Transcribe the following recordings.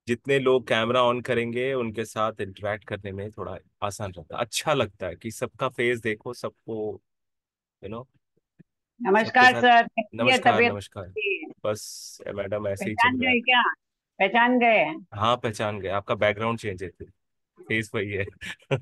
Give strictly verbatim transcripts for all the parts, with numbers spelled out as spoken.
जितने लोग camera on करेंगे उनके साथ इंटरेक्ट करने में थोड़ा आसान रहता है, अच्छा लगता है कि सबका फेस देखो, सबको, यू नो सबके नमस्कार साथ। सर, कैसी है नमस्कार तबीयत नमस्कार। आपकी? बस मैडम ऐसे ही पहचान चल रहा गए है। क्या? पहचान गए? हाँ पहचान गए, आपका बैकग्राउंड चेंज है, फेस वही है।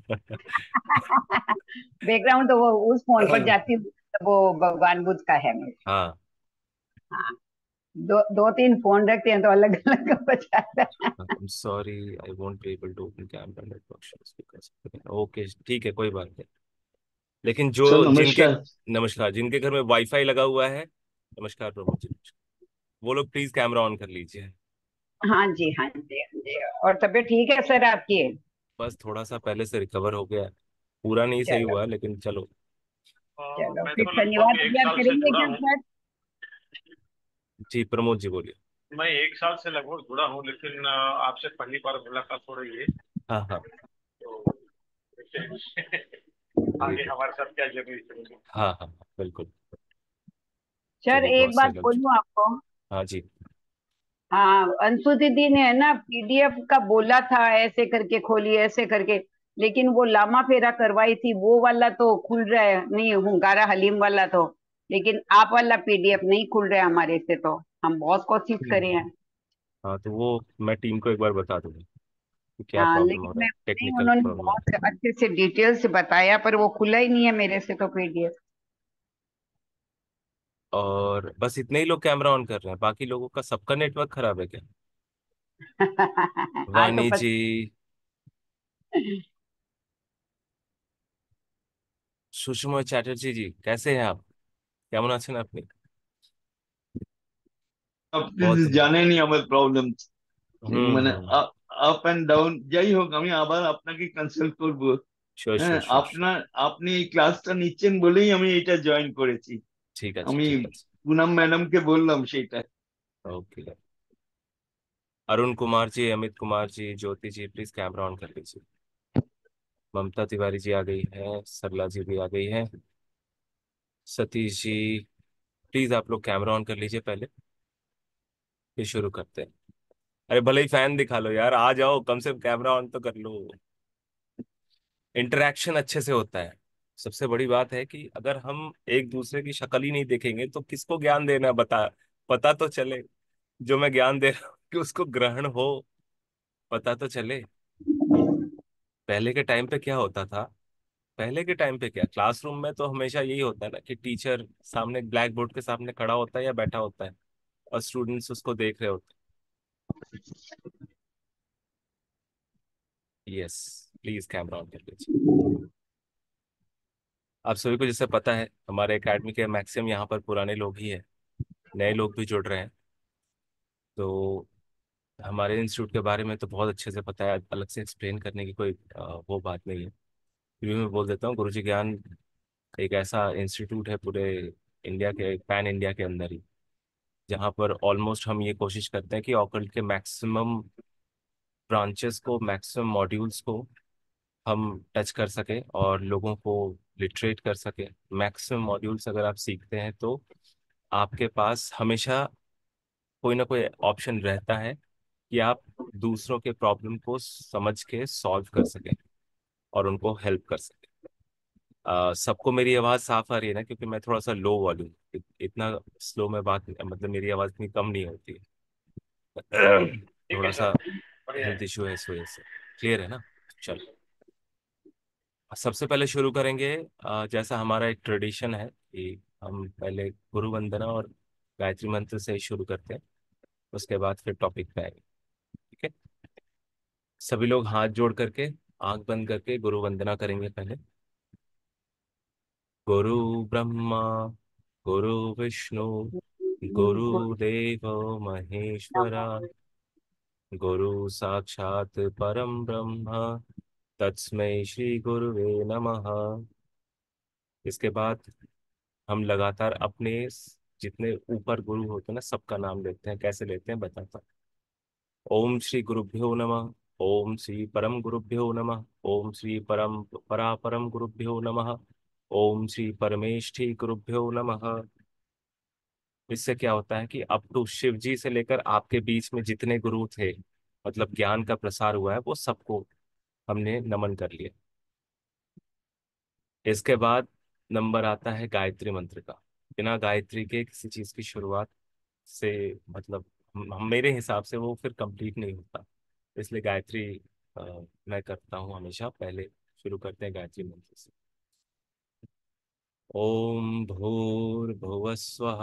बैकग्राउंड तो वो उस फोन पर जाती हूँ, तो वो भगवान बुद्ध का है मेरे। हाँ। हाँ। दो दो तीन फोन रखते हैं तो अलग अलग का बचाता है। Sorry, I won't be able to open camera network. Okay ठीक है, कोई बात नहीं। लेकिन जो सर जिनके, नमस्कार। नमस्कार, जिनके घर में वाईफाई लगा हुआ है, नमस्कार प्रमोद जी, वो लोग प्लीज कैमरा ऑन कर लीजिए। हाँ जी, हाँ जी, हाँ जी। और तबीयत ठीक है सर आपकी? बस थोड़ा सा पहले से रिकवर हो गया है। पूरा नहीं सही चलो। हुआ लेकिन चलो। अ, चलो मैं फिर तो शनिवार लगभग एक रविवार साल से करेंगे जुड़ा क्या हूँ। सर? जी प्रमोद जी बोलिए। मैं एक साल से लगभग जुड़ा हूँ, लेकिन अ, आपसे पहली बार मुलाकात हो रही है। हाँ हाँ। तो देखते हैं वेरी आगे गुड। हमारे साथ क्या जर्नी चलेगी। हाँ हाँ हाँ, बिल्कुल। सर चलिए एक बहुत बात सही लग बोलूं आपको? हाँ जी। हाँ, अंशु दीदी ने है ना पीडीएफ का बोला था ऐसे करके खोलिए ऐसे करके, लेकिन वो लामा फेरा करवाई थी वो वाला तो खुल रहा है नहीं, हुंगारा हलीम वाला तो। लेकिन आप वाला पीडीएफ नहीं खुल रहा है हमारे से, तो हम बहुत कोशिश करे हम्म। हैं। हाँ तो वो मैं टीम को एक बार बता दूंगा कि क्या हाँ प्रॉब्लम लेकिन हो रहा मैं है, नहीं, टेक्निकल उन्होंने प्रॉब्लम है। बहुत अच्छे से डिटेल से बताया पर वो खुला ही नहीं है मेरे से तो पीडीएफ। और बस इतने ही लोग कैमरा ऑन कर रहे हैं, बाकी लोगों का सबका नेटवर्क खराब है क्या? आज तो वानी पता। जी, सुषमा चैटर्जी जी, कैसे हैं आप? কেমন আছেন আপনি? আপনি बहुत যে दिनों बाद। জানেনই আমার প্রবলেম, हम्म মানে हम्म। Up and down. যাই হোক, আমি আবার আপনাকে কনসাল্ট করব। श्योर হ্যাঁ, श्योर श्योर श्योर। আপনার আপনি এই ক্লাসটা নিচ্ছেন বলেই আমি এটা জয়েন করেছি। ঠিক আছে আমি ঠিক আছে। পুনাম ম্যাডামকে বললাম সেটা। Okay. Arun Kumar ji, Amit Kumar ji, Jyoti ji, please camera on कर लीजिए। ममता तिवारी जी आ गई है, सरला जी भी आ गई है। सतीश जी, प्लीज आप लोग कैमरा ऑन कर लीजिए पहले, फिर शुरू करते हैं। अरे भले ही फैन दिखा लो यार, आ जाओ, कम से कम कैमरा ऑन तो कर लो। इंटरेक्शन अच्छे से होता है। सबसे बड़ी बात है कि अगर हम एक दूसरे की शक्ल ही नहीं देखेंगे तो किसको ज्ञान देना है, बता, पता तो चले। जो मैं ज्ञान दे रहा हूँ कि उसको ग्रहण हो, पता तो चले। पहले के टाइम पे क्या होता था? पहले के टाइम पे क्या, क्लासरूम में तो हमेशा यही होता है ना कि टीचर सामने ब्लैक बोर्ड के सामने खड़ा होता है या बैठा होता है, और स्टूडेंट्स उसको देख रहे होते हैं। यस, प्लीज कैमरा ऑन कर लीजिए। आप सभी को जैसे पता है, हमारे एकेडमी के मैक्सिमम यहाँ पर पुराने लोग ही हैं, नए लोग भी जुड़ रहे हैं। तो हमारे इंस्टीट्यूट के बारे में तो बहुत अच्छे से पता है, अलग से एक्सप्लेन करने की कोई अ, वो बात नहीं है। फिर भी मैं बोल देता हूँ, गुरुजी ज्ञान एक ऐसा इंस्टीट्यूट है पूरे इंडिया के, पैन इंडिया के अंदर ही, जहाँ पर ऑलमोस्ट हम ये कोशिश करते हैं कि ऑकल्ट के मैक्सिमम ब्रांचेस को, मैक्सिमम मॉड्यूल्स को हम टच कर सके और लोगों को लिटरेट कर सके। मैक्सिमम मॉड्यूल्स अगर आप सीखते हैं तो आपके पास हमेशा कोई ना कोई ऑप्शन रहता है कि आप दूसरों के प्रॉब्लम को समझ के सॉल्व कर सकें और उनको हेल्प कर सकें। अ, सबको मेरी आवाज़ साफ आ रही है ना? क्योंकि मैं थोड़ा सा लो वॉल्यूम, इत, इतना स्लो में बात, मतलब मेरी आवाज़ इतनी कम नहीं होती है। ठीक है थोड़ा सर, सा बढ़िया है। हेल्थ इशू है इस वजह से। क्लियर है ना? चलो, सबसे पहले शुरू करेंगे। अ, जैसा हमारा एक ट्रेडिशन है कि हम पहले गुरु वंदना और गायत्री मंत्र से ही शुरू करते हैं, उसके बाद फिर टॉपिक पे आएंगे। ठीक है? सभी लोग हाथ जोड़ करके, आंख बंद करके गुरु वंदना करेंगे पहले। गुरु ब्रह्मा, गुरु विष्णु, गुरुदेव महेश्वरा, गुरु साक्षात परम ब्रह्म, तस्मै श्री गुरुवे नमः। इसके बाद हम लगातार अपने जितने ऊपर गुरु होते हैं ना, सबका नाम लेते हैं। कैसे लेते हैं बताता हूँ। ओम श्री गुरुभ्यो नमः। ओम श्री परम गुरुभ्यो नमः। ओम श्री परम परापरम गुरुभ्यो नमः। ओम श्री परमेष्ठी गुरुभ्यो नमः। इससे क्या होता है कि अप टू शिव जी से लेकर आपके बीच में जितने गुरु थे मतलब ज्ञान का प्रसार हुआ है, वो सबको हमने नमन कर लिया। इसके बाद नंबर आता है गायत्री मंत्र का। बिना गायत्री के किसी चीज की शुरुआत से मतलब हम, हम मेरे हिसाब से वो फिर कंप्लीट नहीं होता। इसलिए गायत्री अ, मैं करता हूँ हमेशा। पहले शुरू करते हैं गायत्री मंत्र से। ओम भूर्भुवः स्वः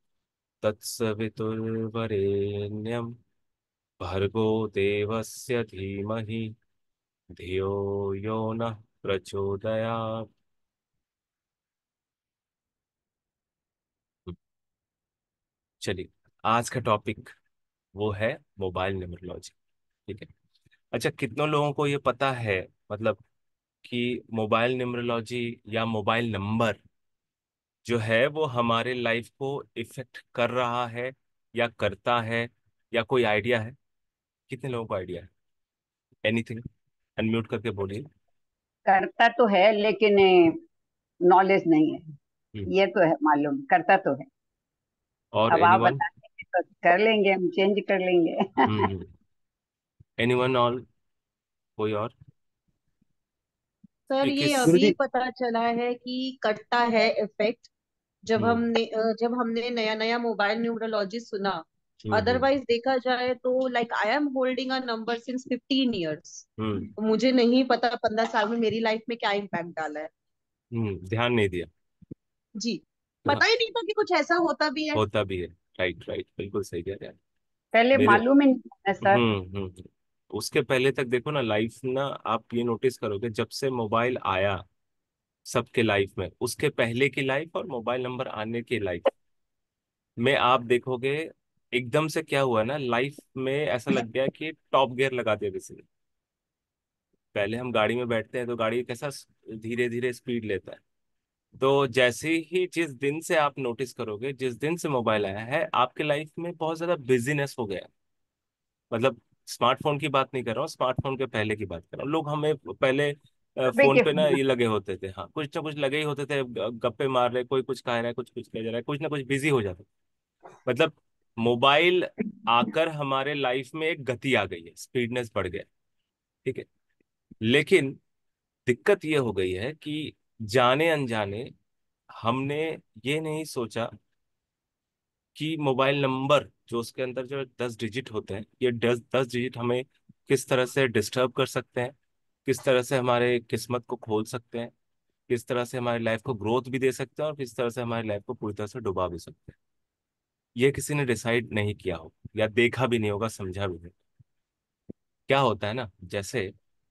तत्सवितुर्वरेण्यं भर्गो देवस्य धीमहि धियो यो नः प्रचोदयात्। चलिए, आज का टॉपिक वो है मोबाइल न्यूमरोलॉजी। ठीक है। अच्छा, कितनों लोगों को ये पता है मतलब कि मोबाइल न्यूमरोलॉजी या मोबाइल नंबर जो है वो हमारे लाइफ को इफेक्ट कर रहा है या करता है, या कोई आइडिया है? कितने लोगों को आइडिया है? एनीथिंग? अनम्यूट करके बोलिए। करता तो है लेकिन नॉलेज नहीं है। हम्म। ये तो है, मालूम करता तो है। और अब आप एनीवन? बता देंगे तो कर लेंगे, हम चेंज कर लेंगे। हम्म। एनीवन? और कोई और? सर कि ये किस? अभी पता चला है कि करता है इफेक्ट। जब हम्म हमने अ, जब हमने नया नया मोबाइल न्यूमरोलॉजी सुना। हम्म हम्म अदरवाइज देखा जाए तो like I am holding a number since fifteen years. Hmm मुझे नहीं पता पंद्रह साल में मेरी लाइफ में क्या इम्पैक्ट डाला है। हम्म, ध्यान नहीं दिया। जी। तो पता ही नहीं था कि कुछ ऐसा होता भी है। होता भी है। राइट राइट, बिल्कुल सही कह रहे हैं। पहले मेरे मालूम ही नहीं था हम्म सर। हम्म हम्म। उसके पहले तक देखो ना, लाइफ ना, आप ये नोटिस करोगे जब से मोबाइल आया सबके लाइफ में, उसके पहले की लाइफ और मोबाइल नंबर आने की लाइफ में आप देखोगे एकदम से क्या हुआ ना, लाइफ में ऐसा लग गया कि टॉप गियर लगा दिया किसी ने। पहले हम गाड़ी में बैठते हैं तो गाड़ी कैसा धीरे धीरे स्पीड लेता है। तो जैसे ही जिस दिन से आप नोटिस करोगे, जिस दिन से मोबाइल आया है आपके लाइफ में बहुत ज्यादा बिजीनेस हो गया। मतलब स्मार्टफोन की बात नहीं कर रहा हूँ, स्मार्टफोन के पहले की बात कर रहा हूँ। लोग हमें पहले अ, सुबह फोन के पे ना फोन। ये लगे होते थे, हाँ कुछ ना कुछ लगे ही होते थे, ग- गप्पे मार रहे, कोई कुछ कह रहा है, कुछ कुछ कह जा रहा है, कुछ ना कुछ बिजी हो जाते। मतलब मोबाइल आकर हमारे लाइफ में एक गति आ गई है, स्पीडनेस बढ़ गया। ठीक है। लेकिन दिक्कत ये हो गई है कि जाने अनजाने हमने ये नहीं सोचा कि मोबाइल नंबर जो उसके अंदर जो दस डिजिट होते हैं, ये दस दस डिजिट हमें किस तरह से डिस्टर्ब कर सकते हैं, किस तरह से हमारे किस्मत को खोल सकते हैं, किस तरह से हमारी लाइफ को ग्रोथ भी दे सकते हैं, और किस तरह से हमारी लाइफ को पूरी तरह से डुबा भी सकते हैं। ये किसी ने डिसाइड नहीं किया हो, या देखा भी नहीं होगा, समझा भी नहीं। क्या होता है ना, जैसे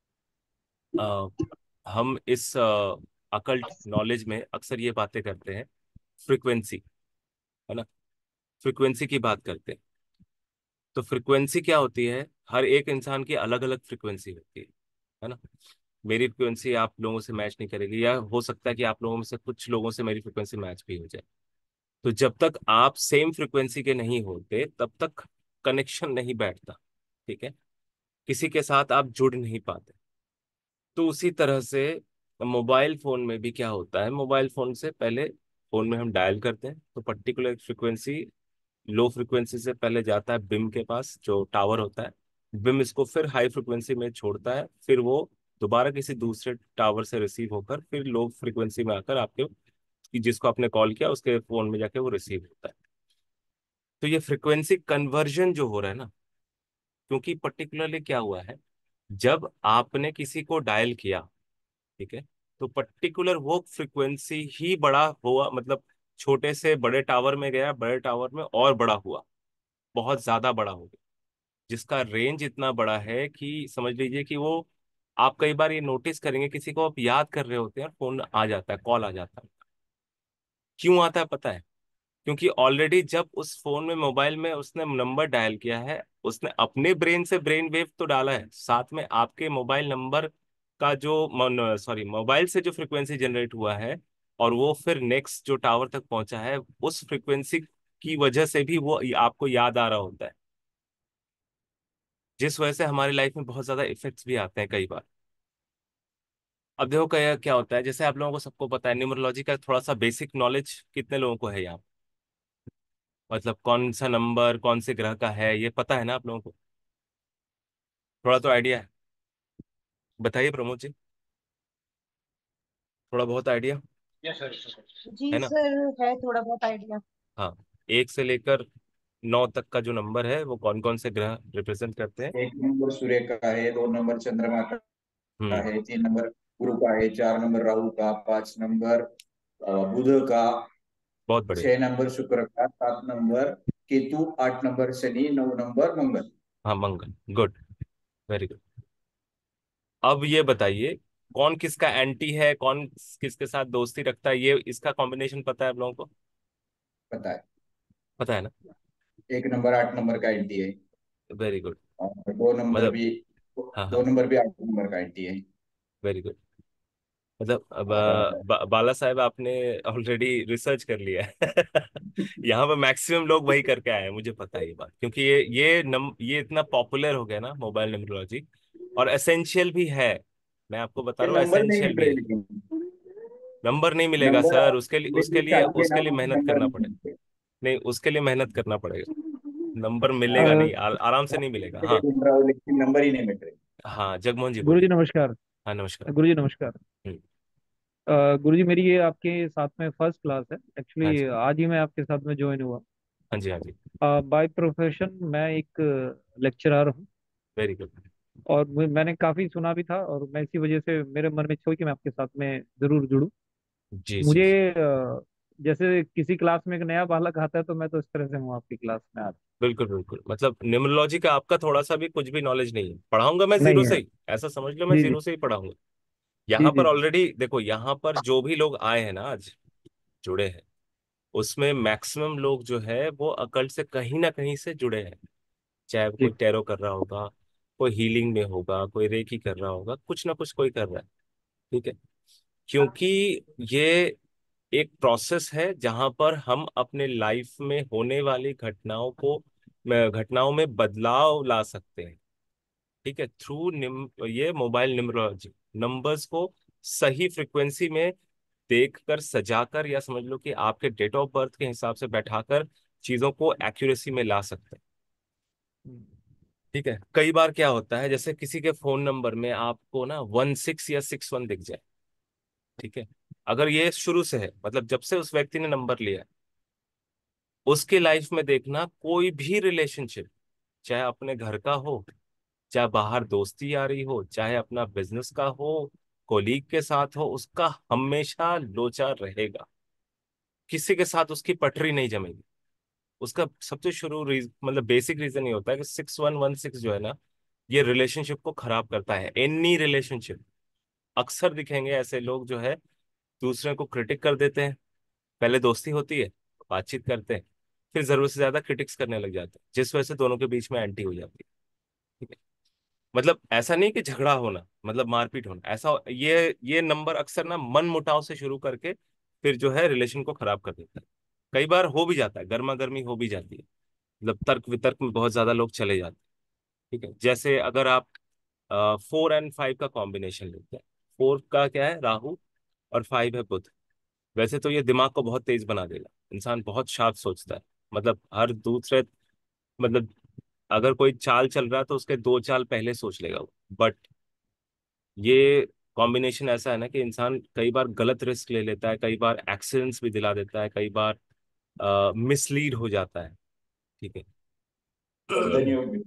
आ, हम इस अकल्ट नॉलेज में अक्सर ये बातें करते हैं, फ्रिक्वेंसी, है ना, फ्रिक्वेंसी की बात करते हैं। तो फ्रिक्वेंसी क्या होती है? हर एक इंसान की अलग अलग फ्रिक्वेंसी होती है है ना। मेरी फ्रिक्वेंसी आप लोगों से मैच नहीं करेगी, या हो सकता है कि आप लोगों में से कुछ लोगों से मेरी फ्रिक्वेंसी मैच भी हो जाए। तो जब तक आप सेम फ्रिक्वेंसी के नहीं होते तब तक कनेक्शन नहीं बैठता। ठीक है। किसी के साथ आप जुड़ नहीं पाते। तो उसी तरह से मोबाइल फोन में भी क्या होता है, मोबाइल फोन से पहले फोन में हम डायल करते हैं तो पर्टिकुलर फ्रिक्वेंसी, लो फ्रिक्वेंसी से पहले जाता है बिम के पास जो टावर होता है। बिम इसको फिर हाई फ्रिक्वेंसी में छोड़ता है, फिर वो दोबारा किसी दूसरे टावर से रिसीव होकर फिर लो फ्रिक्वेंसी में आकर आपके, कि जिसको आपने कॉल किया उसके फोन में जाके वो रिसीव होता है। तो ये फ्रिक्वेंसी कन्वर्जन जो हो रहा है ना, क्योंकि पर्टिकुलरली क्या हुआ है, जब आपने किसी को डायल किया, ठीक है, तो पर्टिकुलर वो फ्रिक्वेंसी ही बड़ा हुआ, मतलब छोटे से बड़े टावर में गया, बड़े टावर में और बड़ा हुआ, बहुत ज्यादा बड़ा हो गया, जिसका रेंज इतना बड़ा है कि समझ लीजिए कि वो, आप कई बार ये नोटिस करेंगे किसी को आप याद कर रहे होते हैं और फोन आ जाता है, कॉल आ जाता है। क्यों आता है पता है? क्योंकि ऑलरेडी जब उस फोन में, मोबाइल में उसने नंबर डायल किया है, उसने अपने ब्रेन से ब्रेन वेव तो डाला है, साथ में आपके मोबाइल नंबर का जो, सॉरी, मोबाइल से जो फ्रिक्वेंसी जनरेट हुआ है, और वो फिर नेक्स्ट जो टावर तक पहुंचा है, उस फ्रिक्वेंसी की वजह से भी वो आपको याद आ रहा होता है, जिस वजह से हमारी लाइफ में बहुत ज्यादा इफेक्ट्स भी आते हैं कई बार। अब देखो क्या क्या होता है, जैसे आप लोगों को सबको पता है न्यूमरोलॉजी का थोड़ा सा बेसिक नॉलेज कितने लोगों को है यहाँ? मतलब कौन सा नंबर कौन से ग्रह का है, ये पता है ना आप लोगों को? थोड़ा तो आइडिया है, बताइए प्रमोद जी, थोड़ा बहुत आइडिया यस सर। जी है ना? सर, है थोड़ा बहुत आइडिया। हाँ, एक से लेकर नौ तक का जो नंबर है वो कौन कौन से ग्रह रिप्रेजेंट करते हैं? एक नंबर सूर्य का है, दो नंबर चंद्रमा का हम्म। है, तीन नंबर गुरु का है, चार नंबर राहु का, पांच नंबर अ, बुध का, बहुत बढ़िया। छह नंबर शुक्र का, सात नंबर केतु, आठ नंबर शनि, नौ नंबर मंगल। हाँ, मंगल, गुड, वेरी गुड। अब ये बताइए, कौन किसका एंटी है, कौन किसके साथ दोस्ती रखता है, ये इसका कॉम्बिनेशन पता है आप लोगों को? पता है। पता है ना? एक नंबर आठ नंबर का एंटी है, वेरी गुड। और दो नंबर मतलब, भी हाँ दो हाँ, नंबर भी आठ नंबर का एंटी है। Very good. मतलब अब और अ, बा, बाला साहब आपने ऑलरेडी रिसर्च कर लिया है। यहाँ पे मैक्सिमम लोग वही करके आए हैं, मुझे पता है ये बात, क्योंकि ये ये नम ये इतना पॉपुलर हो गया ना मोबाइल न्यूमरोलॉजी, और एसेंशियल भी है। मैं आपको बता ये रहा हूँ, नंबर नहीं एसेंशियल मिल भी रहे है। लेकिन नंबर नहीं मिलेगा नंबर सर, आप उसके लिए उसके लेके लिए चाहिए उसके लिए आपको, मेहनत नंबर करना नहीं पड़ेगा। मिलते। नहीं, उसके लिए मेहनत करना पड़ेगा। नंबर मिलेगा हाँ, नहीं, आ, आराम से नहीं मिलेगा। के लिए हाँ ढूंढ रहा हूँ लेकिन नंबर ही नहीं मिल रहे। हाँ, जगमोहन जी गुरु जी बोलिए। नमस्कार। हाँ, नमस्कार। गुरु जी नमस्कार। हम्म। अ, गुरु जी, मेरी ये आपके साथ में फर्स्ट क्लास है हाँ एक्चुअली। जी, आज ही मैं आपके साथ में ज्वाइन हुआ। हाँ जी, हाँ जी। बाय प्रोफेशन मैं एक लेक्चरर हूँ। Very good. और मैं- मैंने काफ़ी सुना भी था, और मैं इसी वजह से मेरे मन में छो कि मैं आपके साथ में ज़रूर जुड़ूं। जी जी मुझे जी। अ, जैसे किसी क्लास में एक नया बालक आता है, तो मैं तो इस तरह से हूँ आपकी क्लास में आज। बिल्कुल बिल्कुल, मतलब न्यूमरोलॉजी का आपका थोड़ा सा भी कुछ भी नॉलेज नहीं है, पढ़ाऊंगा मैं जीरो नहीं से है। ही, ऐसा समझ लो, मैं जी जी। जीरो से ही पढ़ाऊंगा। जी यहाँ जी पर जी। ऑलरेडी देखो, यहाँ पर जो भी लोग आए हैं ना आज, जुड़े हैं, उसमें मैक्सिमम लोग जो है वो अकल्ट से कहीं ना कहीं से जुड़े हैं। चाहे कोई जी टैरो कर रहा होगा, कोई हीलिंग में होगा, कोई रेकी कर रहा होगा, कुछ ना कुछ कोई कर रहा है। ठीक है, क्योंकि ये एक प्रोसेस है जहां पर हम अपने लाइफ में होने वाली घटनाओं को घटनाओं में बदलाव ला सकते हैं। ठीक है, थ्रू निम ये मोबाइल न्यूमरोलॉजी, नंबर्स को सही फ्रिक्वेंसी में देखकर, सजाकर, या समझ लो कि आपके डेट ऑफ बर्थ के हिसाब से बैठाकर चीजों को एक्यूरेसी में ला सकते हैं। ठीक है, कई बार क्या होता है, जैसे किसी के फोन नंबर में आपको ना वन सिक्स या सिक्स वन दिख जाए। ठीक है, अगर ये शुरू से है, मतलब जब से उस व्यक्ति ने नंबर लिया है, उसकी लाइफ में देखना कोई भी रिलेशनशिप, चाहे अपने घर का हो, चाहे बाहर दोस्ती आ रही हो, चाहे अपना बिजनेस का हो, कोलीग के साथ हो, उसका हमेशा लोचा रहेगा। किसी के साथ उसकी पटरी नहीं जमेगी। उसका सबसे शुरू रीज, मतलब बेसिक रीजन ये होता है कि सिक्स वन वन सिक्स जो है ना, ये रिलेशनशिप को खराब करता है, एनी रिलेशनशिप। अक्सर दिखेंगे ऐसे लोग जो है दूसरे को क्रिटिक कर देते हैं। पहले दोस्ती होती है, बातचीत करते हैं, फिर जरूरत से ज्यादा क्रिटिक्स करने लग जाते हैं, जिस वजह से दोनों के बीच में एंटी हो जाती है। ठीक है, मतलब ऐसा नहीं कि झगड़ा होना, मतलब मारपीट होना, ऐसा ये ये नंबर अक्सर ना मन मुटाव से शुरू करके फिर जो है रिलेशन को खराब कर देता है। कई बार हो भी जाता है, गर्मा गर्मी हो भी जाती है, मतलब तर्क वितर्क में बहुत ज्यादा लोग चले जाते हैं। ठीक है, जैसे अगर आप फोर एंड फाइव का कॉम्बिनेशन लेते हैं, फोर का क्या है, राहु, और फाइव है बुध। वैसे तो ये दिमाग को बहुत तेज बना देगा, इंसान बहुत शार्प सोचता है, मतलब हर दूसरे, मतलब अगर कोई चाल चल रहा है तो उसके दो चाल पहले सोच लेगा वो। बट ये कॉम्बिनेशन ऐसा है ना कि इंसान कई बार गलत रिस्क ले लेता है, कई बार एक्सीडेंट्स भी दिला देता है, कई बार मिसलीड हो जाता है। ठीक है। बंधन योग भी,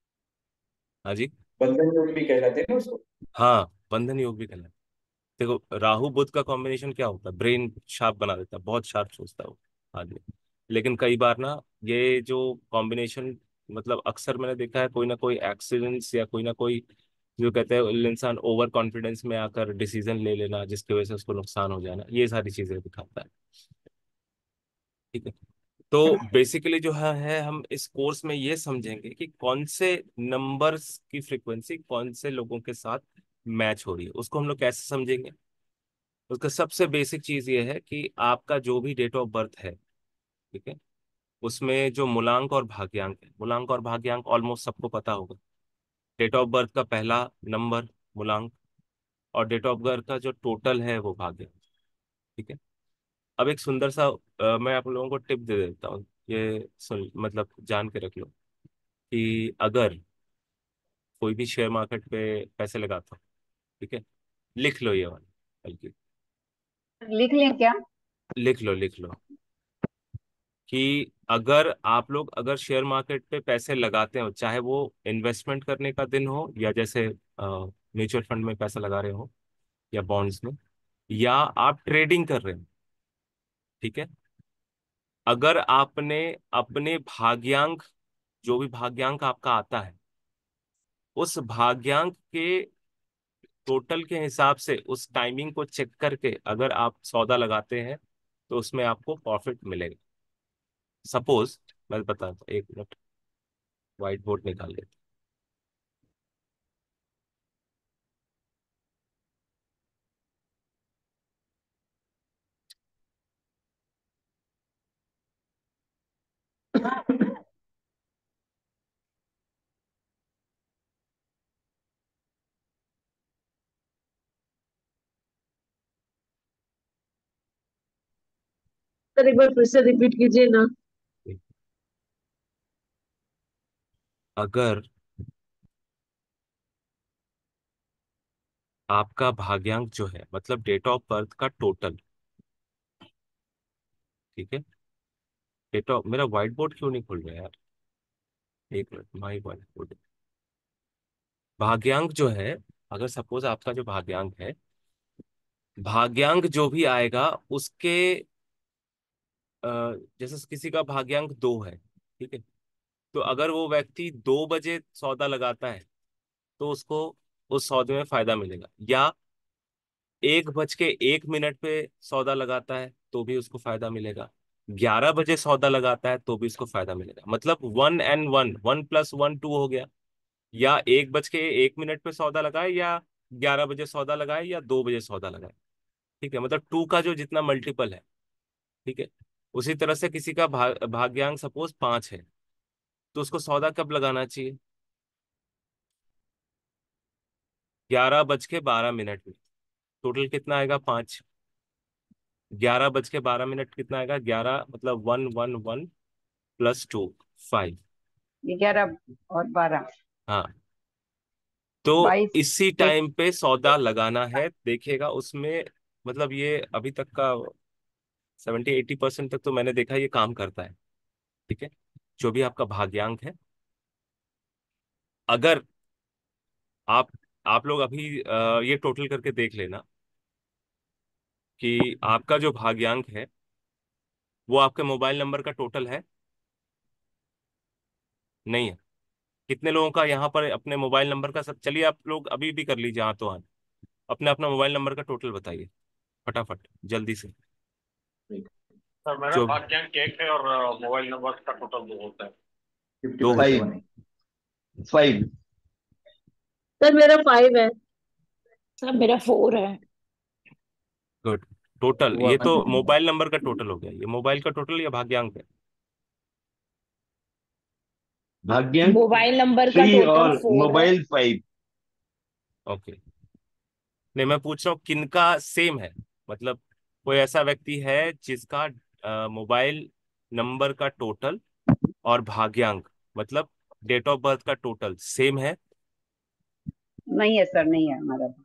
हाँ जी। बंधन योग भी कहलाते हैं ना उसको। हाँ, बंधन योग भी कहलाता है। देखो, राहु बुध का कॉम्बिनेशन क्या होता है, ब्रेन शार्प बना देता है, बहुत शार्प सोचता है वो आदमी। लेकिन कई बार ना, ये जो कॉम्बिनेशन, मतलब अक्सर मैंने देखा है कोई ना कोई एक्सीडेंट्स, या कोई ना कोई, जो कहते हैं इंसान ओवर कॉन्फिडेंस में आकर डिसीजन ले लेना, जिसकी वजह से उसको नुकसान हो जाना, ये सारी चीजें दिखाता है। ठीक है, तो बेसिकली जो है, है हम इस कोर्स में ये समझेंगे कि कौन से नंबर्स की फ्रीक्वेंसी कौन से लोगों के साथ मैच हो रही है, उसको हम लोग कैसे समझेंगे। उसका सबसे बेसिक चीज ये है कि आपका जो भी डेट ऑफ बर्थ है, ठीक है, उसमें जो मूलांक और भाग्यांक है, मूलांक और भाग्यांक ऑलमोस्ट सबको पता होगा। डेट ऑफ बर्थ का पहला नंबर मूलांक, और डेट ऑफ बर्थ का जो टोटल है वो भाग्यांक। ठीक है, अब एक सुंदर सा अ, मैं आप लोगों को टिप दे देता हूँ, ये सुन, मतलब जान के रख लो कि अगर कोई भी शेयर मार्केट पे पैसे लगाता हूँ, ठीक है, लिख लो ये वाला, बल्कि लिख लें क्या? लिख लो लिख लो कि अगर आप लोग अगर शेयर मार्केट पे पैसे लगाते हो, चाहे वो इन्वेस्टमेंट करने का दिन हो, या जैसे म्यूचुअल फंड में पैसा लगा रहे हो, या बॉन्ड्स में, या आप ट्रेडिंग कर रहे हो, ठीक है, अगर आपने अपने भाग्यांक, जो भी भाग्यांक आपका आता है, उस भाग्यांक के टोटल के हिसाब से उस टाइमिंग को चेक करके अगर आप सौदा लगाते हैं, तो उसमें आपको प्रॉफिट मिलेगा। सपोज मैं बताता हूँ, एक मिनट, व्हाइट बोर्ड निकाल लेते सर एक बार फिर से रिपीट कीजिए ना। हैं। अगर आपका भाग्यांक जो है, मतलब डेट ऑफ बर्थ का टोटल, ठीक है, डेट ऑफ, मेरा व्हाइट बोर्ड क्यों नहीं खुल रहा है यार, एक मिनट, माई व्हाइट बोर्ड, भाग्यांक जो है, अगर सपोज आपका जो भाग्यांक है, भाग्यांक जो भी आएगा उसके अ, जैसे किसी का भाग्यांक दो है, ठीक है, तो अगर वो व्यक्ति दो बजे सौदा लगाता है, तो उसको उस सौदे में फायदा मिलेगा, या एक बज के एक मिनट पे सौदा लगाता है तो भी उसको फायदा मिलेगा, ग्यारह बजे सौदा लगाता है तो भी उसको फायदा मिलेगा, मतलब one and one, one plus one two हो गया, या एक बज के एक मिनट पे सौदा लगाए, या ग्यारह बजे सौदा लगाए, या दो बजे सौदा लगाए, ठीक है, मतलब टू का जो जितना मल्टीपल है, ठीक है, उसी तरह से किसी का भा, भाग्यांक सपोज पांच है, तो उसको सौदा कब लगाना चाहिए, ग्यारह बज के बारह मिनट में, टोटल कितना आएगा, पांच, ग्यारह बज के बारह मिनट कितना आएगा, ग्यारह मतलब one one one plus two, five. ग्यारह और बारह, हाँ, तो बाईस। इसी एक। टाइम पे सौदा लगाना है, देखिएगा उसमें, मतलब ये अभी तक का सेवेंटी एट्टी परसेंट तक तो मैंने देखा ये काम करता है, ठीक है, जो भी आपका भाग्यांक है, अगर आप आप लोग अभी अ, ये टोटल करके देख लेना कि आपका जो भाग्यांक है वो आपके मोबाइल नंबर का टोटल है, नहीं है, कितने लोगों का यहाँ पर अपने मोबाइल नंबर का सब, चलिए आप लोग अभी भी कर लीजिए, हाँ तो हाँ, अपने अपना मोबाइल नंबर का टोटल बताइए फटाफट जल्दी से, सर मेरा जो भाग्यांक एक है और मोबाइल नंबर का टोटल दो होता है। फिफ्टी दो बाई होते फाइव। हैं। सेवन है। फाइव। सर मेरा फाइव है। सर मेरा फोर है। गुड, टोटल ये वन तो है। मोबाइल नंबर का टोटल हो गया, ये मोबाइल का टोटल या भाग्यांक है, भाग्यांक मोबाइल नंबर का थ्री टोटल और फोर है। Mobile five. ओके, नहीं मैं पूछ रहा हूँ किनका सेम है, मतलब कोई ऐसा व्यक्ति है जिसका अ, मोबाइल नंबर का टोटल और भाग्यांक, मतलब डेट ऑफ बर्थ का टोटल सेम है, नहीं है सर, नहीं है हमारा।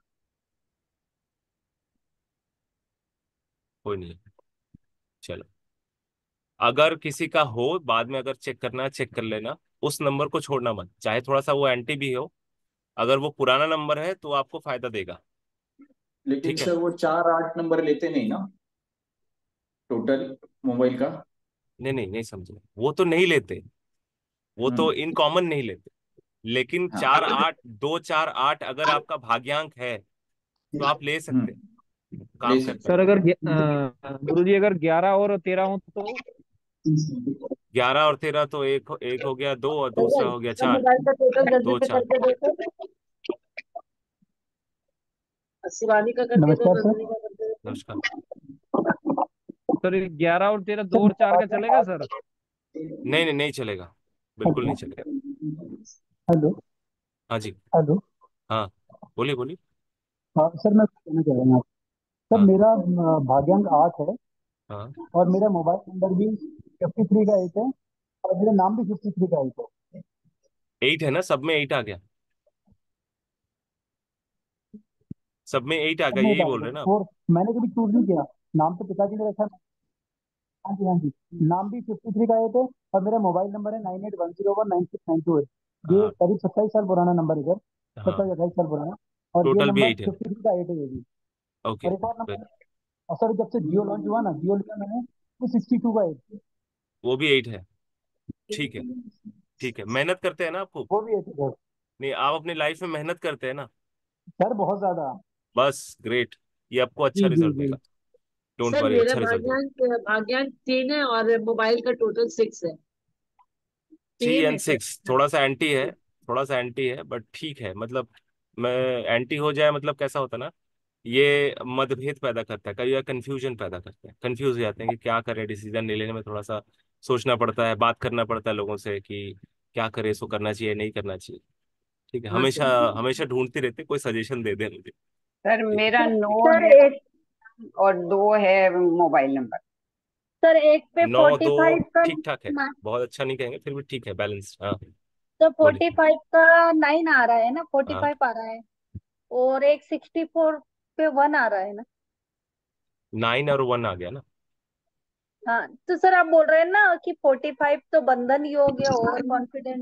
कोई नहीं है। चलो, अगर किसी का हो बाद में अगर चेक करना है चेक कर लेना, उस नंबर को छोड़ना मत, चाहे थोड़ा सा वो एंटी भी हो, अगर वो पुराना नंबर है तो आपको फायदा देगा, लेकिन ठीक है, सर वो चार आठ नंबर लेते नहीं ना टोटल मोबाइल का। नहीं नहीं नहीं समझे, वो तो नहीं लेते, वो तो हम्म। इन कॉमन नहीं लेते, लेकिन हाँ। चार आठ, दो चार आठ अगर आपका भाग्यांक है तो आप ले सकते हैं, हम्म। ले काम करता है। सकते सर अगर गुरु जी अगर ग्यारह और तेरह हो तो? हैं। ग्यारह और तेरह तो एक एक हो गया दो, और दूसरा सर हो गया सर चार, मोबाइल का टोटल जल्दी दो से चार, करके दो सर। शिवानी का करके दो, नमस्कार सर। नंदिनी का करके दो। नमस्कार। सर ये ग्यारह और तेरह, दो और चार का चलेगा सर? नहीं नहीं नहीं चलेगा, बिल्कुल नहीं चलेगा। हेलो। हाँ जी। हेलो। हाँ, बोलिए बोलिए। हाँ सर, मैं कहना चाह रहा हूँ सर, हाँ मेरा अ, भाग्यांक आठ है हाँ, और मेरा मोबाइल नंबर भी फिफ्टी थ्री का एक है और मेरा नाम भी फिफ्टी थ्री का एक है। एट है ना, सब में एट आ गया। सब में एट आ गया, नहीं यही डाल बोल दो रहे हैं ना आप? फोर। मैंने कभी चूज नहीं किया, नाम तो पिताजी ने रखा है। हाँ जी हाँ जी, नाम भी फिफ्टी थ्री का है थे, और मेरा मोबाइल नंबर है nine eight one zero one nine six nine two eight. ये हाँ करीब सत्ताईस साल पुराना नंबर है सर, हाँ, सत्ताईस अट्ठाईस साल पुराना। और ये टोटल भी नंबर एट है। फिफ्टी थ्री का एट है ये भी। ओके। और एक और नंबर, और सर जब से जियो लॉन्च हुआ ना, जियो लिया मैंने, तो सिक्सटी टू का एट। वो भी एट है। ठीक है, ठीक है, मेहनत करते हैं ना आपको। वो भी एट है सर। नहीं, आप अपनी लाइफ में मेहनत करते हैं ना। सर बहुत ज्यादा। बस ग्रेट, ये आपको अच्छा जी जी रिजल्ट जी। देगा। डोंट सर वरी, मेरा अच्छा रिजल्ट देगा। भाग्यांक भाग्यांक तीन है और मोबाइल का टोटल सिक्स है। थ्री सेम एंड है सर। सिक्स थोड़ा सा एंटी है, थोड़ा सा एंटी है, बट ठीक है। मतलब मैं एंटी हो जाए मतलब कैसा होता है ना, ये मतभेद पैदा करता है, कई बार कंफ्यूजन पैदा करता है, कंफ्यूज हो जाते हैं कि क्या करें, डिसीजन ले लेने में थोड़ा सा सोचना पड़ता है, बात करना पड़ता है लोगों से कि क्या करें, इसको करना चाहिए नहीं करना चाहिए। ठीक है, हाँ हमेशा सर। हमेशा ढूंढते रहते कोई सजेशन दे दे मुझे। सर ठीक है। मेरा नो सर है एक और दो है मोबाइल नंबर। सर एक पे नौ फोर्टी दो फाइव का ठीक ठाक है, बहुत अच्छा नहीं कहेंगे, फिर भी ठीक है, बैलेंस। हाँ तो बोलिए। फोर्टी फाइव का नाइन आ रहा है ना, फोर्टी हाँ, फाइव आ रहा है। और एक सिक्सटी फोर पे वन आ रहा है ना। नाइन और वन आ गया ना। हाँ तो सर आप बोल रहे हैं ना कि फोर्टी फाइव तो बंधन योग है, ओवर कॉन्फिडेंस।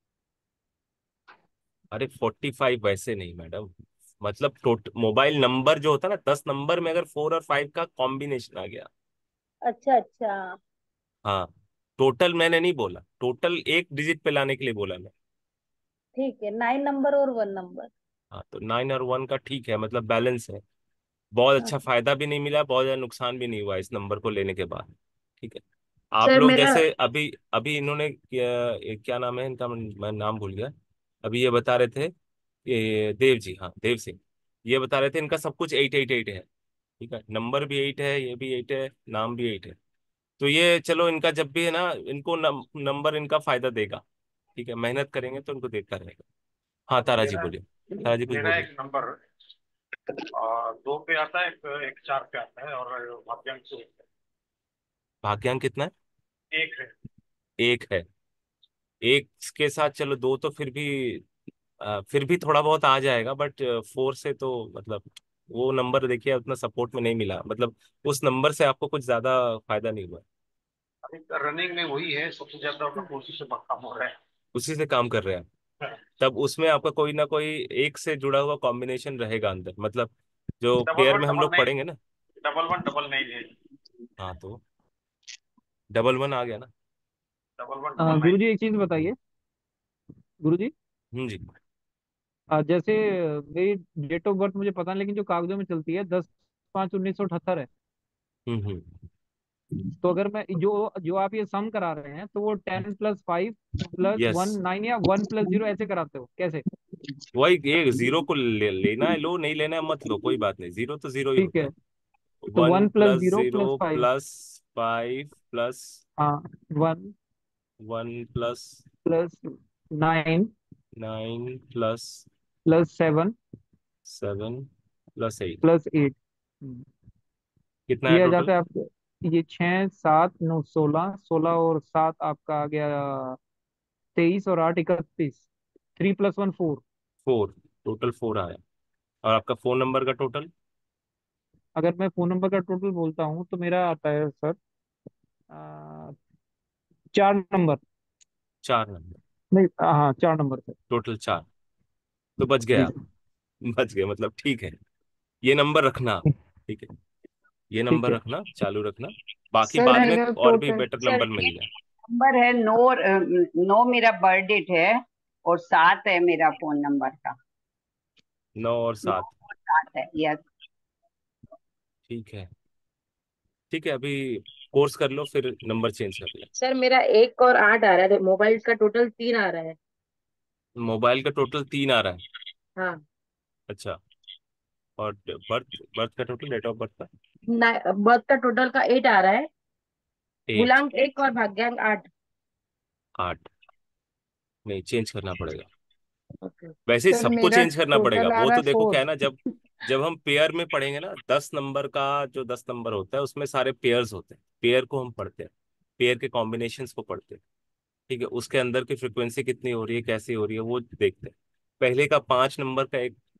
अरे फोर्टी फाइव वैसे नहीं मैडम, मतलब टोट मोबाइल नंबर जो होता है ना, दस नंबर में अगर फोर और फाइव का कॉम्बिनेशन आ गया। अच्छा अच्छा। हाँ, टोटल मैंने नहीं बोला, टोटल एक डिजिट पे लाने के लिए बोला मैं। ठीक है, नाइन नंबर और वन नंबर। हाँ, तो नाइन और वन का ठीक है, मतलब बैलेंस है। बहुत हाँ अच्छा फायदा भी नहीं मिला, बहुत ज्यादा नुकसान भी नहीं हुआ इस नंबर को लेने के बाद। ठीक है। आप सर लोग मेरा जैसे अभी अभी इन्होंने क्या, ये क्या नाम है इनका, मैं मैं नाम भूल गया। अभी ये बता रहे थे, ये देव जी, हाँ देव सिंह, ये बता रहे थे इनका सब कुछ एट एट एट है। ठीक है, नंबर भी एट है, ये भी एट है, नाम भी एट है। तो ये चलो, इनका जब भी है ना, इनको नम, नंबर इनका फायदा देगा। ठीक है, मेहनत करेंगे तो इनको देता रहेगा। हाँ तारा जी मेरा बोलिए, तारा जी कुछ मेरा बोलिए। एक नंबर आ, दो पे आता है, एक, एक चार पे आता है, और भाग्यांक से भाग्यांक कितना है? एक है। एक है। एक के साथ चलो दो तो फिर भी, आ, फिर भी थोड़ा बहुत आ जाएगा, बट फोर से तो मतलब वो नंबर देखिए उतना सपोर्ट में नहीं मिला, मतलब उस नंबर से आपको कुछ ज्यादा फायदा नहीं हुआ। अभी रनिंग में वही है सबसे ज्यादा, मतलब उसी से काम हो रहा है। उसी से काम कर रहे हैं आप। तब उसमें आपका कोई ना कोई एक से जुड़ा हुआ कॉम्बिनेशन रहेगा अंदर, मतलब जो डबल पेयर वन में हम डबल लोग नाइन, पढ़ेंगे ना। डबल वन डबल नाइन है। हाँ, तो डबल वन आ गया ना। डबल वन डबल गुरु नाइन। जी एक चीज बताइए, गुरु जी। हम्म जी। अ, जैसे मेरी डेट ऑफ बर्थ मुझे पता नहीं, लेकिन जो कागजों में चलती है दस पाँच उन्नीस सौ अठहत्तर है। हम्म हम्म। तो अगर मैं जो जो आप ये सम करा रहे हैं, तो वो ten plus five plus yes, one nine या वन प्लस जीरो ऐसे कराते हो कैसे? वही ये जीरो को ले, लेना है लो, नहीं लेना है मत लो, कोई बात नहीं, जीरो तो जीरो ही ठीक होता है, है। तो one one plus plus zero plus zero five. Plus five plus हाँ, one one plus plus nine nine plus plus seven seven plus eight. Plus eight. कितना है ये आ टोटल? जाता है आपको, ये छः सात नौ सोलह, सोलह और सात आपका आ गया तेईस, और आठ इकतीस। Three plus one four. Four, total four आया। और आपका फोन नंबर का टोटल? अगर मैं फोन नंबर का टोटल बोलता हूँ तो मेरा आता है सर, आ, चार नंबर। चार नंबर, नहीं, हाँ चार नंबर सर। टोटल चार। तो बच जी गया आप, बच गए, मतलब ठीक है। ये नंबर रखना आप। ठीक है, ये ठीक नंबर है। रखना, चालू रखना। बाकी सर बाद में मेरा और भी टोटल बेटर सर नंबर मिल जाए। नंबर है नो, नो मेरा बर्थ डेट है, और सात है मेरा फोन नंबर का। नौ और नौ सात। और सात है, यस। ठीक है, ठीक है, अभी कोर्स कर लो फिर नंबर चेंज कर ले। सर मेरा एक और आठ आ रहा है, मोबाइल का टोटल तीन आ रहा है। मोबाइल का टोटल तीन आ रहा है। हाँ। अच्छा, और बर्थ बर्थ का टोटल, डेट ऑफ बर्थ का? बर्थ का टोटल का एट आ रहा है। एट। गुलांक एक और भाग्यांक आठ। आठ। नहीं, चेंज करना पड़ेगा। ओके। वैसे ही सर सबको मेरा चेंज करना पड़ेगा, टोटल आ वो रहा तो है देखो क्या फोर। है ना, जब जब हम पेयर में पढ़ेंगे ना, दस नंबर का जो दस नंबर होता है उसमें सारे पेयर्स होते हैं, पेयर को हम पढ़ते हैं, पेयर के कॉम्बिनेशंस को पढ़ते हैं। ठीक है, उसके अंदर की फ्रिक्वेंसी कितनी हो रही है, कैसी हो रही है, वो देखते हैं। पहले का पांच नंबर का एक एक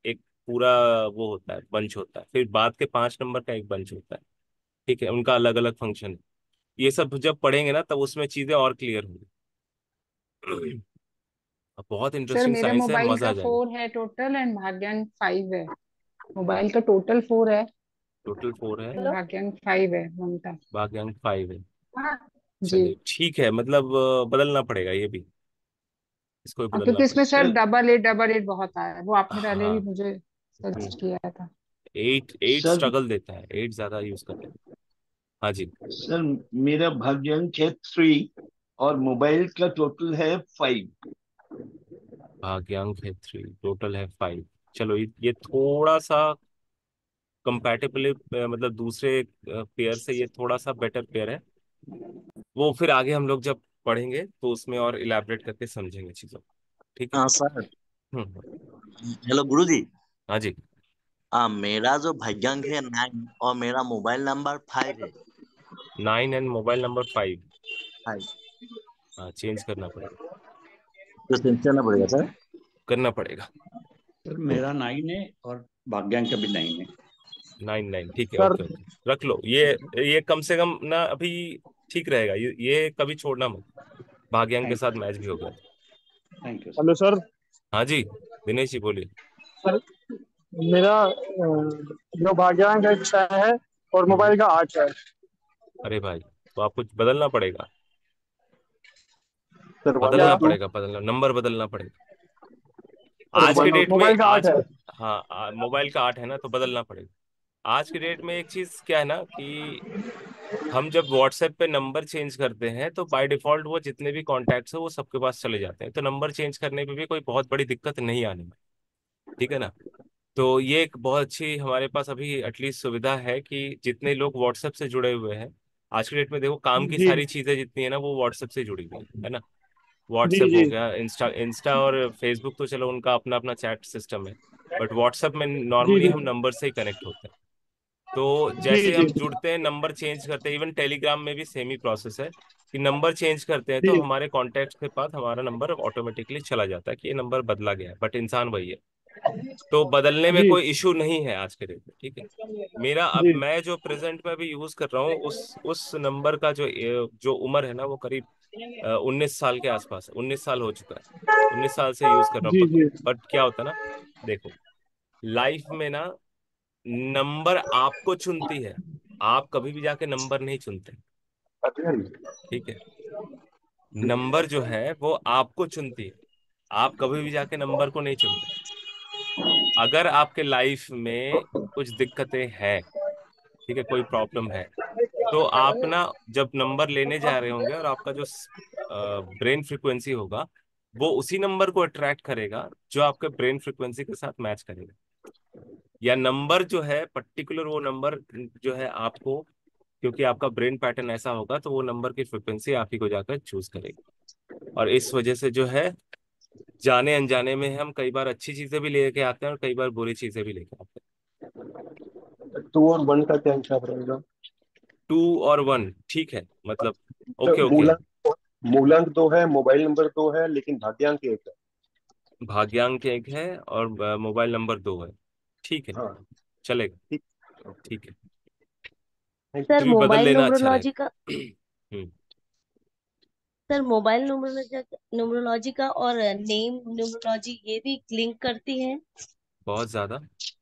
पूरा वो होता है, बंच होता है, फिर बाद के पांच नंबर का एक बंच होता है। ठीक है, उनका अलग अलग फंक्शन है। ये सब जब पढ़ेंगे ना तब उसमें चीजें और क्लियर होंगी। अब बहुत सर इंटरेस्टिंग मेरे साइंस है, मोबाइल मजा का आ जाएगा। फोर है टोटल एंड भाग्यांक फाइव है। मोबाइल का टोटल फोर है टोटल फोर है, एंड भाग्यांक फाइव है उनका। भाग्यांक फाइव है। हाँ जी। चलिए ठीक है, मतलब अ, बदलना पड़ेगा ये भी, इसको भी हाँ, बदलना क्योंकि इसमें पड़ेगा। Sir sir double eight double eight बहुत आया है, वो आपने पहले भी हाँ। मुझे हम्म। सर्च किया था। एट एट सर स्ट्रगल देता है, एट ज्यादा यूज करते हैं। हाँ जी। सर मेरा भाग्यांक है थ्री और मोबाइल का टोटल है फाइव। भाग्यांक है थ्री, टोटल है फाइव। चलो ये ये थोड़ा सा कंपैटिबली, मतलब दूसरे पेयर से ये थोड़ा सा बेटर पेयर है। वो फिर आगे हम लोग जब पढ़ेंगे तो उसमें और इलैबोरेट करके समझेंगे चीजों को। ठीक है। हाँ सर। हम्म हम्म। हेलो गुरुजी। हाँ जी। हाँ, मेरा जो भाग्यांक है नाइन और मेरा मोबाइल नंबर फाइव है। Nine and mobile number five. Five. हाँ, चेंज करना पड़ेगा। तो चेंज करना पड़ेगा सर। करना पड़ेगा। सर मेरा नाइन है और भाग्यांक का भी नाइन है। नाइन नाइन, ठीक है, सर ओके ओके, रख लो ये। ये कम से कम ना अभी ठीक रहेगा, ये ये कभी छोड़ना मत। भाग्यांक के थैंक साथ मैच भी हो गया। Thank you sir. Hello sir. हाँ जी, दिनेश जी बोलिए। सर मेरा अ, जो भाग्यांक है छह है और हम्म। मोबाइल का आठ है। अरे भाई, तो आपको बदलना पड़ेगा। सर वन और बदलना टू। पड़ेगा, बदलना, नंबर बदलना पड़ेगा। सर आज के वन और डेट में मोबाइल का आठ आज है। हाँ, आ, मोबाइल का आठ है ना, तो बदलना पड़ेगा। आज के डेट में एक चीज क्या है ना कि हम जब व्हाट्सएप पे नंबर चेंज करते हैं तो बाय डिफॉल्ट वो जितने भी कॉन्टैक्ट्स है वो सबके पास चले जाते हैं, तो नंबर चेंज करने पे भी कोई बहुत बड़ी दिक्कत नहीं आने में। ठीक है ना। तो ये एक बहुत अच्छी हमारे पास अभी एटलीस्ट सुविधा है कि जितने लोग व्हाट्सएप से जुड़े हुए हैं, आज के डेट में देखो काम की जी सारी चीजें जितनी है ना वो व्हाट्सएप से जुड़ी हुई है है ना। जी व्हाट्सएप हो जी गया, इंस्टा इंस्टा और फेसबुक तो चलो उनका अपना अपना चैट सिस्टम है, बट व्हाट्सएप में जी नॉर्मली जी हम नंबर से ही कनेक्ट होते हैं। तो जी जैसे जी हम जुड़ते हैं, नंबर चेंज करते हैं, इवन टेलीग्राम में भी सेम ही प्रोसेस है कि नंबर चेंज करते हैं तो जी हमारे कॉन्टैक्ट के पास हमारा नंबर ऑटोमेटिकली चला जाता है कि ये नंबर बदला गया है, बट इंसान वही है। तो बदलने में जी कोई इशू नहीं है आज के डेट में। ठीक है। मेरा अब जी मैं जो प्रेजेंट में अभी यूज कर रहा हूँ उस उस नंबर का जो जो उम्र है ना वो करीब उन्नीस साल के आसपास है, उन्नीस साल हो चुका है। उन्नीस साल से यूज कर रहा हूँ, जी बट जी बट क्या होता है ना, देखो, लाइफ में ना नंबर आपको चुनती है, आप कभी भी जाके नंबर नहीं चुनते। ठीक है। नंबर जो है वो आपको चुनती है, आप कभी भी जाके नंबर को नहीं चुनते। अगर आपके लाइफ में कुछ दिक्कतें हैं, ठीक है, कोई प्रॉब्लम है, तो आप ना जब नंबर लेने जा रहे होंगे और आपका जो ब्रेन फ्रिक्वेंसी होगा वो उसी नंबर को अट्रैक्ट करेगा जो आपके ब्रेन फ्रिक्वेंसी के साथ मैच करेगा। या नंबर जो है पर्टिकुलर, वो नंबर जो है आपको, क्योंकि आपका ब्रेन पैटर्न ऐसा होगा तो वो नंबर की फ्रिक्वेंसी आप ही को जाकर चूज करेगी। और इस वजह से जो है जाने अनजाने में हम कई बार अच्छी चीजें भी लेके आते हैं और कई बार बुरी चीजें भी लेके आते टू और वन का क्या हिसाब रहेगा? हैं। टू और वन, ठीक है, मतलब तो ओके ओके। मूलांक मूलांक दो है, मोबाइल नंबर दो है, लेकिन भाग्यांक एक है। भाग्यांक एक है और अ, मोबाइल नंबर दो है। ठीक है, हाँ चलेगा। ठीक। ठीक है। थैंक सर फिर भी बदल मोबाइल लेना अच्छा न्यूमरोलॉजी रहेगा। का hmm. Sir mobile numerology numerology का और नेम न्यूमरोलॉजी ये भी लिंक करती है। बहुत ज्यादा।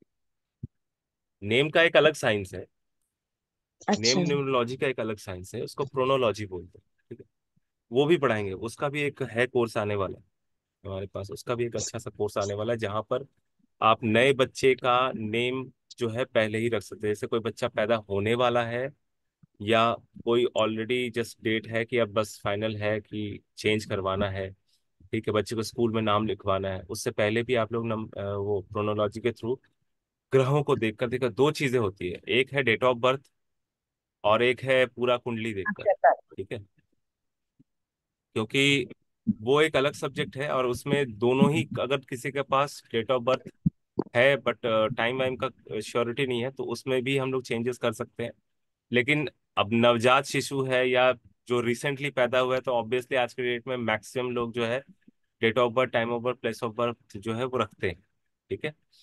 नेम का एक अलग साइंस है, नेम अच्छा। न्यूमरोलॉजी का एक अलग साइंस है, उसको प्रोनोलॉजी बोलते हैं। ठीक है। वो भी पढ़ाएंगे, उसका भी एक है कोर्स आने वाला है हमारे पास, उसका भी एक अच्छा सा कोर्स आने वाला है जहाँ पर आप नए बच्चे का नेम जो है पहले ही रख सकते हैं। जैसे कोई बच्चा पैदा होने वाला है या कोई ऑलरेडी जस्ट डेट है कि अब बस फाइनल है कि चेंज करवाना है, ठीक है, बच्चे को स्कूल में नाम लिखवाना है, उससे पहले भी आप लोग नम, अ, वो प्रोनोलॉजी के थ्रू ग्रहों को देखकर देखकर दो चीजें होती है, एक है डेट ऑफ बर्थ और एक है पूरा कुंडली देखकर। ठीक है। क्योंकि वो एक अलग सब्जेक्ट है और उसमें दोनों ही, अगर किसी के पास डेट ऑफ बर्थ है बट टाइम वाइम का श्योरिटी नहीं है तो उसमें भी हम लोग चेंजेस कर सकते हैं। लेकिन अब नवजात शिशु है या जो रिसेंटली पैदा हुआ है तो ऑब्वियसली आज के डेट में मैक्सिमम लोग जो है date of birth, time of birth, place of birth जो है वो रखते हैं। ठीक है।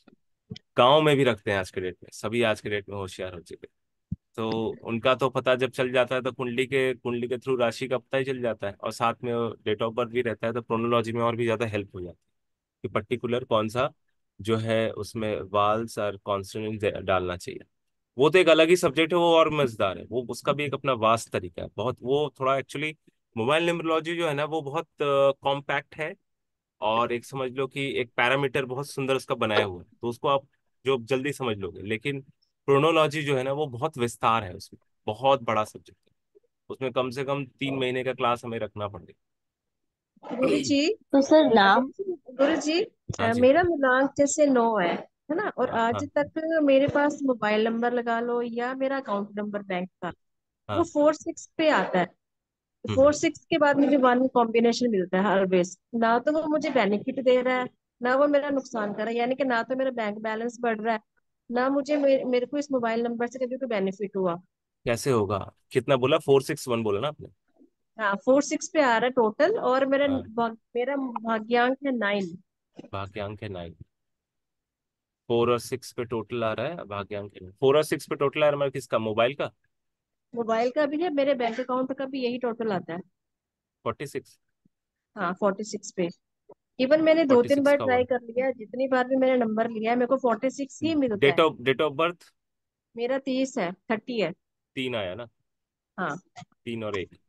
गांव में भी रखते हैं आज के डेट में, सभी आज के डेट में होशियार हो चुके हैं। तो उनका तो पता जब चल जाता है तो कुंडली के कुंडली के थ्रू राशि का पता ही चल जाता है, और साथ में डेट ऑफ बर्थ भी रहता है, तो प्रोनोलॉजी में और भी ज्यादा हेल्प हो जाती है कि पर्टिकुलर कौन सा जो है उसमें वाल्स और कॉन्सोनेंट डालना चाहिए। वो तो एक अलग ही सब्जेक्ट है, वो और मजेदार है, वो उसका भी एक अपना वास्ट तरीका है बहुत। वो थोड़ा एक्चुअली मोबाइल न्यूमरोलॉजी जो है ना वो बहुत कॉम्पैक्ट है, और एक समझ लो कि एक पैरामीटर बहुत सुंदर उसका बनाया हुआ है, तो उसको आप जो जल्दी समझ लोगे। लेकिन क्रोनोलॉजी जो है ना वो बहुत विस्तार है, उसमें बहुत बड़ा सब्जेक्ट है, उसमें कम से कम तीन महीने का क्लास हमें रखना पड़ेगा। गुरु जी। तो सर नाम। गुरु जी, हाँ अ, जी। मेरा मिलान जैसे नौ है है ना, और हाँ आज हाँ तक मेरे पास मोबाइल नंबर लगा लो या मेरा अकाउंट नंबर बैंक का, वो हाँ। फोर सिक्स पे आता है। फोर हम्म। सिक्स के बाद मुझे वन कॉम्बिनेशन मिलता है ऑलवेज। ना तो वो मुझे बेनिफिट दे रहा है, ना वो मेरा नुकसान कर रहा है, यानी कि ना तो मेरा बैंक बैलेंस बढ़ रहा है, ना मुझे मेरे, मेरे को इस मोबाइल नंबर से कभी कोई बेनिफिट हुआ। कैसे होगा? कितना बोला? फोर सिक्स वन बोला ना आपने? हाँ, फोर सिक्स पे आ रहा है टोटल, और मेरा हाँ। भाग- मेरा भाग्यांक है नाइन। भाग्यांक है नाइन। फोर और सिक्स पे टोटल आ रहा है, भाग्यांक है फोर और सिक्स पे टोटल आ रहा है, मतलब किसका? मोबाइल का? मोबाइल का भी है, मेरे बैंक अकाउंट का भी यही टोटल आता है। Forty six. हाँ, फोर्टी सिक्स पे। इवन मैंने दो फोर्टी तीन सिक्स बार का ट्राई वन। कर लिया, जितनी बार भी मैंने नंबर लिया है मेरे को फोर्टी सिक्स ही मिलता डेट है। Of date of birth? मेरा तीस है, थर्टी है। तीन आया ना? हाँ। तीन और एक।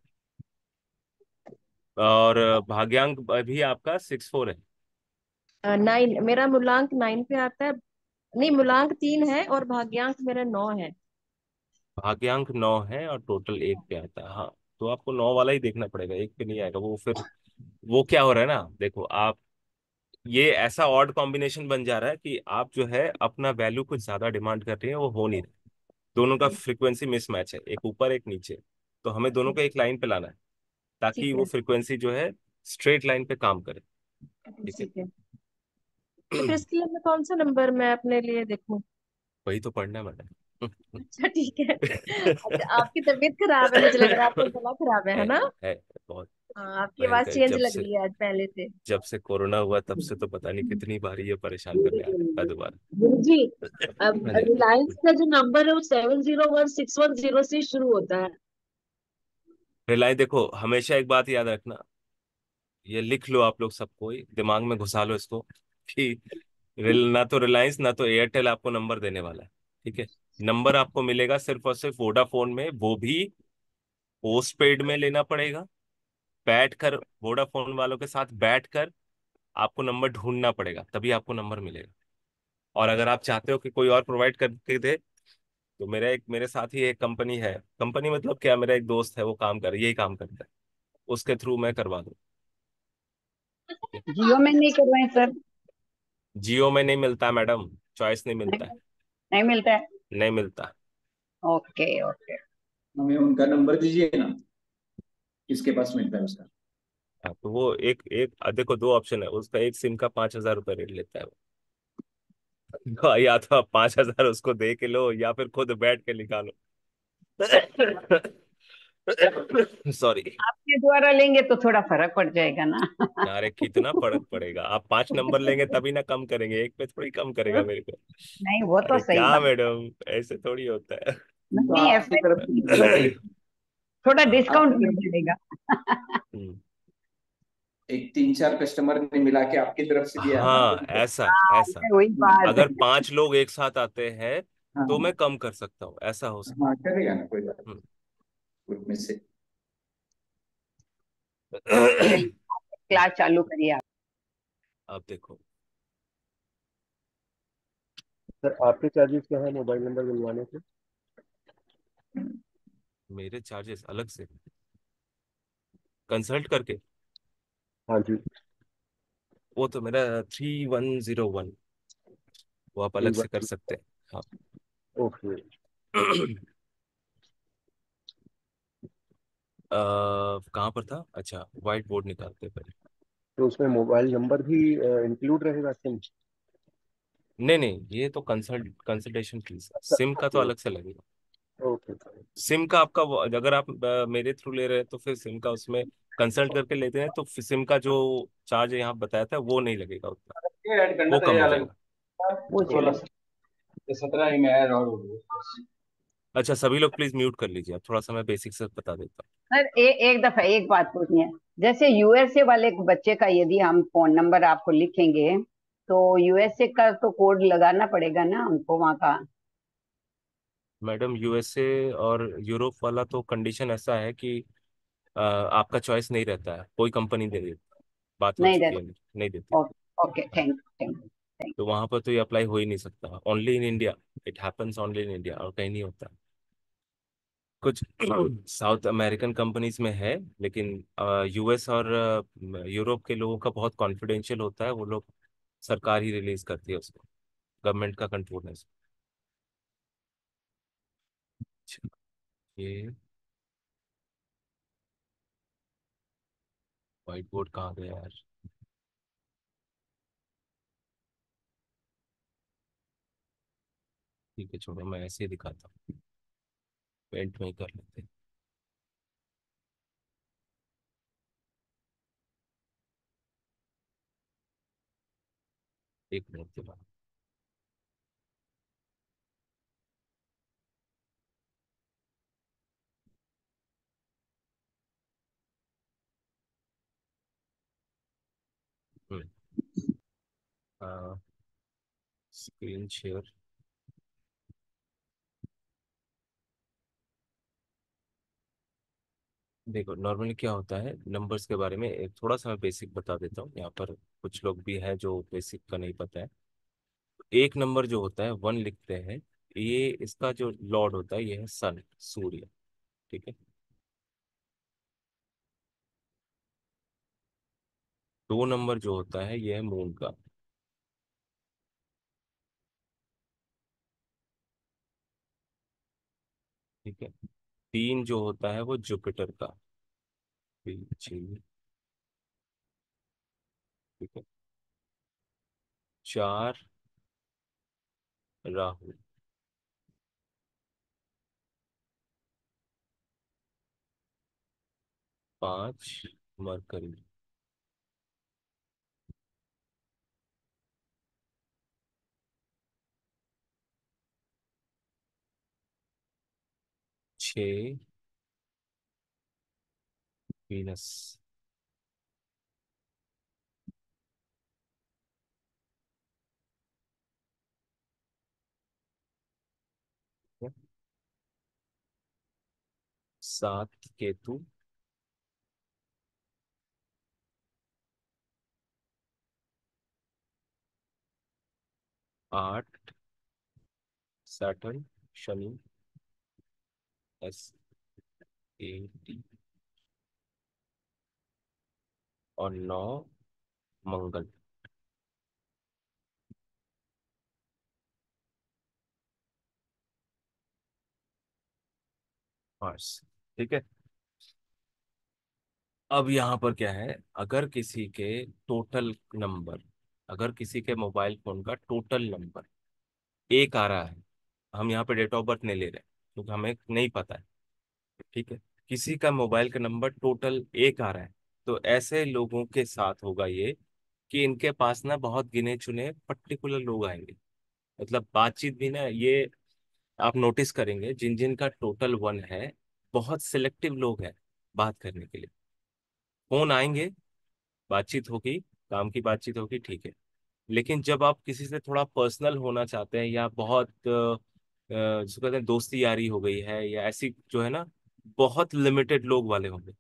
और भाग्यांक भी आपका सिक्स फोर है? नाइन, मेरा मूलांक नाइन पे आता है। नहीं, मूलांक तीन है और भाग्यांक मेरा नौ है। भाग्यांक नौ है और टोटल एक पे आता है, हाँ। तो आपको नौ वाला ही देखना पड़ेगा, एक पे नहीं आएगा वो फिर। वो क्या हो रहा है ना, देखो आप, ये ऐसा ऑड कॉम्बिनेशन बन जा रहा है कि आप जो है अपना वैल्यू कुछ ज्यादा डिमांड कर रही है, वो हो नहीं रहा। दोनों का फ्रीक्वेंसी मिसमैच है, एक ऊपर एक नीचे। तो हमें दोनों को एक लाइन पे लाना है, ताकि ठीक वो है। फ्रीक्वेंसी जो है स्ट्रेट लाइन पे काम करे। ठीक है। ठीक है, तो फिर इसके लिए मैं कौन सा नंबर मैं अपने लिए देखूं? वही तो पढ़ना है मैडम। अच्छा, ठीक है। अच्छा, आपकी तबीयत खराब है, मुझे लग रहा है आपका गला खराब है है है ना? है बहुत हाँ, आपकी आवाज भयंकर। चेंज जब लग से रही है आज पहले से। जब से कोरोना हुआ तब से तो पता नहीं कितनी बार ये परेशान करने आ रहा है दोबारा। गुरु जी, अब हाँ जी। रिलायंस का जो नंबर है वो seven zero one six one zero से शुरू होता है। रिलायंस, देखो हमेशा एक बात याद रखना, ये लिख लो आप लोग सबको, ही दिमाग में घुसा लो इसको, कि रिल ना तो रिलायंस ना तो एयरटेल आपको नंबर देने वाला है। ठीक है। नंबर आपको मिलेगा सिर्फ और सिर्फ वोडाफोन में, वो भी पोस्ट पेड में लेना पड़ेगा। बैठकर वोडाफोन वालों के साथ बैठकर आपको नंबर ढूंढना पड़ेगा, तभी आपको नंबर मिलेगा। और अगर आप चाहते हो कि कोई और प्रोवाइड करके दे, तो मेरा एक मेरे साथ ही एक कंपनी है, कंपनी मतलब क्या, मेरा एक दोस्त है वो काम कर यही काम करता है, उसके थ्रू मैं करवा दूँ। जियो में नहीं करवाए सर? जियो में नहीं मिलता मैडम, चॉइस नहीं मिलता है। नहीं, नहीं मिलता है। नहीं मिलता। Okay okay. हमें उनका नंबर दीजिए ना, किसके पास मिलता है उसका। हाँ, तो वो एक एक देखो दो ऑप्शन है उसका, एक सिम का पांच हजार रुपये रेट लेता है वो। तो या तो आप पांच हजार उसको दे के लो, या फिर खुद बैठ के निकालो। सॉरी। आपके द्वारा लेंगे तो थोड़ा फर्क पड़ जाएगा ना। अरे कितना फर्क पड़ेगा, आप पांच नंबर लेंगे तभी ना कम करेंगे, एक पे थोड़ी कम करेगा मेरे को। नहीं, वो तो अरे सही क्या बात। मैडम, ऐसे थोड़ी होता है। नहीं तो नहीं, आपकी ऐसा तरफ नहीं, थोड़ा हाँ। डिस्काउंट मिल जाएगा। हम्म। एक तीन चार कस्टमर ने मिला के आपकी तरफ से दिया है ना हाँ, तो। ऐसा हाँ, ऐसा। वही बात है। अगर पांच लोग एक साथ आते हैं तो हाँ मैं कम कर सकता हूँ, ऐसा हो सकता हाँ, चलेगा ना, कोई बात है। ग्रुप में से। हम्म। चलिए, क्लास चालू करिए आप। अब देखो, सर आपके चार्जेस क्या है मोबाइल नंबर मिलवाने के? मेरे चार्जेस अलग से कंसल्ट करके, हाँ जी। वो तो मेरा थ्री वन जीरो वन, वो आप थ्री अलग से कर वन सकते हैं। हाँ। ओके। अ, कहाँ पर था? अच्छा, व्हाइट बोर्ड निकालते हैं पहले। तो उसमें मोबाइल नंबर भी इंक्लूड रहेगा सिम? नहीं नहीं, ये तो कंसल्ट कंसल्टेशन फीस, सिम का तो ओके अलग से लगेगा। ओके। सिम का आपका वो- अगर आप अ, मेरे थ्रू ले रहे हैं तो फिर सिम का उसमें कंसल्ट करके लेते हैं तो फिर सिम का जो चार्ज यहाँ बताया था वो नहीं लगेगा उतना, ये ऐड करना वो था कम ये हो अलग जाएगा। वो सोलह। ये सत्रह ही में है और बस। अच्छा, सभी लोग प्लीज म्यूट कर लीजिए, अब थोड़ा सा मैं बेसिक से बता देता सर ए, एक दफा एक बात पूछनी है। जैसे यूएसए वाले बच्चे का यदि हम फोन नंबर आपको लिखेंगे तो यूएसए का तो कोड लगाना पड़ेगा ना हमको वहाँ का। हूँ। मैडम, यूएसए और यूरोप वाला तो कंडीशन ऐसा है कि अ, आपका चॉइस नहीं रहता है, कोई कंपनी दे देती, बात हो नहीं चुकी दे। है, नहीं नहीं देती। Okay, thank thank thank. तो वहां पर तो ये अप्लाई हो ही नहीं सकता, only in India, it happens only in India, और कहीं नहीं होता। कुछ साउथ अमेरिकन कंपनीज में है, लेकिन यूएस और यूरोप के लोगों का बहुत कॉन्फिडेंशियल होता है, वो लोग सरकार ही रिलीज करती है उसको, गवर्नमेंट का कंट्रोल है इसमें। अच्छा, ये व्हाइट बोर्ड कहाँ गया यार? ठीक है, छोड़ो, मैं ऐसे ही दिखाता हूँ, पेंट में ही कर लेते हैं। एक मिनट के बाद। Hmm screen share. देखो, नॉर्मली क्या होता है नंबर्स के बारे में, एक थोड़ा सा मैं बेसिक बता देता हूँ, यहाँ पर कुछ लोग भी हैं जो बेसिक का नहीं पता है। एक नंबर जो होता है वन लिखते हैं, ये इसका जो लॉर्ड होता है ये है सन, सूर्य। ठीक है। दो नंबर जो होता है ये है मून का। ठीक है। तीन जो होता है वो जुपिटर का। तीन, छः। ठीक है। चार राहु। पांच मरकरी। छ वीनस। ठीक है? सात केतु। आठ Saturn, Shani, S A T. और नौ मंगल, मार्स। ठीक है। अब यहाँ पर क्या है, अगर किसी के टोटल नंबर, अगर किसी के मोबाइल फोन का टोटल नंबर एक आ रहा है, हम यहाँ पे डेट ऑफ बर्थ नहीं ले रहे क्योंकि हमें नहीं पता है। ठीक है। किसी का मोबाइल का नंबर टोटल एक आ रहा है, तो ऐसे लोगों के साथ होगा ये कि इनके पास ना बहुत गिने चुने पर्टिकुलर लोग आएंगे, मतलब बातचीत भी ना ये आप नोटिस करेंगे, जिन जिन का टोटल वन है, बहुत सिलेक्टिव लोग हैं बात करने के लिए। फोन आएंगे, बातचीत होगी, काम की बातचीत होगी, ठीक है। लेकिन जब आप किसी से थोड़ा पर्सनल होना चाहते हैं, या बहुत अ, अ, जिसको कहते हैं दोस्ती यारी हो गई है, या ऐसी जो है ना, बहुत लिमिटेड लोग वाले होंगे।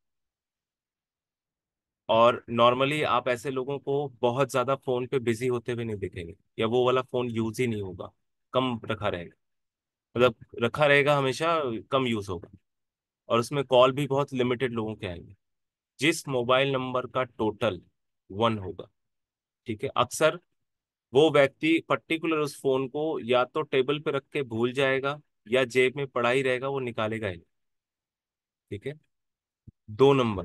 और नॉर्मली आप ऐसे लोगों को बहुत ज्यादा फोन पे बिजी होते हुए नहीं देखेंगे, या वो वाला फोन यूज ही नहीं होगा, कम रखा रहेगा, मतलब रखा रहेगा हमेशा, कम यूज होगा। और उसमें कॉल भी बहुत लिमिटेड लोगों के आएंगे। जिस मोबाइल नंबर का टोटल वन होगा, ठीक है, अक्सर वो व्यक्ति पर्टिकुलर उस फोन को या तो टेबल पे रख के भूल जाएगा, या जेब में पड़ा ही रहेगा, वो निकालेगा ही नहीं। ठीक है। दो नंबर,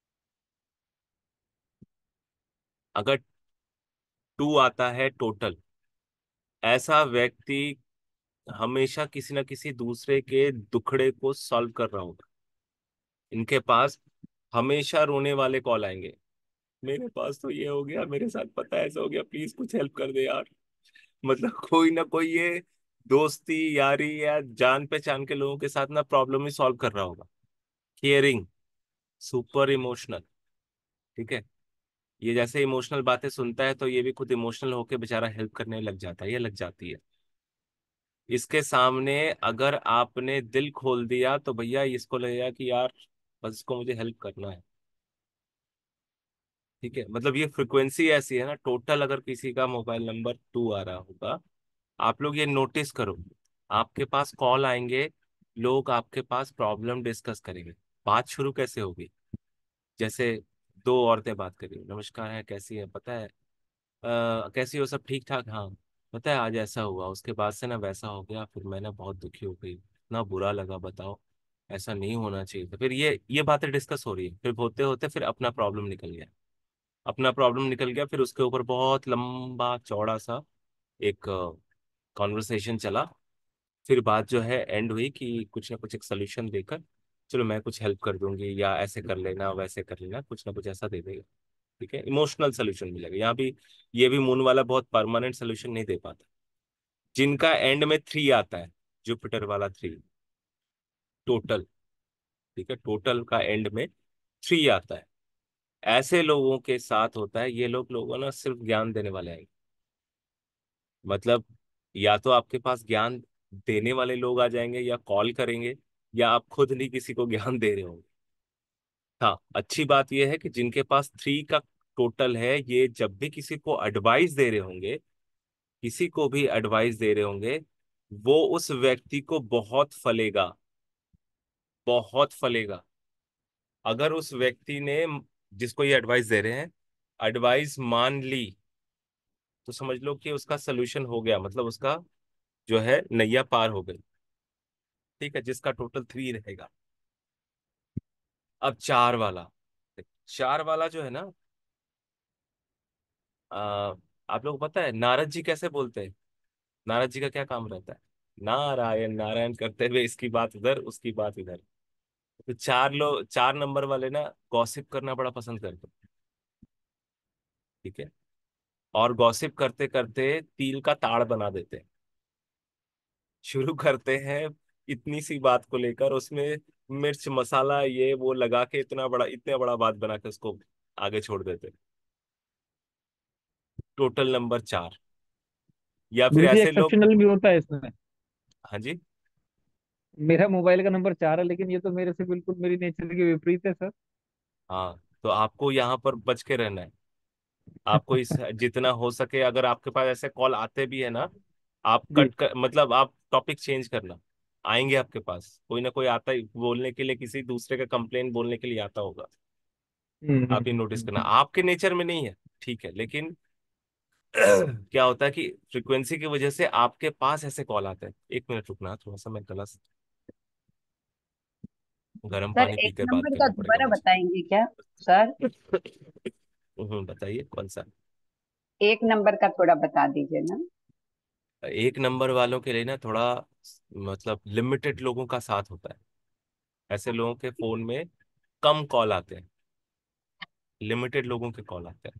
अगर टू आता है टोटल, ऐसा व्यक्ति हमेशा किसी ना किसी दूसरे के दुखड़े को सॉल्व कर रहा होगा। इनके पास हमेशा रोने वाले कॉल आएंगे, मेरे पास तो ये हो गया, मेरे साथ पता है ऐसा हो गया, प्लीज कुछ हेल्प कर दे यार। मतलब कोई ना कोई ये दोस्ती यारी या जान पहचान के लोगों के साथ ना प्रॉब्लम ही सॉल्व कर रहा होगा। Caring, super emotional. ठीक है, ये जैसे इमोशनल बातें सुनता है तो ये भी खुद इमोशनल होके बेचारा हेल्प करने लग जाता है, ये लग जाती है। इसके सामने अगर आपने दिल खोल दिया तो भैया इसको लगेगा कि यार बस इसको मुझे हेल्प करना है। ठीक है, मतलब ये फ्रिक्वेंसी ऐसी है ना। टोटल अगर किसी का मोबाइल नंबर टू आ रहा होगा, आप लोग ये नोटिस करो, आपके पास कॉल आएंगे, लोग आपके पास प्रॉब्लम डिस्कस करेंगे। बात शुरू कैसे होगी? जैसे दो औरतें बात करेंगी, नमस्कार है, कैसी है, पता है आ, कैसी हो, सब ठीक ठाक, हाँ पता है आज ऐसा हुआ, उसके बाद से ना वैसा हो गया, फिर मैं ना बहुत दुखी हो गई, इतना बुरा लगा, बताओ ऐसा नहीं होना चाहिए था। फिर ये ये बातें डिस्कस हो रही है, फिर होते होते फिर अपना प्रॉब्लम निकल गया। अपना प्रॉब्लम निकल गया, फिर उसके ऊपर बहुत लंबा चौड़ा सा एक कॉन्वर्सेशन चला। फिर बात जो है एंड हुई कि कुछ ना कुछ एक सोल्यूशन देकर, चलो मैं कुछ हेल्प कर दूंगी, या ऐसे कर लेना वैसे कर लेना, कुछ ना कुछ ऐसा दे देगा। ठीक है, इमोशनल सोल्यूशन मिलेगा यहाँ भी। ये भी मून वाला बहुत परमानेंट सोल्यूशन नहीं दे पाता। जिनका एंड में थ्री आता है, जुपिटर वाला थ्री, टोटल। ठीक है, टोटल का एंड में थ्री आता है, ऐसे लोगों के साथ होता है। ये लोग लोगों ना सिर्फ ज्ञान देने वाले हैं। मतलब या तो आपके पास ज्ञान देने वाले लोग आ जाएंगे या कॉल करेंगे, या आप खुद नहीं किसी को ज्ञान दे रहे होंगे। हाँ, अच्छी बात यह है कि जिनके पास थ्री का टोटल है, ये जब भी किसी को एडवाइस दे रहे होंगे, किसी को भी एडवाइस दे रहे होंगे, वो उस व्यक्ति को बहुत फलेगा, बहुत फलेगा। अगर उस व्यक्ति ने, जिसको ये एडवाइस दे रहे हैं, एडवाइस मान ली, तो समझ लो कि उसका सोल्यूशन हो गया, मतलब उसका जो है नैया पार हो गई। ठीक है, जिसका टोटल थ्री रहेगा। अब चार वाला, चार वाला जो है ना, आ, आप लोग को पता है नारद जी कैसे बोलते हैं? नारद जी का क्या काम रहता है? नारायण नारायण करते हुए इसकी बात उधर, उसकी बात इधर। तो चार लोग, चार नंबर वाले ना गॉसिप करना बड़ा पसंद करते हैं। ठीक है, और गॉसिप करते करते तिल का ताड़ बना देते हैं। शुरू करते हैं इतनी सी बात को लेकर, उसमें मिर्च मसाला ये वो लगा के इतना बड़ा, इतना बड़ा बात बना के उसको आगे छोड़ देते हैं। टोटल नंबर चार। या फिर गुरु जी ऐसे लोग। एक्सेप्शनल भी होता है इसमें। हाँ जी। मेरा मोबाइल का नंबर चार है, लेकिन ये तो मेरे से बिल्कुल मेरी नेचर के विपरीत है सर। हाँ, तो आपको यहाँ पर बच के रहना है। आपको इस जितना हो सके, अगर आपके पास ऐसे कॉल आते भी है ना, आप जी। कट कर, मतलब आप टॉपिक चेंज करना। आएंगे आपके पास, कोई ना कोई आता ही बोलने के लिए, किसी दूसरे का कंप्लेन बोलने के लिए आता होगा। हम्म हम्म, आप ये नोटिस करना, हम्म। आपके नेचर में नहीं है। ठीक है, लेकिन क्या होता है कि फ्रिक्वेंसी की वजह से आपके पास ऐसे कॉल आते हैं। एक मिनट रुकना, थोड़ा सा मैं गला गर्म सर पानी एक पीकर बात नंबर का करना पड़ेगा दोबारा मुझे। बताएंगे क्या सर? हम्म, बताइए कौन सा? एक नंबर का थोड़ा बता दीजिए ना। एक नंबर वालों के लिए ना थोड़ा, मतलब लिमिटेड लोगों का साथ होता है। ऐसे लोगों के फोन में कम कॉल आते हैं, लिमिटेड लोगों के कॉल आते हैं।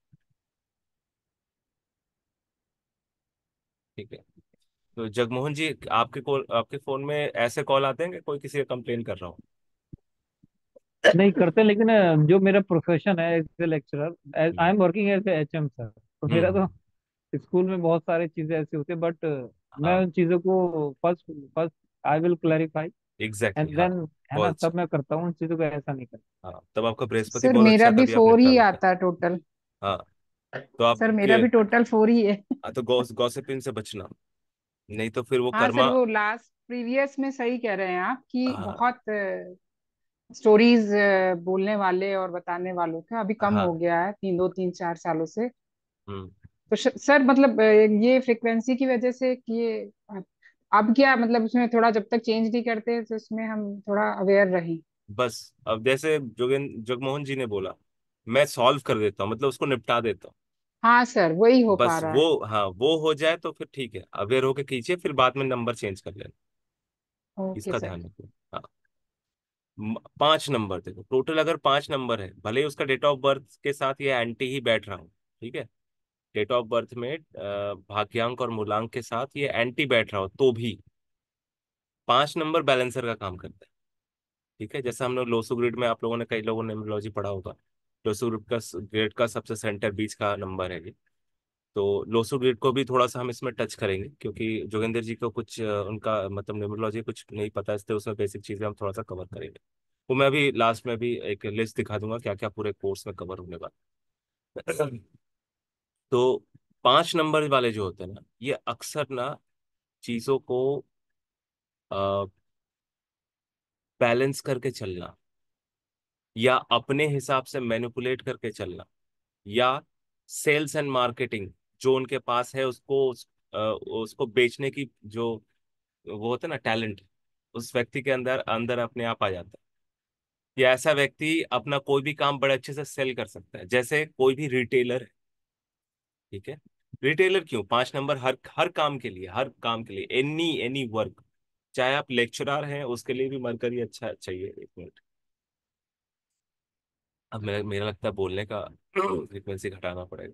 ठीक है, तो जगमोहन जी, आपके कॉल, आपके फोन में ऐसे कॉल आते हैं कि कोई किसी का कंप्लेन कर रहा हो? नहीं करते, लेकिन अ, जो मेरा प्रोफेशन है as a lecturer, I hmm am working as a H M sir, तो मेरा हम्म, तो स्कूल में बहुत सारी चीजें ऐसी होती है, बट मैं हाँ उन चीजों को first first I will clarify exactly and exactly, हाँ, देन, है ना, बहुत तब अच्छा। मैं करता हूँ उन चीजों को, ऐसा नहीं करता। हाँ, तब आपका बृहस्पति सर बहुत अच्छा मेरा है, भी तभी आप फोर निपटा ही लेते हैं। आता है टोटल। हाँ, तो आप सर मेरा के, भी टोटल फोर ही है। हाँ, तो गॉस गॉसिपिंग से बचना, नहीं तो फिर वो हाँ सर, कर्मा। वो लास्ट प्रीवियस में सही कह रहे हैं आप कि हाँ बहुत स्टोरीज बोलने वाले और बताने वालों का अभी कम हो हाँ। गया है, तीन दो तीन चार सालों से। हम्म तो श- सर मतलब अ, ये फ्रिक्वेंसी की वजह से कि ये अ, अब क्या मतलब उसमें थोड़ा जब तक चेंज नहीं करते तो उसमें हम थोड़ा अवेयर रहें। बस अब जैसे जोगेन जगमोहन जी ने बोला, मैं सॉल्व कर देता हूँ, मतलब उसको निपटा देता हूँ। हाँ सर, वही हो पा बस रहा वो, है। हाँ वो हो जाए तो फिर ठीक है, अवेयर होके कीजिए, फिर बाद में नंबर चेंज कर लेना। ओके इसका सर। ध्यान रखिए। हाँ, म- पांच नंबर देखो, टोटल अगर पांच नंबर है, भले ही उसका डेट ऑफ बर्थ के साथ ये एंटी ही बैठ रहा हो। ठीक है, डेट ऑफ बर्थ में अ, भाग्यांक और मूलांक के साथ ये एंटी बैठ रहा हो तो भी पांच नंबर बैलेंसर का काम करता है। ठीक है, जैसे हमने लोसो ग्रिड में, आप लोगों ने, कई लोगों ने न्यूमरोलॉजी पढ़ा होगा, लोसो ग्रिड का ग्रिड का सबसे सेंटर बीच का नंबर है ये। तो लोसो ग्रिड को भी थोड़ा सा हम इसमें टच करेंगे, क्योंकि जोगिंदर जी को कुछ अ, उनका मतलब न्यूमरोलॉजी कुछ नहीं पता, इसलिए उसमें बेसिक चीजें हम थोड़ा सा कवर करेंगे। वो मैं अभी लास्ट में भी एक लिस्ट दिखा दूंगा क्या क्या पूरे कोर्स में कवर होने वाला है। तो पांच नंबर वाले जो होते हैं ना, ये अक्सर ना चीजों को बैलेंस करके चलना, या अपने हिसाब से मैनिपुलेट करके चलना, या सेल्स एंड मार्केटिंग जो उनके पास है उसको उस, अ, उसको बेचने की जो वो होता है ना टैलेंट, उस व्यक्ति के अंदर अंदर अपने आप आ जाता है। या ऐसा व्यक्ति अपना कोई भी काम बड़े अच्छे से सेल कर सकता है, जैसे कोई भी रिटेलर है। ठीक है, रिटेलर क्यों, पांच नंबर हर हर काम के लिए, हर काम के लिए, एनी एनी वर्क, चाहे आप लेक्चरर हैं उसके लिए भी मरकरी अच्छा चाहिए। एक मिनट, अब मेरा मेरा लगता है बोलने का फ्रीक्वेंसी घटाना पड़ेगा।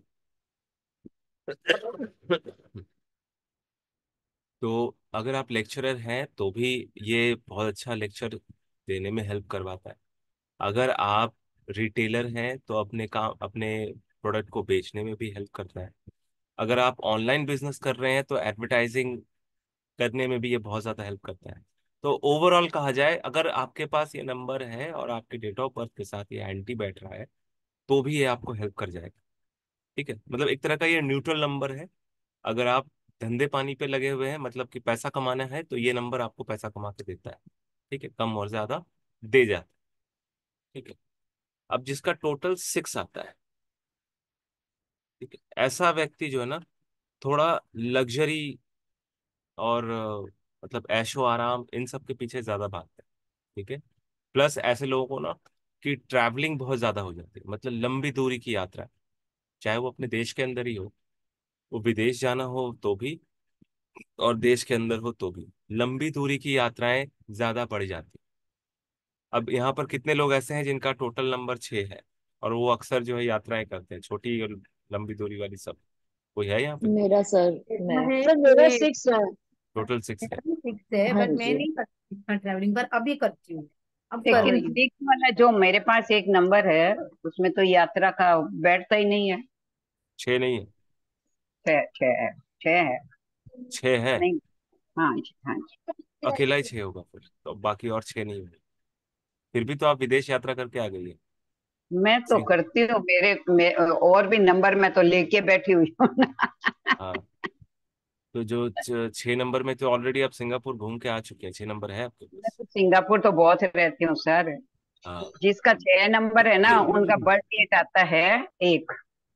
तो अगर आप लेक्चरर हैं तो भी ये बहुत अच्छा लेक्चर देने में हेल्प करवाता है। अगर आप रिटेलर हैं तो अपने काम, अपने प्रोडक्ट को बेचने में भी हेल्प करता है। अगर आप ऑनलाइन बिजनेस कर रहे हैं तो एडवर्टाइजिंग करने में भी ये बहुत ज़्यादा हेल्प करता है। तो ओवरऑल कहा जाए, अगर आपके पास ये नंबर है और आपके डेट ऑफ बर्थ के साथ ये एंटी बैठ रहा है तो भी ये आपको हेल्प कर जाएगा। ठीक है, मतलब एक तरह का ये न्यूट्रल नंबर है। अगर आप धंधे पानी पे लगे हुए हैं, मतलब कि पैसा कमाना है, तो ये नंबर आपको पैसा कमा के देता है। ठीक है, कम और ज्यादा दे जाता है। ठीक है, अब जिसका टोटल सिक्स आता है, ठीक है, ऐसा व्यक्ति जो है ना, थोड़ा लग्जरी और अ, मतलब ऐशो आराम इन सब के पीछे ज्यादा भागता है। ठीक है, प्लस ऐसे लोगों को ना कि ट्रैवलिंग बहुत ज्यादा हो जाती है, मतलब लंबी दूरी की यात्रा, चाहे वो अपने देश के अंदर ही हो, वो विदेश जाना हो तो भी, और देश के अंदर हो तो भी, लंबी दूरी की यात्राएं ज्यादा बढ़ जाती। अब यहाँ पर कितने लोग ऐसे हैं जिनका टोटल नंबर छः है और वो अक्सर जो है यात्राएं करते हैं, छोटी और लंबी दूरी वाली सब? कोई है यहाँ पे? मेरा सर मेरा मैं है सर मेरा ये, सिक्स है। टोटल सिक्स है। मेरा भी फिक्स है हाँ बट मैं जी। नहीं करती इतना ट्रैवलिंग, पर अभी करती हूँ, अब कर हाँ, लेकिन रही हूँ। सिक्स वाला जो मेरे पास एक नंबर है, उसमें तो यात्रा का बैठता ही नहीं है। छः नहीं है, छः छः है। छः है। छः है। नहीं। हाँ जी, हाँ जी। अकेला ही छः होगा फिर तो, बाकी और छः नहीं होंगे। फिर भी तो आप विदेश यात्रा करके आ गई है। मैं तो सी, करती हूँ, मेरे मे, और भी नंबर मैं तो लेके बैठी हुई हूँ ना। हाँ, तो जो छ- छः नंबर में तो ऑलरेडी आप सिंगापुर घूम के आ चुके हैं, छः नंबर है आपके मैं पास। तो सिंगापुर तो बहुत रहती हूँ सर। हाँ, जिसका छह नंबर है ना, उनका बर्थ डेट आता है एक।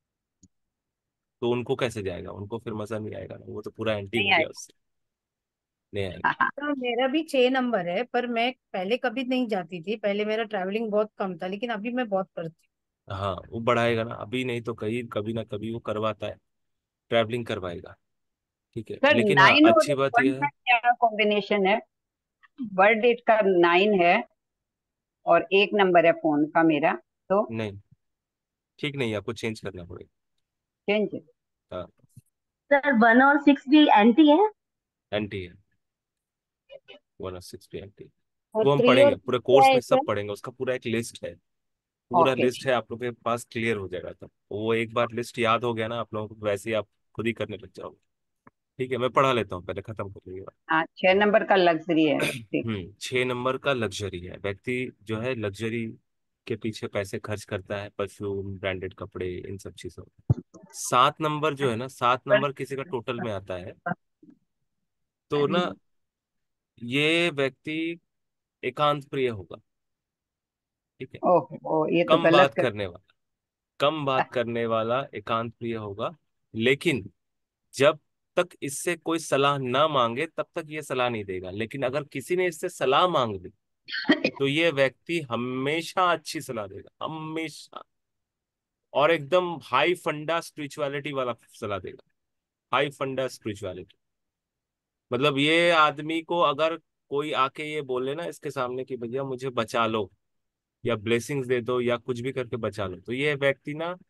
तो उनको कैसे जाएगा, उनको फिर मजा नहीं आएगा ना, वो तो पूरा एंटी नहीं हो गया आएगा। उससे। नहीं आएगा। तो मेरा भी छह नंबर है, पर मैं पहले कभी नहीं जाती थी, पहले मेरा ट्रैवलिंग बहुत कम था, लेकिन अभी मैं बहुत करती हाँ, वो बढ़ाएगा ना, अभी नहीं तो कहीं कभी ना कभी वो करवाता है, ट्रैवलिंग करवाएगा। ठीक है, सर लेकिन हाँ नाइन और अच्छी बात वन यह का है। क्या कॉम्बिनेशन है? बर्थ डेट का नाइन है और एक नंबर है फोन का मेरा, तो नहीं, ठीक नहीं है, आपको चेंज करना पड़ेगा। चेंज। हाँ, सर वन और सिक्स भी एंटी है। एंटी है, वन और सिक्स भी एंटी। और वो हम थ्री पढ़ेंगे, और पूरे क्या कोर्स है में सब सर? पढ़ेंगे, उसका पूरा एक लिस्ट है। पूरा ओके लिस्ट जी। है, आप लोगों के पास क्लियर हो जाएगा तब, वो एक बार लिस्ट याद हो गया ना आप लोगों को, वैसे ही आप खुद ही करने लग जाओगे। ठीक है, मैं पढ़ा लेता हूँ, पहले खत्म कर लीजिएगा। हाँ, छह नंबर का लग्जरी है, ठीक। हम्म, छह नंबर का लग्जरी है, व्यक्ति जो है लग्जरी के पीछे पैसे खर्च करता है, परफ्यूम, ब्रांडेड कपड़े, इन सब चीजों। सात नंबर जो है ना, सात नंबर किसी का टोटल में आता है, तो ना ये व्यक्ति एकांत प्रिय होगा। ठीक है, ओके, ओ ये तो कम गलत बात कर। करने वाला, कम बात करने वाला एकांत प्रिय होगा। लेकिन जब तक इससे कोई सलाह ना मांगे तब तक ये सलाह नहीं देगा, लेकिन अगर किसी ने इससे सलाह मांग ली तो ये व्यक्ति हमेशा अच्छी सलाह देगा, हमेशा। और एकदम हाई फंडा स्पिरिचुअलिटी वाला सलाह देगा, हाई फंडा स्पिरिचुअलिटी। मतलब ये आदमी को अगर कोई आके ये बोले ना इसके सामने कि भैया मुझे बचा लो, या ब्लेसिंग्स दे दो, या कुछ भी करके बचा लो, तो ये व्यक्ति ना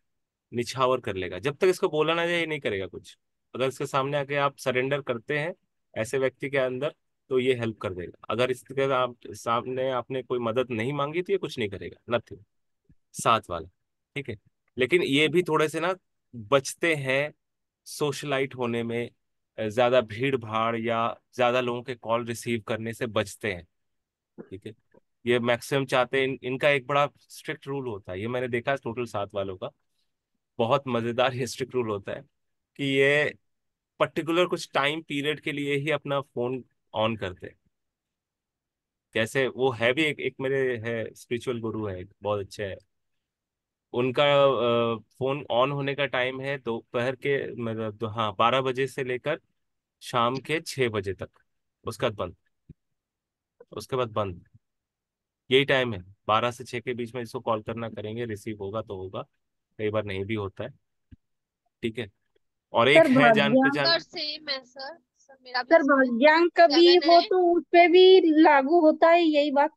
निछावर कर लेगा। जब तक इसको बोला ना जाए ये नहीं करेगा कुछ। अगर इसके सामने आके आप सरेंडर करते हैं ऐसे व्यक्ति के अंदर, तो ये हेल्प कर देगा। अगर इसके आप सामने आपने कोई मदद नहीं मांगी तो ये कुछ नहीं करेगा, नथिंग। साथ वाला, ठीक है। लेकिन ये भी थोड़े से ना बचते हैं सोशलाइट होने में, अ, ज्यादा भीड़ भाड़ या ज्यादा लोगों के कॉल रिसीव करने से बचते हैं, ठीक है। ये मैक्सिमम चाहते हैं, इन, इनका एक बड़ा स्ट्रिक्ट रूल होता है, ये मैंने देखा है टोटल सात वालों का। बहुत मजेदार ये स्ट्रिक्ट रूल होता है कि ये पर्टिकुलर कुछ टाइम पीरियड के लिए ही अपना फोन ऑन करते हैं। जैसे वो है भी एक, एक मेरे है स्पिरिचुअल गुरु है, एक बहुत अच्छे है। उनका फोन ऑन होने का टाइम है दोपहर के, मतलब दो- हाँ बारह बजे से लेकर शाम के छह बजे तक, उसके बाद बंद। उसके बाद बंद, यही टाइम है। बारह से छह के बीच में जिसको कॉल करना करेंगे, रिसीव होगा तो होगा, कई बार नहीं भी होता है, ठीक है। और एक सर है जान भाग्यांक पहचान। सर सेम है सर सर मेरा भी सर सेम है। भाग्यांक कभी सेवन हो है। तो उस पे भी लागू होता है यही बात?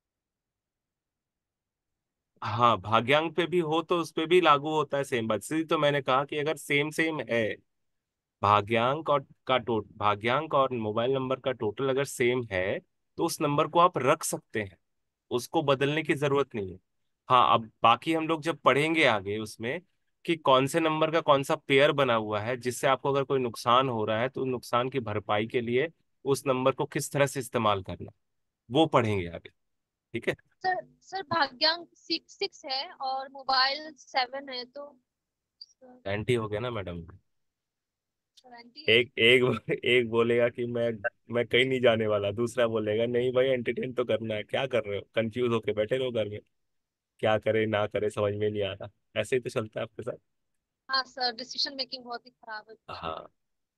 हाँ, भाग्यांक पे भी हो तो उस पे भी लागू होता है सेम बात। इसलिए तो मैंने कहा कि अगर सेम सेम है, भाग्यांक और का टोट भाग्यांक और मोबाइल नंबर का टोटल अगर सेम है, तो उस नंबर को आप रख सकते हैं, उसको बदलने की जरूरत नहीं है। हाँ, अब बाकी हम लोग जब पढ़ेंगे आगे उसमें कि कौन से नंबर का कौन सा पेयर बना हुआ है, जिससे आपको अगर कोई नुकसान हो रहा है तो नुकसान की भरपाई के लिए उस नंबर को किस तरह से इस्तेमाल करना, वो पढ़ेंगे आगे, ठीक है। सर सर भाग्यांक सिक्स सिक्स है और मोबाइल सेवन है तो एंटी हो गया ना मैडम। सेवेंटी है। एक एक एक बोलेगा कि मैं मैं कहीं नहीं जाने वाला, दूसरा बोलेगा नहीं भाई एंटरटेन तो करना है। क्या कर रहे हो, कंफ्यूज होके बैठे रहो घर में, क्या करे ना करे समझ में नहीं आ रहा। ऐसे ही तो चलता है आपके साथ। हाँ सर डिसीजन मेकिंग बहुत ही खराब है। हाँ,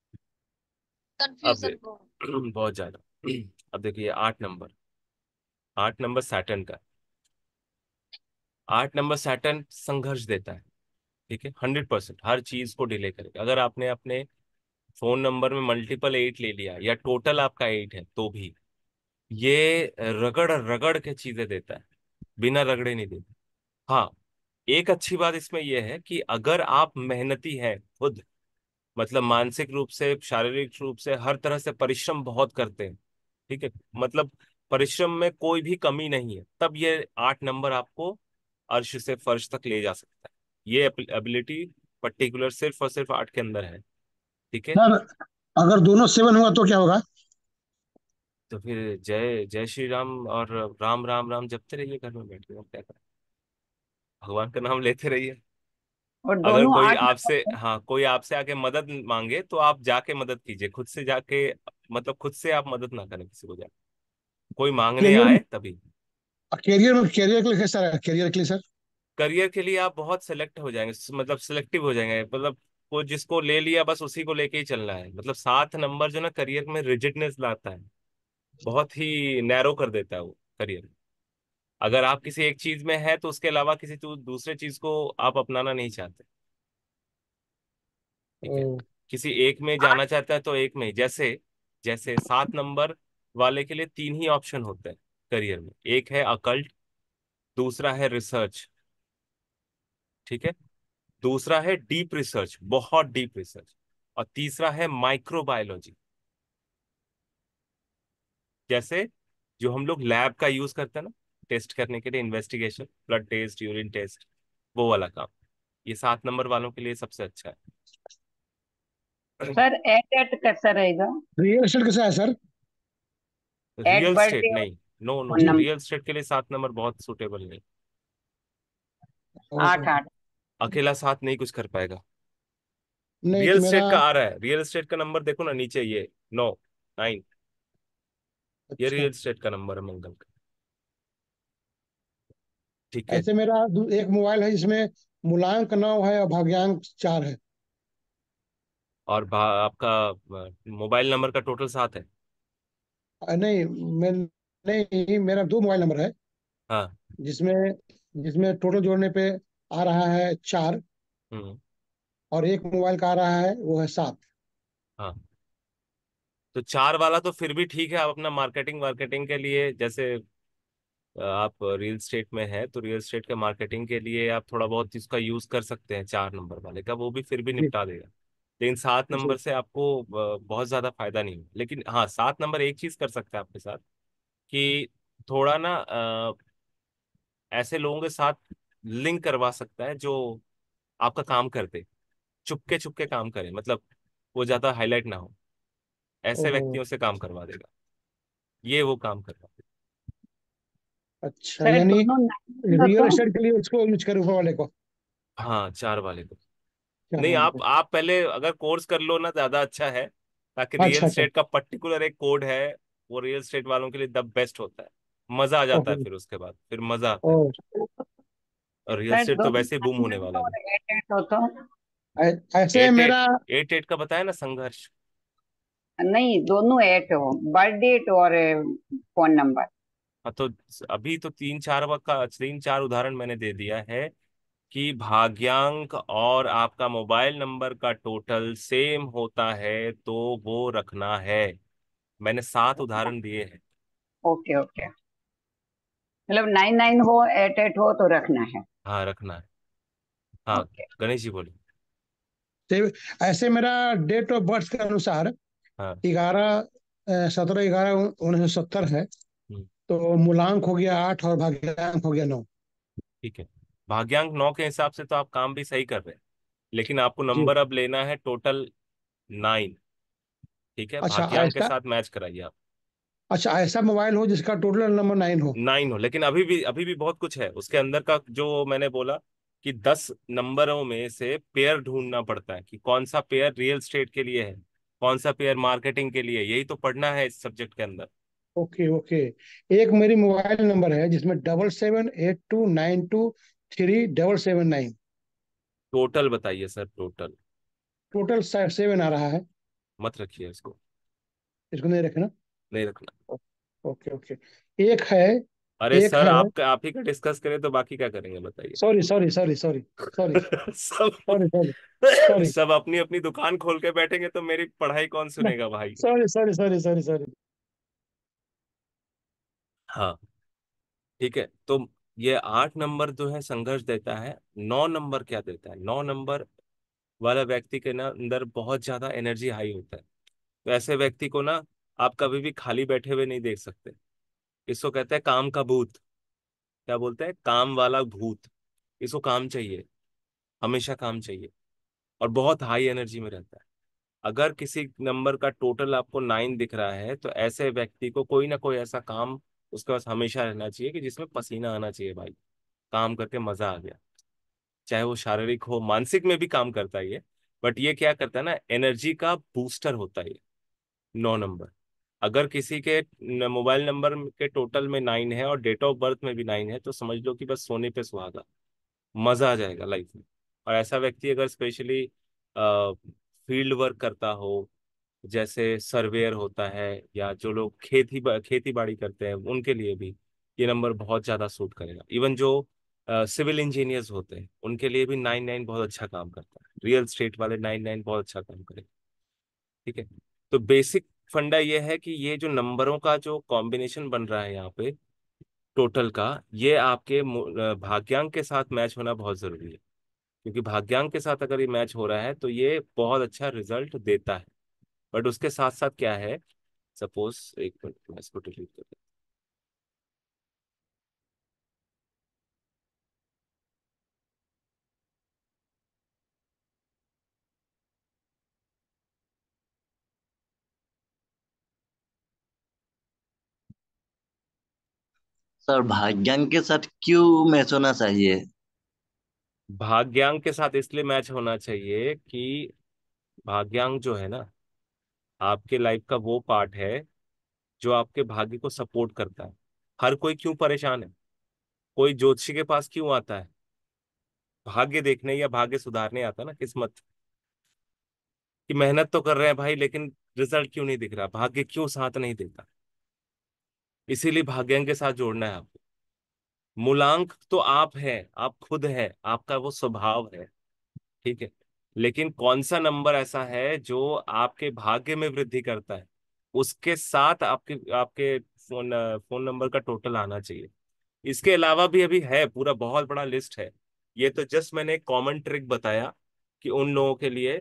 अब कंफ्यूजन दे- को। बहुत ज्यादा। अब देखिए आठ नंबर, आठ नंबर सैटर्न का। आठ नंबर सैटर्न संघर्ष देता है, ठीक है। हंड्रेड परसेंट, हर चीज को डिले करेगा। अगर आपने अपने फोन नंबर में मल्टीपल एट ले लिया या टोटल आपका एट है, तो भी ये रगड़ रगड़ के चीजें देता है, बिना रगड़े नहीं देता। हाँ, एक अच्छी बात इसमें यह है कि अगर आप मेहनती हैं खुद, मतलब मानसिक रूप से शारीरिक रूप से हर तरह से परिश्रम बहुत करते हैं, ठीक है, मतलब परिश्रम में कोई भी कमी नहीं है, तब ये आठ नंबर आपको अर्श से फर्श तक ले जा सकता है। ये एबिलिटी पर्टिकुलर सिर्फ और सिर्फ आठ के अंदर है, ठीक है। सर अगर दोनों सेवन हुआ तो क्या होगा? तो फिर जय जय श्री राम और राम राम राम जपते रहिए घर में बैठ के, और क्या करें, भगवान का नाम लेते रहिए। और अगर दोनों कोई आठ आपसे, नंबर हाँ कोई आपसे आके मदद मांगे तो आप जाके मदद कीजिए, खुद से जाके, मतलब खुद से आप मदद ना करें किसी को जाके, कोई मांगने कैरियर आए तभी। कैरियर में कैरियर के लिए कैसा है, कैरियर के लिए सर? करियर के लिए आप बहुत सेलेक्ट हो जाएंगे, मतलब सिलेक्टिव हो जाएंगे, मतलब वो जिसको ले लिया बस उसी को लेके ही चलना है। मतलब सात नंबर जो ना करियर में रिजिडनेस लाता है, बहुत ही नैरो कर देता है वो करियर। अगर आप किसी एक चीज में है तो उसके अलावा किसी दू- दूसरे चीज को आप अपनाना नहीं चाहते, ठीक है। ओ, किसी एक में जाना चाहता है तो एक में ही। जैसे जैसे सात नंबर वाले के लिए तीन ही ऑप्शन होते हैं करियर में, एक है अकल्ट, दूसरा है रिसर्च, ठीक है, दूसरा है डीप रिसर्च, बहुत डीप रिसर्च, और तीसरा है माइक्रोबायोलॉजी। जैसे जो हम लोग लैब का यूज करते हैं ना टेस्ट करने के लिए, investigation, blood test, urine test, वो वाला काम, ये सात नंबर वालों के लिए सबसे अच्छा है। सर एट एट कैसा रहेगा? रियल एस्टेट कैसा है sir? Eight real estate birthday नहीं, no no, phone number real estate के लिए सात नंबर बहुत सुटेबल नहीं। आठ आठ। अकेला साथ नहीं कुछ कर पाएगा। नहीं रियल तो मेरा। स्टेट का आ रहा है, रियल स्टेट का नंबर देखो ना नीचे, ये नौ, नाइन, ये अच्छा, रियल स्टेट का नंबर है मंगल का, ठीक है। ऐसे मेरा दू- एक मोबाइल है जिसमें मूलांक नौ है और भाग्यांक चार है। और भा, आपका मोबाइल नंबर का टोटल सात है। अ, नहीं मैं नहीं मेरा दो मोबाइल नंबर है हाँ। जिसमें जिसमें टोटल जोड़ने पे आ रहा है चार, हम्म। और एक मोबाइल का आ रहा है वो है सात। हाँ, तो चार वाला तो फिर भी ठीक है, आप अपना मार्केटिंग मार्केटिंग के लिए जैसे आप रियल स्टेट में है तो रियल स्टेट के मार्केटिंग के लिए आप थोड़ा बहुत इसका यूज कर सकते हैं, चार नंबर वाले का, वो भी फिर भी जी निपटा देगा। लेकिन सात जी। नंबर से आपको अ, बहुत ज्यादा फायदा नहीं है। लेकिन हाँ, सात नंबर एक चीज कर सकता है आपके साथ कि थोड़ा ना अ, ऐसे लोगों के साथ लिंक करवा सकता है जो आपका काम करते, चुपके चुपके काम करें, मतलब वो ज्यादा हाईलाइट ना हो, ऐसे ओ व्यक्तियों से काम करवा देगा। ये वो काम करवा देगा। अच्छा, सर यानी दोनों नाइन हो रियल तो। एस्टेट के लिए उसको यूज करूँ, ऊपर वाले को, हाँ, चार वाले को। चार नहीं, वाले आप को। आप पहले अगर कोर्स कर लो ना, ज्यादा अच्छा है, ताकि रियल अच्छा अच्छा। स्टेट का पर्टिकुलर एक कोड है, वो रियल स्टेट वालों के लिए द बेस्ट होता है। मजा आ जाता है ओके। फिर उसके बाद, फिर मजा आता ओ है। और रियल सर स्टेट तो दोनों वैसे ही बूम नाइन होने वाला नाइन है। और एट एट हो तो। ऐ- ऐसे एट एट मेरा। एट एट का बताया ना, संघर्ष। नहीं, दोनों एट हो, बर्थ डेट और फोन नंबर। हाँ, तो अभी तो तीन चार वक्त का तीन चार उदाहरण मैंने दे दिया है कि भाग्यांक और आपका मोबाइल नंबर का टोटल सेम होता है तो वो रखना है। मैंने सात उदाहरण दिए हैं। ओके ओके, मतलब नाइन नाइन हो एट एट हो तो रखना है। हाँ, रखना है। हाँ, ओके। गणेश जी बोलिए। ते- ऐसे मेरा डेट ऑफ बर्थ के अनुसार हाँ। ग्यारह सत्रह ग्यारह उन्नीस सौ सत्तर है। हम्म, तो मूलांक हो गया आठ और भाग्यांक हो गया नौ। ठीक है। भाग्यांक नौ के हिसाब से तो आप काम भी सही कर रहे हैं, लेकिन आपको जी। नंबर अब लेना है टोटल नाइन। ठीक है, अच्छा भाग्यांक के ऐसा। साथ मैच कराइए आप। अच्छा ऐसा मोबाइल हो जिसका टोटल नंबर नाइन हो। नाइन हो, लेकिन अभी भी अभी भी बहुत कुछ है उसके अंदर का, जो मैंने बोला कि दस नंबरों में से पेयर ढूंढना पड़ता है कि कौन सा पेयर रियल स्टेट के लिए है, कौन सा पेयर मार्केटिंग के लिए, यही तो पढ़ना है इस सब्जेक्ट के अंदर। Okay okay. एक मेरी मोबाइल नंबर है जिसमें double seven eight two nine two three double seven nine. Total बताइए सर, टोटल। टोटल सेवन आ रहा है। मत रखिए इसको। इसको नहीं रखना। नहीं रखना। Okay okay. एक है। अरे एक सर, है। आप आप ही का डिस्कस करें तो बाकी क्या करेंगे बताइए। Sorry sorry sorry sorry sorry सब सॉरी सॉरी सॉरी। सब अपनी अपनी दुकान खोल के बैठेंगे तो मेरी पढ़ाई कौन सुनेगा भाई। Sorry sorry sorry sorry sorry. हाँ, ठीक है। तो ये आठ नंबर जो है संघर्ष देता है, नौ नंबर क्या देता है? नौ नंबर वाला व्यक्ति के ना अंदर बहुत ज्यादा एनर्जी हाई होता है। तो ऐसे व्यक्ति को ना आप कभी भी खाली बैठे हुए नहीं देख सकते। इसको कहते हैं काम का भूत। क्या बोलते हैं? काम वाला भूत। इसको काम चाहिए, हमेशा काम चाहिए, और बहुत हाई एनर्जी में रहता है। अगर किसी नंबर का टोटल आपको नाइन दिख रहा है तो ऐसे व्यक्ति को कोई ना कोई ऐसा काम उसके पास हमेशा रहना चाहिए कि जिसमें पसीना आना चाहिए भाई, काम करके मजा आ गया। चाहे वो शारीरिक हो, मानसिक में भी काम करता है ये। बट ये क्या करता है ना, एनर्जी का बूस्टर होता है ये नौ नंबर। अगर किसी के न- मोबाइल नंबर के टोटल में नाइन है और डेट ऑफ बर्थ में भी नाइन है तो समझ लो कि बस सोने पे सुहागा, मजा आ जाएगा लाइफ में। और ऐसा व्यक्ति अगर स्पेशली फील्ड वर्क करता हो, जैसे सर्वेयर होता है, या जो लोग खेती खेती बाड़ी करते हैं, उनके लिए भी ये नंबर बहुत ज्यादा सूट करेगा। इवन जो सिविल इंजीनियर्स होते हैं उनके लिए भी नाइन नाइन बहुत अच्छा काम करता है। रियल स्टेट वाले नाइन नाइन बहुत अच्छा काम करेगा। ठीक है। तो बेसिक फंडा ये है कि ये जो नंबरों का जो कॉम्बिनेशन बन रहा है यहाँ पे टोटल का, ये आपके मु- अ, भाग्यांक के साथ मैच होना बहुत जरूरी है। क्योंकि भाग्यांक के साथ अगर ये मैच हो रहा है तो ये बहुत अच्छा रिजल्ट देता है। बट उसके साथ साथ क्या है, सपोज एक मिनट मैं इसको डिलीट कर देता सर भाग्यांक के साथ क्यों मैच होना चाहिए? हूँ। भाग्यांक के साथ इसलिए मैच होना चाहिए कि भाग्यांक जो है ना, आपके लाइफ का वो पार्ट है जो आपके भाग्य को सपोर्ट करता है। हर कोई क्यों परेशान है? कोई ज्योतिषी के पास क्यों आता है? भाग्य देखने या भाग्य सुधारने आता है ना, किस्मत कि मेहनत तो कर रहे हैं भाई, लेकिन रिजल्ट क्यों नहीं दिख रहा, भाग्य क्यों साथ नहीं देता। इसीलिए भाग्यांक के साथ जोड़ना है आपको। मूलांक तो आप है, आप खुद है, आपका वो स्वभाव है। ठीक है। लेकिन कौन सा नंबर ऐसा है जो आपके भाग्य में वृद्धि करता है, उसके साथ आपके आपके फोन फोन नंबर का टोटल आना चाहिए। इसके अलावा भी अभी है, पूरा बहुत बड़ा लिस्ट है। ये तो जस्ट मैंने एक कॉमन ट्रिक बताया कि उन लोगों के लिए,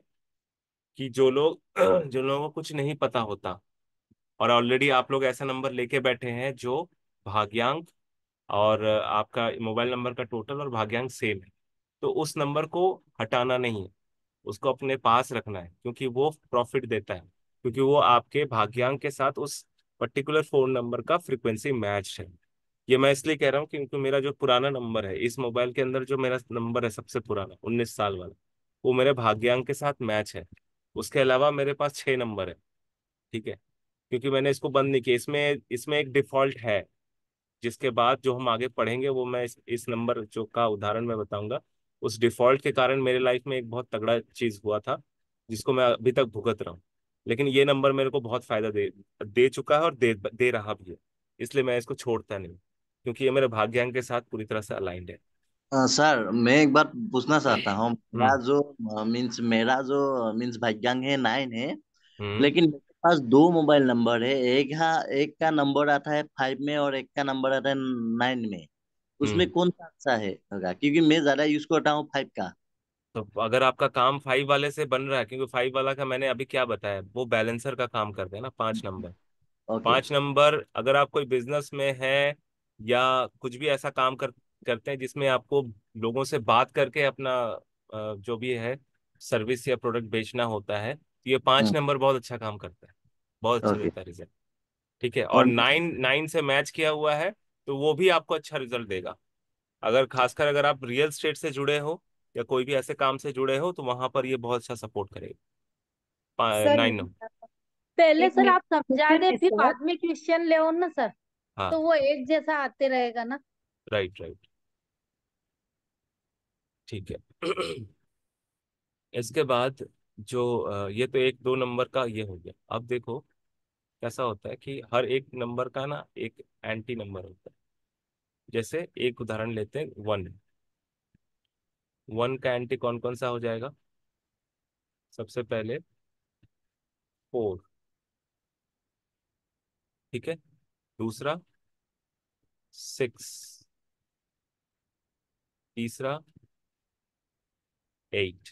कि जो लोग जो लोगों को कुछ नहीं पता होता, और ऑलरेडी आप लोग ऐसा नंबर लेके बैठे हैं जो भाग्यांक और आपका मोबाइल नंबर का टोटल और भाग्यांक सेम है, तो उस नंबर को हटाना नहीं है, उसको अपने पास रखना है, क्योंकि वो प्रॉफिट देता है, क्योंकि वो आपके भाग्यांक के साथ उस पर्टिकुलर फोन नंबर का फ्रीक्वेंसी मैच है। ये मैं इसलिए कह रहा हूँ क्योंकि मेरा जो पुराना नंबर है इस मोबाइल के अंदर, जो मेरा नंबर है सबसे पुराना उन्नीस साल वाला, वो मेरे भाग्यांक के साथ मैच है। उसके अलावा मेरे पास छह नंबर है, ठीक है, क्योंकि मैंने इसको बंद नहीं किया। इसमें इसमें एक डिफॉल्ट है, जिसके बाद जो हम आगे पढ़ेंगे वो मैं इस, इस नंबर जो का उदाहरण मैं बताऊंगा। उस डिफॉल्ट के कारण मेरे लाइफ में एक बहुत तगड़ा चीज हुआ था, जिसको मैं अभी तक भुगत रहा हूँ। लेकिन ये नंबर मेरे को बहुत फायदा दे दे चुका है और दे दे रहा भी है, इसलिए मैं इसको छोड़ता नहीं, क्योंकि ये मेरे भाग्यांक के साथ पूरी तरह से अलाइंड है। अ, सर मैं एक बात पूछना चाहता हूँ। मेरा हम्म। जो मीन्स मेरा जो मीन्स भाग्यांक है नाइन है, हम्म। लेकिन मेरे पास दो मोबाइल नंबर है। एक हा एक का नंबर आता है फाइव में और एक का नंबर आता है नाइन में। उसमें हम्म। कौन सा अच्छा है होगा, क्योंकि मैं ज्यादा यूज करता हूँ फाइव का। तो अगर आपका काम फाइव वाले से बन रहा है, क्योंकि फाइव वाला का मैंने अभी क्या बताया, वो बैलेंसर का काम करते हैं ना, पांच नंबर। ओके। पांच नंबर अगर आप कोई बिजनेस में है या कुछ भी ऐसा काम कर करते हैं जिसमें आपको लोगों से बात करके अपना अ, जो भी है सर्विस या प्रोडक्ट बेचना होता है, तो ये पांच नंबर बहुत अच्छा काम करता है, बहुत अच्छा ओके। देता है रिजल्ट। ठीक है, और और नाइन नाइन से मैच किया हुआ है, तो वो भी आपको अच्छा रिजल्ट देगा। अगर खासकर अगर आप रियल स्टेट से जुड़े हो या कोई भी ऐसे काम से जुड़े हो, तो वहां पर ये बहुत अच्छा सपोर्ट करेगा, सर नाइन नंबर। पहले एक सर आप समझा क्वेश्चन दे है फिर सर। बाद में क्वेश्चन ले ना सर, हाँ, तो वो एक जैसा आते रहेगा ना। राइट राइट, ठीक है। इसके बाद जो अ, ये तो एक दो नंबर का ये हो गया। अब देखो कैसा होता है कि हर एक नंबर का ना एक एंटी नंबर होता है। जैसे एक उदाहरण लेते हैं, वन। वन का एंटी कौन कौन सा हो जाएगा? सबसे पहले फोर, ठीक है, दूसरा सिक्स, तीसरा एट।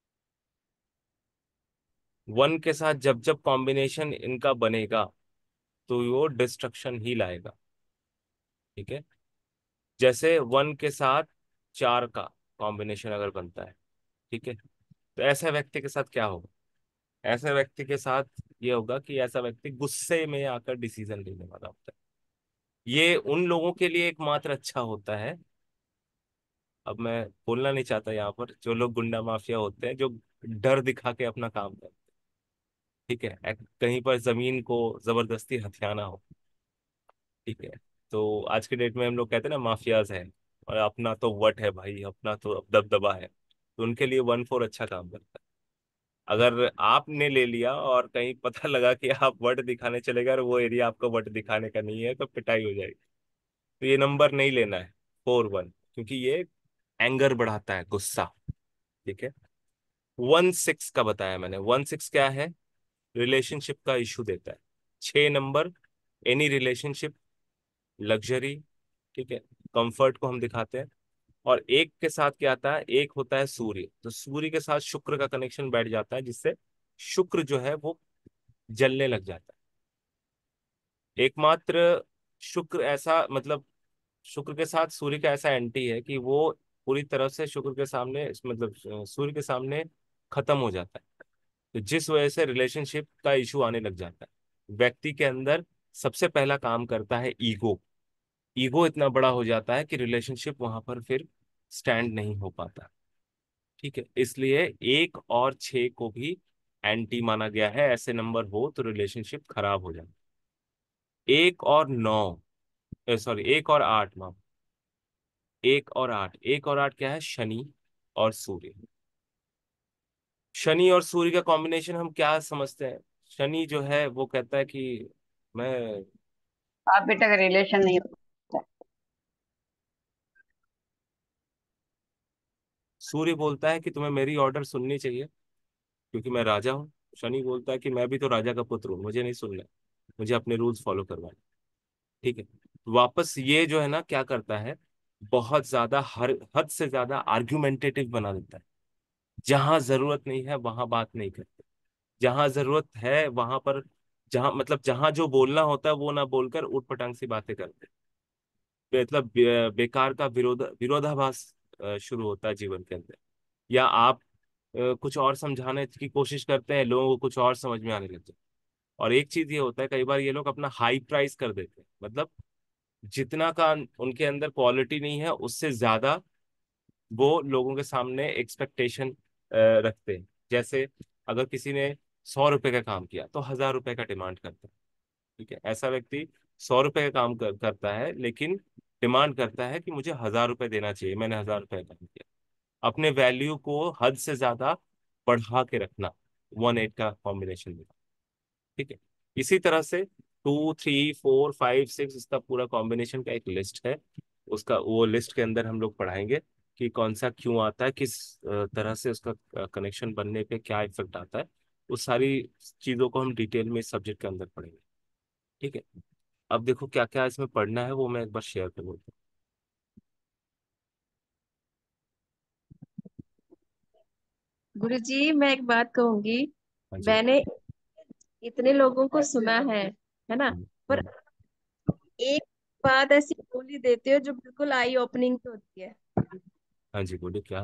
वन के साथ जब जब कॉम्बिनेशन इनका बनेगा तो वो डिस्ट्रक्शन ही लाएगा, ठीक है। जैसे वन के साथ चार का कॉम्बिनेशन अगर बनता है, ठीक है, तो ऐसे व्यक्ति के साथ क्या होगा? ऐसे व्यक्ति के साथ ये होगा कि ऐसा व्यक्ति गुस्से में आकर डिसीजन लेने वाला होता है। ये उन लोगों के लिए एकमात्र अच्छा होता है, अब मैं बोलना नहीं चाहता यहाँ पर, जो लोग गुंडा माफिया होते हैं, जो डर दिखा के अपना काम करते हैं, ठीक है, एक- कहीं पर जमीन को जबरदस्ती हथियाना हो, ठीक है। तो आज के डेट में हम लोग कहते हैं ना माफियाज हैं, और अपना तो वट है भाई, अपना तो दबदबा है, तो उनके लिए वन फोर अच्छा काम करता है। अगर आपने ले लिया और कहीं पता लगा कि आप वट दिखाने चले गए और वो एरिया आपको वट दिखाने का नहीं है, तो पिटाई हो जाएगी। तो ये नंबर नहीं लेना है, फोर वन, क्योंकि ये एंगर बढ़ाता है, गुस्सा, ठीक है। वन सिक्स का बताया मैंने, वन सिक्स क्या है? रिलेशनशिप का इशू देता है। छह नंबर एनी रिलेशनशिप, लग्जरी, ठीक है, कंफर्ट को हम दिखाते हैं। और एक के साथ क्या आता है? एक होता है सूर्य, तो सूर्य के साथ शुक्र का कनेक्शन बैठ जाता है, जिससे शुक्र जो है वो जलने लग जाता है। एकमात्र शुक्र ऐसा, मतलब शुक्र के साथ सूर्य का ऐसा एंटी है कि वो पूरी तरह से शुक्र के सामने, मतलब सूर्य के सामने खत्म हो जाता है। तो जिस वजह से रिलेशनशिप का इशू आने लग जाता है। व्यक्ति के अंदर सबसे पहला काम करता है ईगो। ईगो इतना बड़ा हो जाता है कि रिलेशनशिप वहां पर फिर स्टैंड नहीं हो पाता, ठीक है। इसलिए एक और छह को भी एंटी माना गया है, ऐसे नंबर हो तो रिलेशनशिप खराब हो जाए। एक और नौ, सॉरी एक और आठ, माफ, एक और आठ, एक और आठ क्या है? शनि और सूर्य। शनि और सूर्य का कॉम्बिनेशन हम क्या समझते हैं? शनि जो है वो कहता है कि मैं, आप बेटा का रिलेशन नहीं होता है। सूर्य बोलता है कि तुम्हें मेरी ऑर्डर सुननी चाहिए क्योंकि मैं राजा हूँ। शनि बोलता है कि मैं भी तो राजा का पुत्र हूँ, मुझे नहीं सुनना है, मुझे अपने रूल्स फॉलो करवाने, ठीक है। वापस ये जो है ना क्या करता है, बहुत ज्यादा हर हद से ज्यादा आर्ग्यूमेंटेटिव बना देता है। जहां जरूरत नहीं है वहां बात नहीं करते, जहां जरूरत है वहां पर, जहां मतलब जहां जो बोलना होता है वो ना बोलकर उठ पटांग सी बातें करते हैं। मतलब बे, बेकार का विरोध विरोधाभास अ, शुरू होता है जीवन के अंदर। या आप अ, कुछ और समझाने की कोशिश करते हैं, लोगों को कुछ और समझ में आने लगता है। और एक चीज ये होता है, कई बार ये लोग अपना हाई प्राइस कर देते हैं, मतलब जितना का उनके अंदर क्वालिटी नहीं है उससे ज्यादा वो लोगों के सामने एक्सपेक्टेशन रखते हैं। जैसे अगर किसी ने सौ रुपए का काम किया तो हजार रुपए का डिमांड करता है। ठीक है, ऐसा व्यक्ति सौ रुपए का काम कर, करता है लेकिन डिमांड करता है कि मुझे हजार रुपए देना चाहिए, मैंने हजार रुपए का काम किया। अपने वैल्यू को हद से ज्यादा बढ़ा के रखना, वन एट का कॉम्बिनेशन में। ठीक है, इसी तरह से two three four five six इसका पूरा कॉम्बिनेशन का एक लिस्ट है। उसका वो लिस्ट के अंदर हम लोग पढ़ाएंगे कि कौन सा क्यों आता है, किस अ, तरह से उसका कनेक्शन बनने पे क्या इफेक्ट आता है। उस सारी चीजों को हम डिटेल में इस सब्जेक्ट के अंदर पढ़ेंगे। ठीक है, अब देखो क्या क्या इसमें पढ़ना है वो मैं एक बार शेयर कर देता हूँ। गुरुजी मैं एक बात कहूंगी। हाँ जी। मैंने इतने लोगों को सुना है है ना, हम्म, पर हम्म। एक बात ऐसी बोली देते हो जो बिल्कुल आई ओपनिंग होती है। हाँ जी, बोलिए क्या।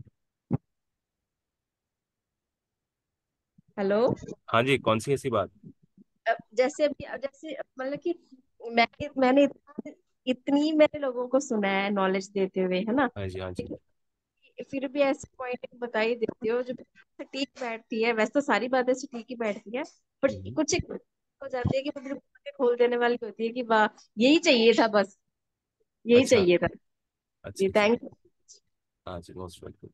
हेलो। हाँ जी, कौन सी ऐसी बात। अब जैसे अभी अब जैसे मतलब कि मैं मैंने इतना- इतनी मैंने लोगों को सुना है नॉलेज देते हुए, है ना, हाँ जी, हाँ जी। लेकिन फिर भी ऐसे पॉइंट बता ही देते हो जो ठीक बैठती है। वैसे तो सारी बातें से ठीक ही बैठती है, बट हम्म, कुछ एक हो जाती है कि वो बिल्कुल आंखें खोल देने वाली होती है कि वाह, यही चाहिए था, बस यही अच्छा, चाहिए था। अच्छा, जी अच्छा। थैंक। हाँ जी, मोस्ट वेलकम।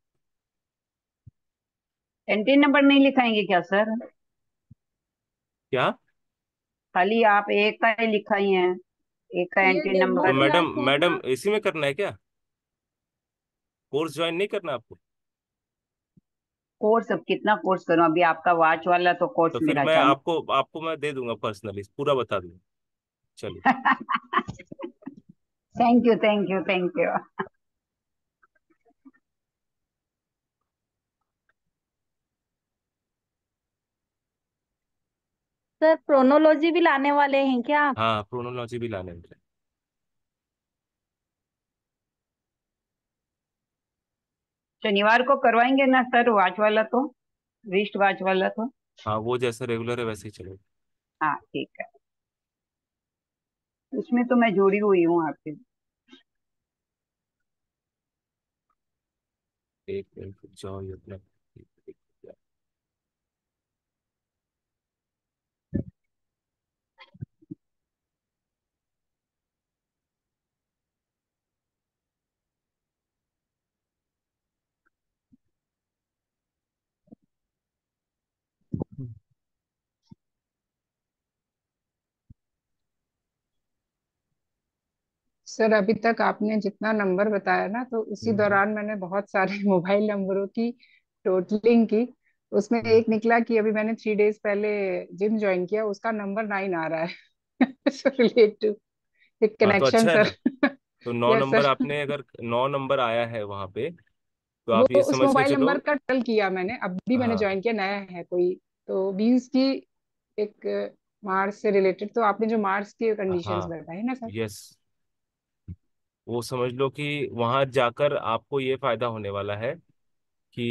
एंट्री नंबर नहीं लिखाएंगे क्या सर? क्या। खाली आप एक का ही लिखाई है, एक का ये एंट्री डेमो तो नंबर। मैडम, क्लास है मैडम ना। इसी में करना है क्या, कोर्स ज्वाइन नहीं करना आपको। कोर्स अब कितना कोर्स करूं? अभी आपका वॉच वाला तो कोर्स तो फिर मेरा मैं चालू। आपको आपको मैं दे दूंगा पर्सनली, पूरा बता दूंगा। चलिए। Thank you, thank you, thank you. Sir प्रोनोलॉजी भी लाने वाले हैं क्या आप? हाँ, प्रोनोलॉजी भी लाने हैं। शनिवार को करवाएंगे ना सर वॉच वाला तो, रिस्ट वॉच वाला तो? हाँ, वो जैसे रेगुलर है वैसे ही चलेगा। हाँ ठीक है, उसमें तो मैं जुड़ी हुई हूँ आपके। एक मिनट रुक जाओ, ये अपना। सर अभी तक आपने जितना नंबर बताया ना, तो उसी हम्म, दौरान मैंने बहुत सारे मोबाइल नंबरों की टोटलिंग की। उसमें हम्म। एक निकला कि अभी मैंने थ्री डेज पहले जिम ज्वाइन किया, उसका नंबर नाइन आ रहा है। रिलेट टू एक हाँ, तो कनेक्शन अच्छा है ना। सर। तो नौ यस नंबर सर। आपने, अगर नौ नंबर आया है वहां पे, तो वो आप ये उस समझ के मोबाइल चलो। नंबर का टल किया मैंने, अब भी मैंने हाँ, ज्वाइन किया, नया है कोई। तो बीस की एक मार्च से रिलेटेड, तो आपने जो मार्च के कंडीशंस हाँ। बताए ना सर। यस, वो समझ लो कि वहां जाकर आपको ये फायदा होने वाला है कि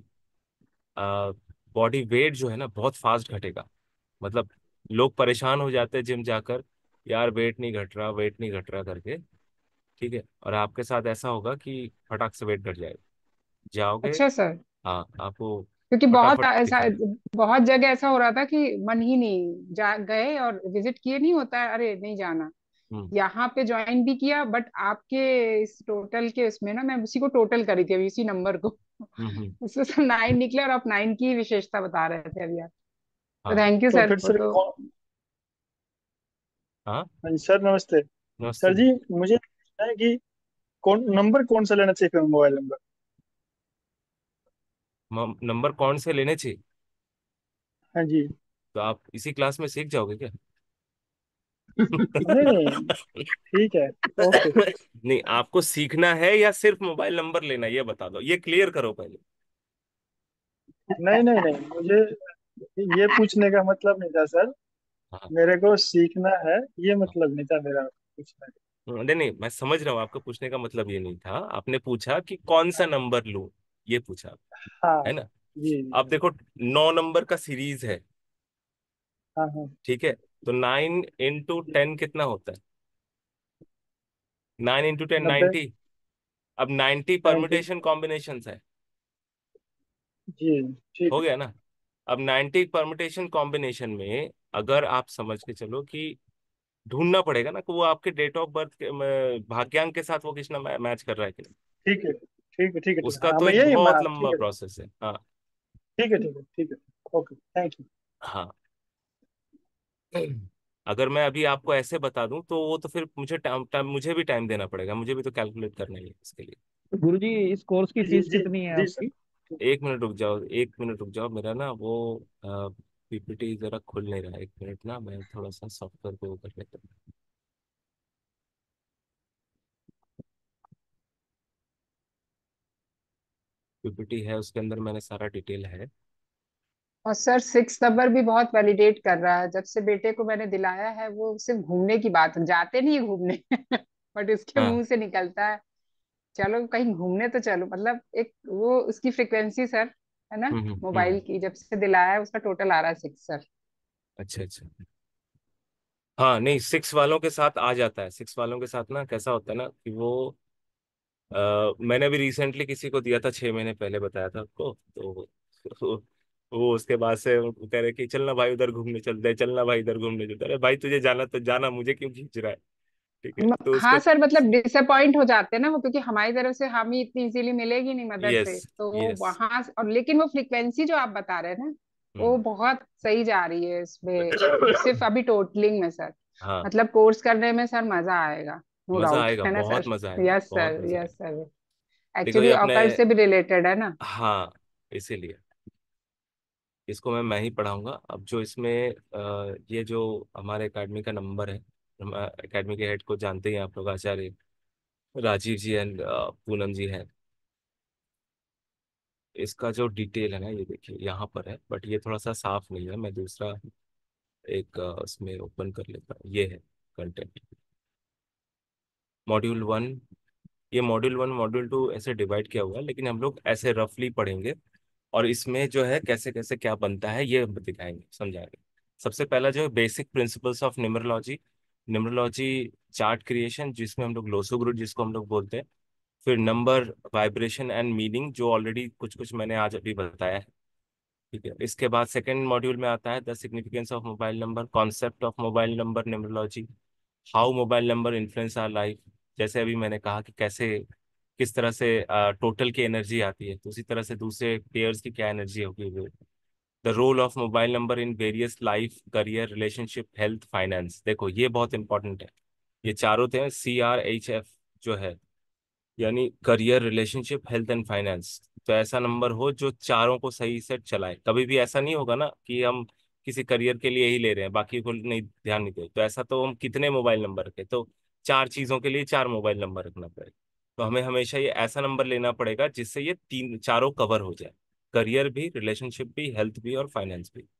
बॉडी वेट जो है ना बहुत फास्ट घटेगा। मतलब लोग परेशान हो जाते हैं जिम जाकर, यार वेट नहीं घट रहा, वेट नहीं घट रहा करके। ठीक है, और आपके साथ ऐसा होगा कि फटाक से वेट घट जाएगा, जाओगे। अच्छा सर। हाँ, आपको क्योंकि बहुत फटाफट ऐसा, दिखेगा। बहुत जगह ऐसा हो रहा था कि मन ही नहीं, जा गए और विजिट किए, नहीं होता है, अरे नहीं जाना। हम्म, यहाँ पे ज्वाइन भी किया, बट आपके इस टोटल के उसमें ना, मैं उसी को टोटल करी थी अभी, इसी नंबर को। हम्म, हम्म। उसमें सर नाइन निकले, और आप नाइन की विशेषता बता रहे थे अभी आप। तो हाँ, थैंक यू तो सर, फिर वो सर तो। कौन। हाँ। हाँ जी सर, नमस्ते। नमस्ते सर जी। जी, मुझे पूछना है कि कौन नंबर कौन सा लेना चाहिए फिर, मोबाइल नंबर। म- नंबर कौन से लेने चाहिए, हाँ जी। तो आप इसी क्लास में सीख जाओगे क्या। नहीं नहीं, ठीक है, ओके। नहीं, आपको सीखना है या सिर्फ मोबाइल नंबर लेना है, ये बता दो, ये क्लियर करो पहले। नहीं नहीं नहीं, मुझे ये पूछने का मतलब नहीं था सर। हाँ। मेरे को सीखना है, ये मतलब नहीं था मेरा पूछना। नहीं नहीं, मैं समझ रहा हूँ, आपको पूछने का मतलब ये नहीं था, आपने पूछा कि कौन सा नंबर लूं, ये पूछा, हाँ है ना। जी। अब देखो, नौ नंबर का सीरीज है, हाँ हाँ। ठीक है। तो नाइन इंटू टेन कितना होता है? नाइन इंटू टेन नब्बे। नाइनटी। अब नाइनटी नाइन्टी। परमुटेशन कॉम्बिनेशन है, जी ठीक हो है। गया ना। अब नाइनटी परमुटेशन कॉम्बिनेशन में अगर आप समझ के चलो कि ढूंढना पड़ेगा ना कि वो आपके डेट ऑफ बर्थ के म, भाग्यांक के साथ वो कितना मैच कर रहा है कि नहीं। ठीक है ठीक है ठीक है ठीक है, उसका हाँ तो मैं एक यही बहुत मैं लंबा ठीक है प्रोसेस है। हाँ। ठीक है ठीक है ठीक है। Okay, thank you. हाँ। अगर मैं अभी आपको ऐसे बता दूं तो वो तो फिर मुझे टाइम टाइम मुझे भी टाइम देना पड़ेगा, मुझे भी तो कैलकुलेट करना ही है इसके लिए। गुरुजी, इस कोर्स की जी फीस जी कितनी है जी आपकी? सर। एक मिनट रुक जाओ, एक मिनट रुक जाओ, मेरा ना वो पीपीटी जरा खुल नहीं रहा है, एक मिनट ना, मैं थोड़ा सा सॉफ्टवेयर को वो कर लेता हूँ। पीपीटी है, उसके अंदर मैंने सारा डिटेल है। और सर सिक्स नंबर भी बहुत वैलिडेट कर रहा है। जब से बेटे को मैंने दिलाया है वो सिर्फ घूमने की बात, जाते नहीं है घूमने बट उसके हाँ। मुंह से निकलता है चलो कहीं घूमने तो चलो। मतलब एक वो उसकी फ्रिक्वेंसी सर, है ना, हम्म हम्म हम्म, मोबाइल हम्म। की जब से दिलाया है उसका टोटल आ रहा है सिक्स सर। अच्छा अच्छा। हाँ, नहीं, सिक्स वालों के साथ आ जाता है, सिक्स वालों के साथ ना कैसा होता है ना कि वो अ, मैंने अभी रिसेंटली किसी को दिया था, छह महीने पहले बताया था आपको, तो तो वो उसके बाद से वो कह रहे कि चलना भाई उधर घूमने चलते हैं, चलना भाई इधर घूमने चलते हैं। अरे भाई, तुझे जाना तो जाना, मुझे क्यों खींच रहा है। ठीक है, म- तो उसको। हाँ सर, मतलब डिसअपॉइंट हो जाते हैं ना वो, क्योंकि हमारी तरफ से हम ही इतनी इजीली मिलेगी नहीं मदर यस से, तो वो यस। वहां और लेकिन वो फ्रीक्वेंसी जो आप बता रहे हैं ना वो हम्म। बहुत सही जा रही है इसमें। सिर्फ अभी टोटलिंग में सर, हाँ, मतलब कोर्स करने में सर मजा आएगा, नो मजा डाउट, आएगा, है ना बहुत सर? मजा आएगा, यस बहुत सर, मजा यस आएगा। सर। देखो, ये एक्चुअली अपने। ऑकल से भी रिलेटेड है ना। हाँ, इसीलिए इसको मैं मैं ही पढ़ाऊंगा। अब जो इसमें अ, ये जो हमारे एकेडमी का नंबर है, हम एकेडमी के हेड को जानते ही हैं आप लोग, आचार्य राजीव जी एंड पूनम जी हैं। इसका जो डिटेल है ना, ये देखिए यहाँ पर है, बट ये थोड़ा सा साफ नहीं है, मैं दूसरा एक अ, उसमें ओपन कर लेता हूँ। ये है कंटेंट, मॉड्यूल वन। ये मॉड्यूल वन मॉड्यूल टू ऐसे डिवाइड किया हुआ है, लेकिन हम लोग ऐसे रफली पढ़ेंगे। और इसमें जो है कैसे कैसे क्या बनता है ये हम दिखाएंगे, समझाएंगे। सबसे पहला जो है basic principles of numerology. Numerology chart creation, जिसमें हम लोग लोसो ग्रुप जिसको हम लोग बोलते हैं। फिर नंबर, वाइब्रेशन एंड मीनिंग, जो ऑलरेडी कुछ कुछ मैंने आज अभी बताया है। ठीक है, इसके बाद सेकंड मॉड्यूल में आता है the significance of mobile number, concept of mobile number numerology, how mobile number influence our life. जैसे अभी मैंने कहा कि कैसे किस तरह से टोटल की एनर्जी आती है, तो उसी तरह से दूसरे पेयर्स की क्या एनर्जी होगी। The role of mobile number in various life, career, relationship, health, finance. देखो, ये बहुत इंपॉर्टेंट है। ये चारों थे, सी आर एच एफ जो है, यानी career, relationship, health and finance. तो ऐसा नंबर हो जो चारों को सही से चलाए। कभी भी ऐसा नहीं होगा ना कि हम किसी करियर के लिए ही ले रहे हैं, बाकी को नहीं, ध्यान नहीं दे, तो ऐसा तो हम कितने मोबाइल नंबर रखें, तो चार चीजों के लिए चार मोबाइल नंबर रखना पड़ेगा। तो हमें हमेशा ये ऐसा नंबर लेना पड़ेगा जिससे ये तीन चारों कवर हो जाए, करियर भी, रिलेशनशिप भी, हेल्थ भी और फाइनेंस भी।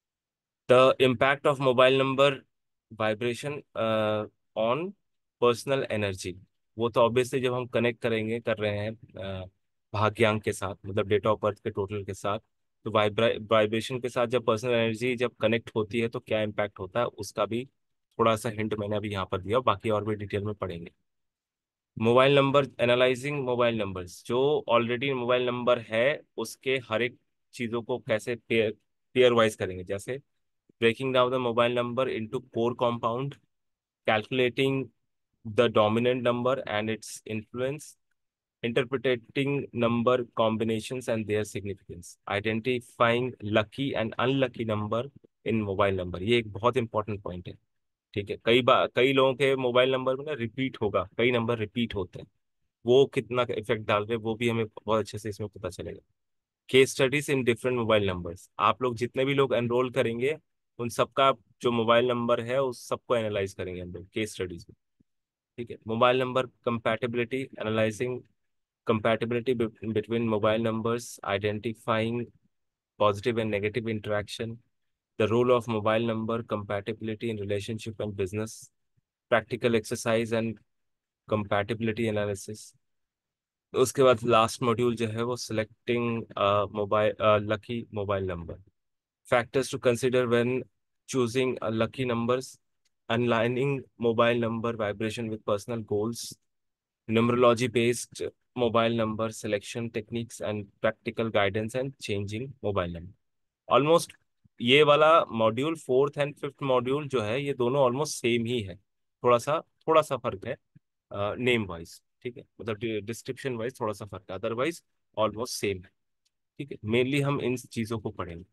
The impact of mobile number vibration on personal energy. वो तो ऑब्वियसली जब हम कनेक्ट करेंगे कर रहे हैं अ, भाग्यांक के साथ, मतलब डेट ऑफ बर्थ के टोटल के साथ, तो वाइब्रा वाइब्रेशन के साथ जब पर्सनल एनर्जी जब कनेक्ट होती है तो क्या इम्पैक्ट होता है, उसका भी थोड़ा सा हिंट मैंने अभी यहाँ पर दिया, बाकी और भी डिटेल में पढ़ेंगे। Mobile number analysing, mobile numbers जो ऑलरेडी मोबाइल नंबर है उसके हर एक चीज़ों को कैसे पेयर पेयर वाइज करेंगे, जैसे breaking down the mobile number into core compound, calculating the dominant number and its influence, interpreting number combinations and their significance, identifying lucky and unlucky number in mobile number। ये एक बहुत important point है। ठीक है, कई बार कई लोगों के मोबाइल नंबर में ना रिपीट होगा, कई नंबर रिपीट होते हैं, वो कितना इफेक्ट डाल रहे हैं वो भी हमें बहुत अच्छे से इसमें पता चलेगा। Case studies in different mobile numbers, आप लोग जितने भी लोग एनरोल करेंगे उन सबका जो मोबाइल नंबर है उस सबको एनालाइज करेंगे हम लोग केस स्टडीज में। ठीक है, mobile number compatibility, analysing compatibility be- between mobile numbers, identifying positive and negative interaction, the role of mobile number compatibility in relationship and business, practical exercise and compatibility analysis। उसके बाद last module जो है वो selecting mobile lucky mobile number, factors to consider when choosing a lucky numbers, aligning mobile number vibration with personal goals, numerology based mobile number selection techniques and practical guidance and changing mobile number। Almost ये वाला module fourth and fifth module जो है ये दोनों almost same ही है, थोड़ा सा थोड़ा सा फर्क है नेम वाइज। ठीक है, मतलब डिस्क्रिप्शन वाइज थोड़ा सा फर्क है, अदरवाइज ऑलमोस्ट सेम है। ठीक है, मेनली हम इन चीजों को पढ़ेंगे।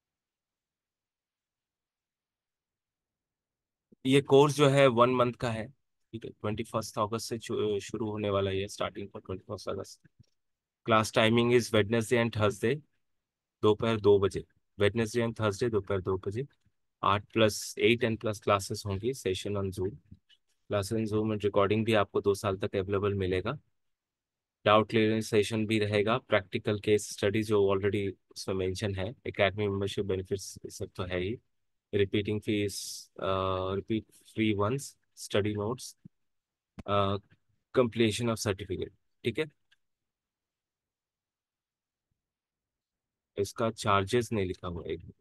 ये कोर्स जो है वन मंथ का है। ठीक है, ट्वेंटी फर्स्ट अगस्त से शु- शुरू होने वाला है, starting for twenty first August. Class timing is Wednesday and Thursday दोपहर दो बजे। वेडनेसडे एंड थर्सडे दोपहर दो बजे। आठ plus eight and plus classes होंगी, session on Zoom. Classes in Zoom and recording भी आपको दो साल तक अवेलेबल मिलेगा। डाउट क्लियरिंग सेशन भी रहेगा, प्रैक्टिकल केस स्टडी जो ऑलरेडी उसमें मेंशन है, एकेडमी मेंबरशिप बेनिफिट्स ये सब तो है ही। Repeating fees, repeat free once, study notes, completion of certificate. ठीक है, इसका चार्जेस नहीं लिखा हुआ एक,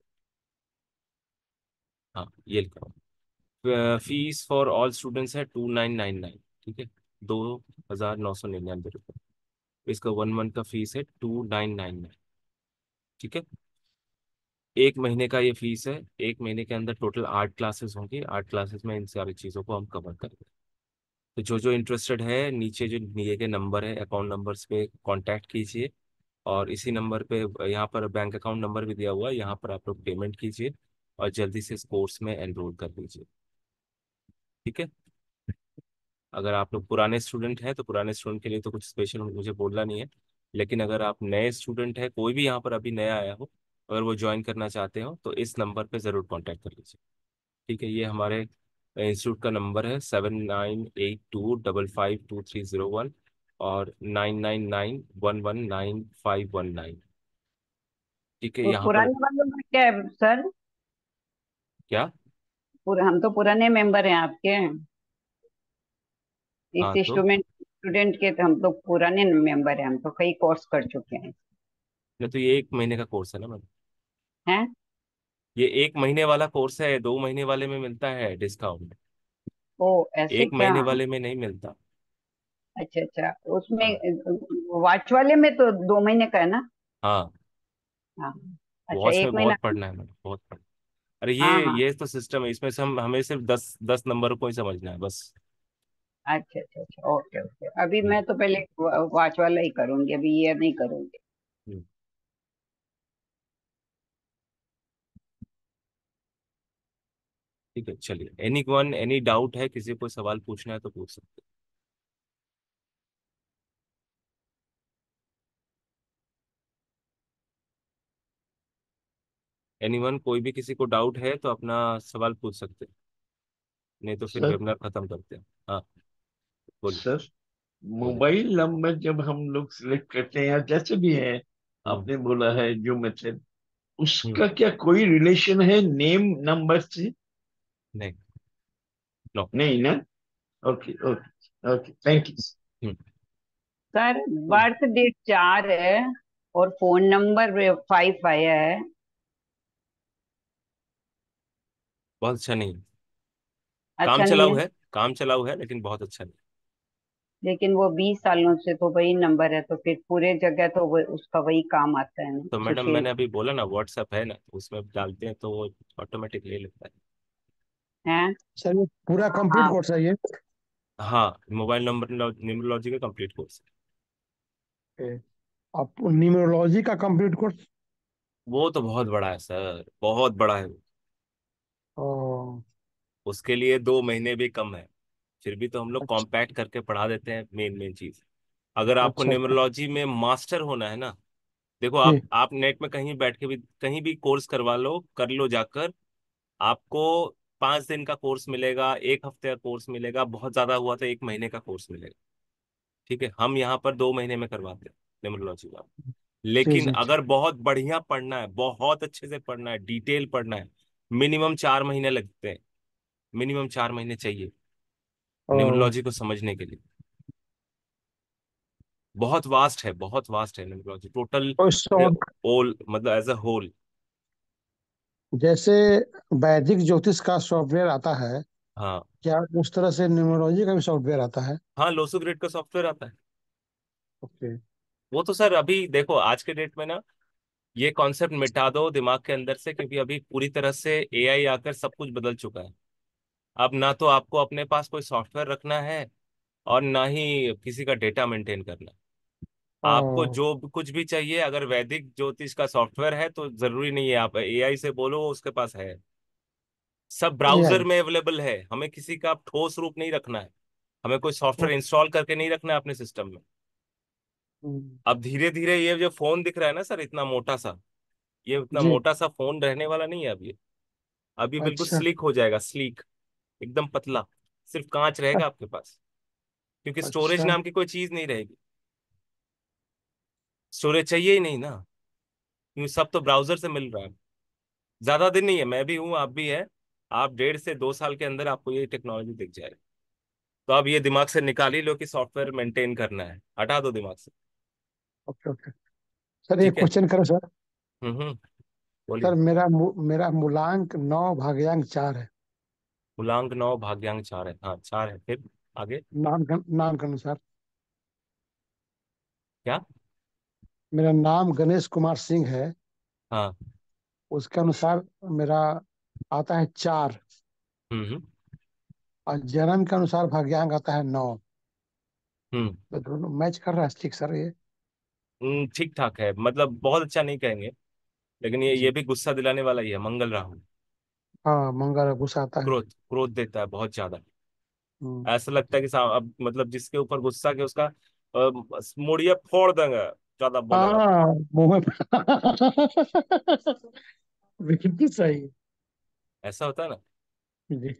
हाँ ये लिखा हुआ। फीस फॉर ऑल स्टूडेंट्स है टू नाइन नाइन नाइन। ठीक है, दो हजार नौ सौ निन्यानवे रुपये। इसका वन मंथ का फीस है टू नाइन नाइन नाइन। ठीक है, एक महीने का ये फीस है। एक महीने के अंदर टोटल आठ क्लासेस होंगी, आठ क्लासेस में इन सारी चीज़ों को हम कवर करेंगे। तो जो जो इंटरेस्टेड है, नीचे जो दिए गए नंबर है अकाउंट नंबर्स पे कांटेक्ट कीजिए, और इसी नंबर पे यहाँ पर बैंक अकाउंट नंबर भी दिया हुआ है, यहाँ पर आप लोग पेमेंट कीजिए और जल्दी से इस कोर्स में एनरोल कर लीजिए। ठीक है, अगर आप लोग पुराने स्टूडेंट हैं तो पुराने स्टूडेंट के लिए तो कुछ स्पेशल मुझे बोलना नहीं है, लेकिन अगर आप नए स्टूडेंट हैं, कोई भी यहाँ पर अभी नया आया हो, अगर वो ज्वाइन करना चाहते हो तो इस नंबर पे ज़रूर कांटेक्ट कर लीजिए। ठीक है, ये हमारे इंस्टीट्यूट का नंबर है seven nine eight two double five two three zero one, और nine nine nine one one nine five one nine. ठीक है, और यहाँ पर पुराने वालों में क्या है सर? क्या, पूरा हम तो पुराने मेंबर हैं आपके, इस हाँ तो इंस्ट्रूमेंट स्टूडेंट के, तो हम तो पुराने मेंबर हैं, हम तो कई कोर्स कर चुके हैं। नहीं तो ये एक महीने का कोर्स है ना मैम, हैं? ये एक महीने वाला कोर्स है, दो महीने वाले में मिलता है डिस्काउंट, ओ ऐसे एक क्या? महीने वाले में नहीं मिलता। अच्छा अच्छा, उसमें हाँ वाच वाले में तो दो महीने का है ना? हाँ, हाँ। अच्छा, वॉच एक में महीना। बहुत पढ़ना है मैडम, बहुत पढ़ना। अरे हाँ ये हाँ। ये तो सिस्टम है, इसमें से हम हमें सिर्फ दस दस नंबर को ही समझना है बस। अच्छा अच्छा अच्छा, ओके ओके। अभी हम्म मैं तो पहले वाच वाला ही करूंगी, अभी ये नहीं करूंगी। हम्म। ठीक है, चलिए, एनी वन एनी डाउट है, किसी को सवाल पूछना है तो पूछ सकते हैं। एनी वन, कोई भी किसी को डाउट है तो अपना सवाल पूछ सकते हैं, नहीं तो फिर सर वेबिनार खत्म करते हैं। हाँ बोलिए। सर बोलिए। मोबाइल नंबर जब हम लोग सिलेक्ट करते हैं या जैसे भी है, हम्म आपने बोला है जो मेथड, हम्म। उसका क्या कोई रिलेशन है नेम नंबर से? नहीं, नो। नहीं ना? Okay okay okay, thank you. हम्म। सर, बर्थ डेट चार है और फोन नंबर फाइव आया है। बहुत अच्छा नहीं है, काम अच्छा नहीं चलाऊ है? है, काम चलाऊ है, लेकिन बहुत अच्छा नहीं। लेकिन वो बीस सालों से तो वही नंबर है, तो फिर पूरे जगह तो वो उसका वही काम आता है ना, तो मैडम क्योंकि मैंने अभी बोला ना, व्हाट्सएप है ना, तो उसमें डालते हैं तो वो ऑटोमेटिक ले लेता है। है। सर ये पूरा कंप्लीट हाँ। कोर्स है ये? हाँ, मोबाइल नंबर न्यूमरोलॉजी का कंप्लीट कोर्स है। ए, आप न्यूमरोलॉजी का कंप्लीट कोर्स? वो तो बहुत बड़ा है सर, बहुत बड़ा है वो। ओ, उसके लिए दो महीने भी कम है, फिर भी तो हम लोग अच्छा कॉम्पैक्ट करके पढ़ा देते हैं मेन मेन चीज। अगर आपको अच्छा अच्छा। न्यूमरोलॉजी में मास्टर होना है ना, देखो जी। आप आप नेट में कहीं बैठ के भी कहीं भी कोर्स करवा लो, कर लो जाकर, आपको पाँच दिन का कोर्स मिलेगा, एक हफ्ते का कोर्स मिलेगा, बहुत ज्यादा हुआ तो एक महीने का कोर्स मिलेगा। ठीक है, हम यहाँ पर दो महीने में करवाते हैं न्यूमरोलॉजी का। जी लेकिन जी जी। अगर बहुत बढ़िया पढ़ना है, बहुत अच्छे से पढ़ना है, डिटेल पढ़ना है, मिनिमम चार महीने लगते हैं। मिनिमम चार महीने चाहिए ओ, न्यूमरोलॉजी को समझने के लिए। बहुत वास्ट है, बहुत वास्ट है न्यूमरोलॉजी टोटल। कोई सॉफ्ट, होल मतलब एज अ होल। जैसे वैदिक ज्योतिष का सॉफ्टवेयर आता है, हाँ क्या उस तरह से न्यूमरोलॉजी का भी सॉफ्टवेयर आता है? हाँ, लोसो ग्रेड का सॉफ्टवेयर आता है। ओके। वो तो सर अभी देखो आज के डेट में ना, ये कॉन्सेप्ट मिटा दो दिमाग के अंदर से, क्योंकि अभी पूरी तरह से एआई आकर सब कुछ बदल चुका है। अब ना तो आपको अपने पास कोई सॉफ्टवेयर रखना है, और ना ही किसी का डेटा मेंटेन करना है। आपको ओ, जो भी- कुछ भी चाहिए, अगर वैदिक ज्योतिष का सॉफ्टवेयर है तो जरूरी नहीं है आप एआई से बोलो, वो उसके पास है। सब ब्राउजर एआई। में अवेलेबल है। हमें किसी का ठोस रूप नहीं रखना है, हमें कोई सॉफ्टवेयर इंस्टॉल करके नहीं रखना है अपने सिस्टम में। अब धीरे धीरे ये जो फोन दिख रहा है ना सर, इतना मोटा सा, ये इतना जी। मोटा सा फोन रहने वाला नहीं है अब ये। अभी बिल्कुल अच्छा स्लीक हो जाएगा, स्लीक, एकदम पतला, सिर्फ कांच रहेगा आपके पास, क्योंकि स्टोरेज अच्छा। नाम की कोई चीज नहीं रहेगी। स्टोरेज चाहिए ही नहीं ना, क्योंकि सब तो ब्राउजर से मिल रहा है। ज्यादा दिन नहीं है, मैं भी हूँ, आप भी है। आप डेढ़ से दो साल के अंदर आपको ये टेक्नोलॉजी दिख जाएगी। तो आप ये दिमाग से निकाल ही लो कि सॉफ्टवेयर मेंटेन करना है, हटा दो दिमाग से। Okay okay. सर एक ठीक है। क्वेश्चन करो सर। हम्म हम्म, सर बोलिए। मेरा मू- मेरा मूलांक नौ भाग्यांक चार है। मूलांक नौ भाग्यांक चार है, हाँ चार है, फिर आगे नाम के नाम के अनुसार क्या? मेरा नाम गणेश कुमार सिंह है। हाँ। उसके अनुसार मेरा आता है चार, हम्म हम्म और जन्म के अनुसार भाग्यांक आता है नौ। हम्म तो दोनों मैच कर रहा है ठीक सर ये? हम्म, ठीक ठाक है, मतलब बहुत अच्छा नहीं कहेंगे, लेकिन ये ये जी। भी गुस्सा दिलाने वाला ही है, मंगल राहु। हाँ, मंगल गुस्सा आता है। क्रोध क्रोध देता है बहुत ज्यादा। हम्म। ऐसा लगता है कि सा- अब मतलब जिसके ऊपर गुस्सा के उसका अ, मुड़िया फोड़ देंगे, ज्यादा बोलेगा तो। हाँ, मुंह में बिल्कुल सही। ऐसा होता है ना। जी।